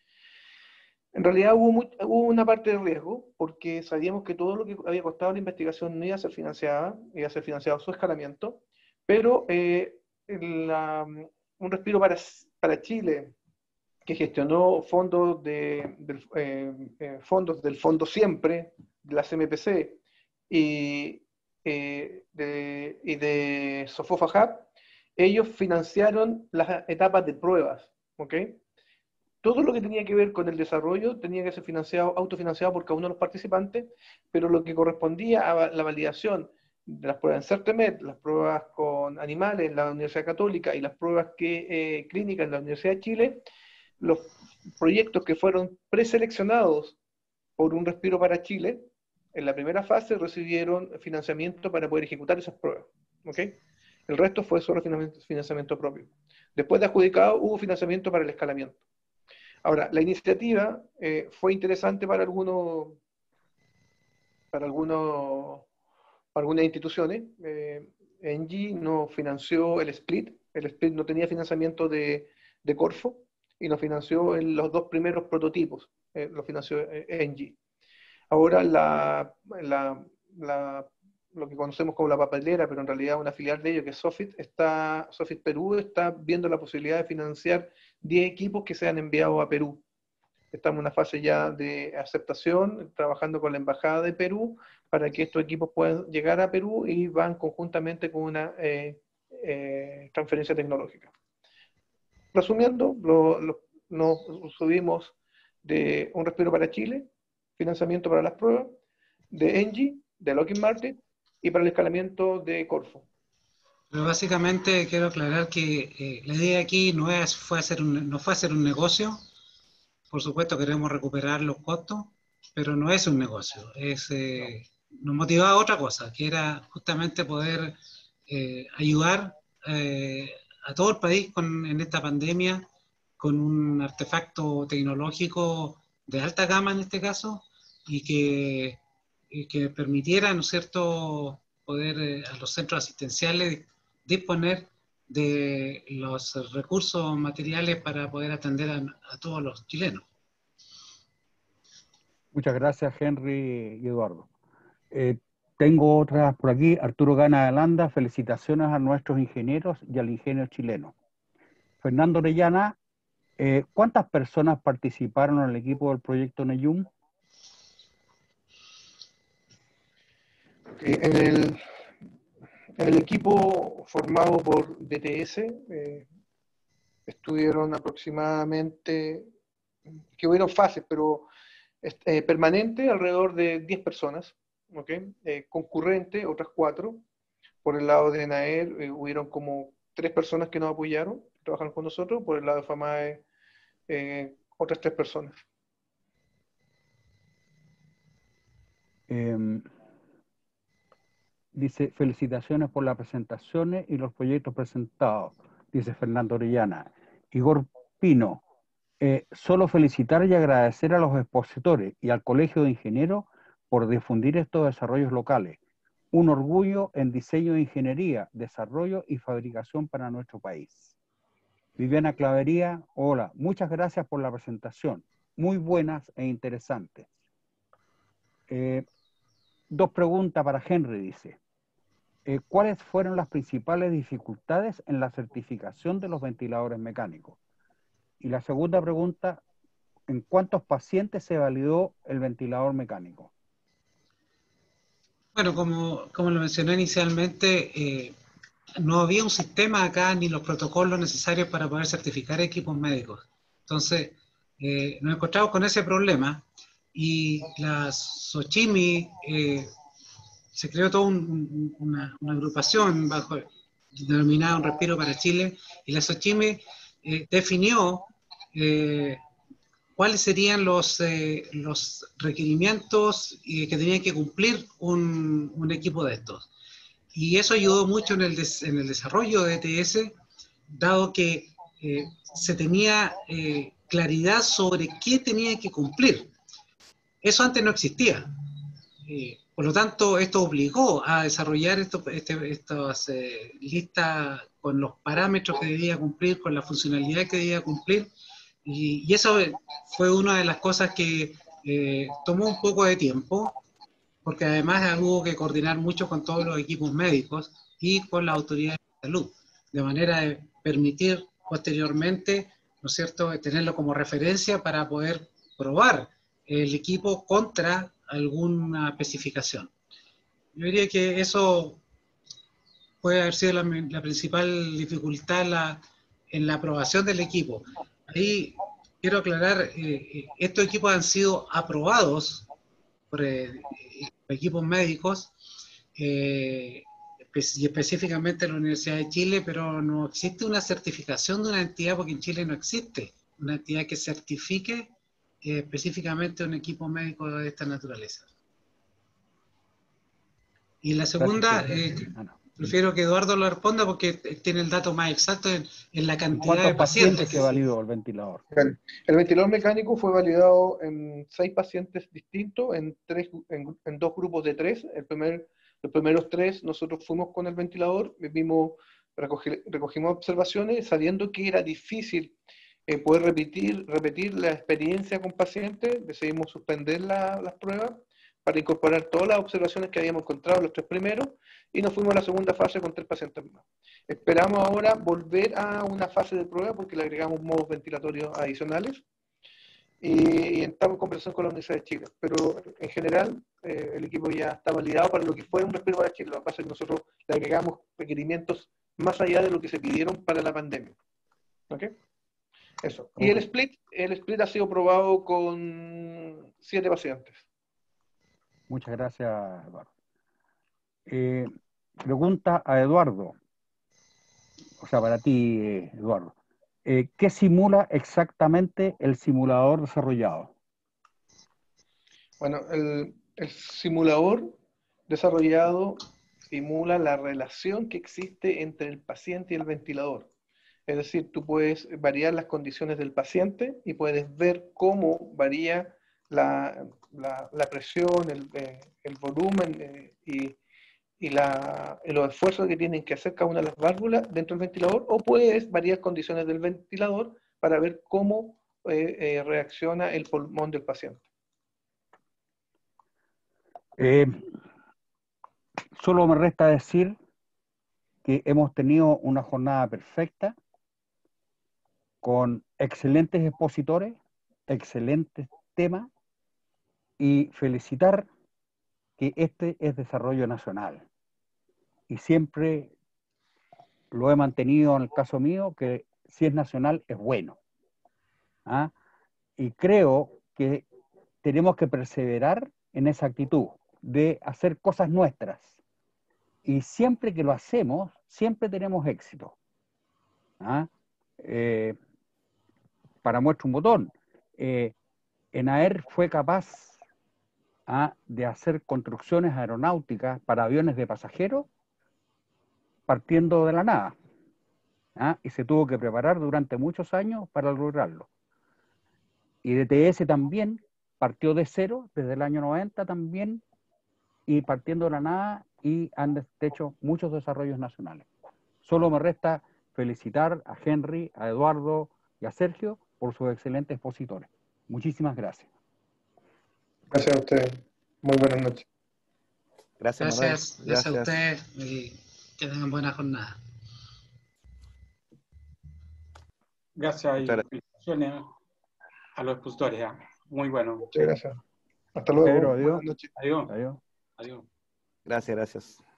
En realidad hubo, muy, hubo una parte de riesgo, porque sabíamos que todo lo que había costado la investigación no iba a ser financiada, iba a ser financiado su escalamiento, pero eh, la, un respiro para, para Chile, que gestionó fondos, de, del, eh, eh, fondos del Fondo Siempre, de la C M P C y, eh, de, y de Sofofa Hub, ellos financiaron las etapas de pruebas. ¿Ok? Todo lo que tenía que ver con el desarrollo tenía que ser financiado, autofinanciado por cada uno de los participantes, pero lo que correspondía a la validación de las pruebas en CERTEMED, las pruebas con animales en la Universidad Católica y las pruebas que, eh, clínicas en la Universidad de Chile, los proyectos que fueron preseleccionados por Un Respiro para Chile, en la primera fase recibieron financiamiento para poder ejecutar esas pruebas. ¿Okay? El resto fue solo financiamiento propio. Después de adjudicado, hubo financiamiento para el escalamiento. Ahora, la iniciativa eh, fue interesante para algunos, para algunos, para algunas instituciones. Eh, Engie no financió el split, el split no tenía financiamiento de, de Corfo, y nos financió en los dos primeros prototipos, eh, lo financió eh, Engie. Ahora la, la, la, lo que conocemos como la papelera, pero en realidad una filial de ellos, que es Sofit, está, Sofit Perú, está viendo la posibilidad de financiar diez equipos que sean enviados a Perú. Estamos en una fase ya de aceptación, trabajando con la Embajada de Perú, para que estos equipos puedan llegar a Perú y van conjuntamente con una eh, eh, transferencia tecnológica. Resumiendo, lo, lo, nos subimos de Un Respiro para Chile, financiamiento para las pruebas, de Engie, de Lockheed Martin, y para el escalamiento de Corfo. Pero básicamente quiero aclarar que eh, la idea aquí no, es, fue hacer un, no fue hacer un negocio. Por supuesto queremos recuperar los costos, pero no es un negocio. Es, eh, nos motivaba otra cosa, que era justamente poder eh, ayudar eh, a todo el país con, en esta pandemia con un artefacto tecnológico de alta gama en este caso, y que eh, que permitiera, ¿no es cierto?, poder eh, a los centros asistenciales disponer de los recursos materiales para poder atender a, a todos los chilenos. Muchas gracias, Henry y Eduardo. Eh, tengo otras por aquí. Arturo Gana de Landa, felicitaciones a nuestros ingenieros y al ingenio chileno. Fernando Orellana, eh, ¿cuántas personas participaron en el equipo del proyecto Neyum? En el, en el equipo formado por D T S eh, estuvieron aproximadamente, que hubieron fases, pero eh, permanente alrededor de diez personas, ¿okay? Eh, concurrente otras cuatro. Por el lado de NAER eh, hubieron como tres personas que nos apoyaron, que trabajaron con nosotros. Por el lado de FAMAE, eh, otras tres personas. Eh, dice, felicitaciones por las presentaciones y los proyectos presentados, dice Fernando Orellana. Igor Pino, eh, solo felicitar y agradecer a los expositores y al Colegio de Ingenieros por difundir estos desarrollos locales. Un orgullo en diseño de ingeniería, desarrollo y fabricación para nuestro país. Viviana Clavería, hola, muchas gracias por la presentación, muy buenas e interesantes. Eh, dos preguntas para Henry, dice. Eh, ¿Cuáles fueron las principales dificultades en la certificación de los ventiladores mecánicos? Y la segunda pregunta, ¿en cuántos pacientes se validó el ventilador mecánico? Bueno, como, como lo mencioné inicialmente, eh, no había un sistema acá ni los protocolos necesarios para poder certificar equipos médicos. Entonces, eh, nos encontramos con ese problema y la Sochimi, eh, se creó toda un, un, una, una agrupación bajo, denominada Un Respiro para Chile, y la Sochimi eh, definió eh, cuáles serían los, eh, los requerimientos eh, que tenía que cumplir un, un equipo de estos. Y eso ayudó mucho en el, des, en el desarrollo de E T S, dado que eh, se tenía eh, claridad sobre qué tenía que cumplir. Eso antes no existía. Eh, por lo tanto, esto obligó a desarrollar esto, este, estas eh, listas con los parámetros que debía cumplir, con la funcionalidad que debía cumplir, y, y eso fue una de las cosas que eh, tomó un poco de tiempo, porque además hubo que coordinar mucho con todos los equipos médicos y con las autoridades de salud, de manera de permitir posteriormente, ¿no es cierto?, tenerlo como referencia para poder probar el equipo contra alguna especificación. Yo diría que eso puede haber sido la, la principal dificultad la, en la aprobación del equipo. Ahí quiero aclarar, eh, estos equipos han sido aprobados por eh, equipos médicos, eh, y específicamente en la Universidad de Chile, pero no existe una certificación de una entidad, porque en Chile no existe una entidad que certifique eh, específicamente un equipo médico de esta naturaleza. Y la segunda, eh, prefiero que Eduardo lo responda porque tiene el dato más exacto en, en la cantidad de pacientes. pacientes se validó el ventilador? El ventilador mecánico fue validado en seis pacientes distintos, en, tres, en, en dos grupos de tres. El primer, los primeros tres nosotros fuimos con el ventilador, vimos, recogi, recogimos observaciones, sabiendo que era difícil eh, poder repetir, repetir la experiencia con pacientes, decidimos suspender la, las pruebas para incorporar todas las observaciones que habíamos encontrado los tres primeros, y nos fuimos a la segunda fase con tres pacientes más. Esperamos ahora volver a una fase de prueba porque le agregamos modos ventilatorios adicionales, y, y estamos en conversación con la Universidad de Chile, pero en general eh, el equipo ya está validado para lo que fue un respiro para Chile. Lo que pasa es que nosotros le agregamos requerimientos más allá de lo que se pidieron para la pandemia. ¿Ok? Eso. Y el split, el split ha sido probado con siete pacientes. Muchas gracias, Eduardo. Eh, pregunta a Eduardo, o sea, para ti, eh, Eduardo. Eh, ¿Qué simula exactamente el simulador desarrollado? Bueno, el, el simulador desarrollado simula la relación que existe entre el paciente y el ventilador. Es decir, tú puedes variar las condiciones del paciente y puedes ver cómo varía la, la, la presión, el, eh, el volumen eh, y, y, la, y los esfuerzos que tienen que hacer cada una de las válvulas dentro del ventilador, o puedes variar condiciones del ventilador para ver cómo eh, eh, reacciona el pulmón del paciente. Eh, solo me resta decir que hemos tenido una jornada perfecta, con excelentes expositores, excelentes temas, y felicitar que este es desarrollo nacional. Y siempre lo he mantenido en el caso mío, que si es nacional es bueno. ¿Ah? Y creo que tenemos que perseverar en esa actitud de hacer cosas nuestras. Y siempre que lo hacemos, siempre tenemos éxito. ¿Ah? Eh, para muestra un botón, eh, ENAER fue capaz ¿ah? de hacer construcciones aeronáuticas para aviones de pasajeros partiendo de la nada. ¿Ah? Y se tuvo que preparar durante muchos años para lograrlo. Y D T S también partió de cero desde el año noventa también, y partiendo de la nada, y han hecho muchos desarrollos nacionales. Solo me resta felicitar a Henry, a Eduardo y a Sergio por sus excelentes expositores. Muchísimas gracias. Gracias a ustedes. Muy buenas noches. Gracias, Manuel. Gracias, gracias a ustedes y que tengan buena jornada. Gracias y Muchas gracias. felicitaciones a los expositores. ¿eh? Muy bueno. Muchas gracias. Hasta luego. Pedro, adiós. Buenas noches. Adiós. Adiós. Adiós. Gracias, gracias.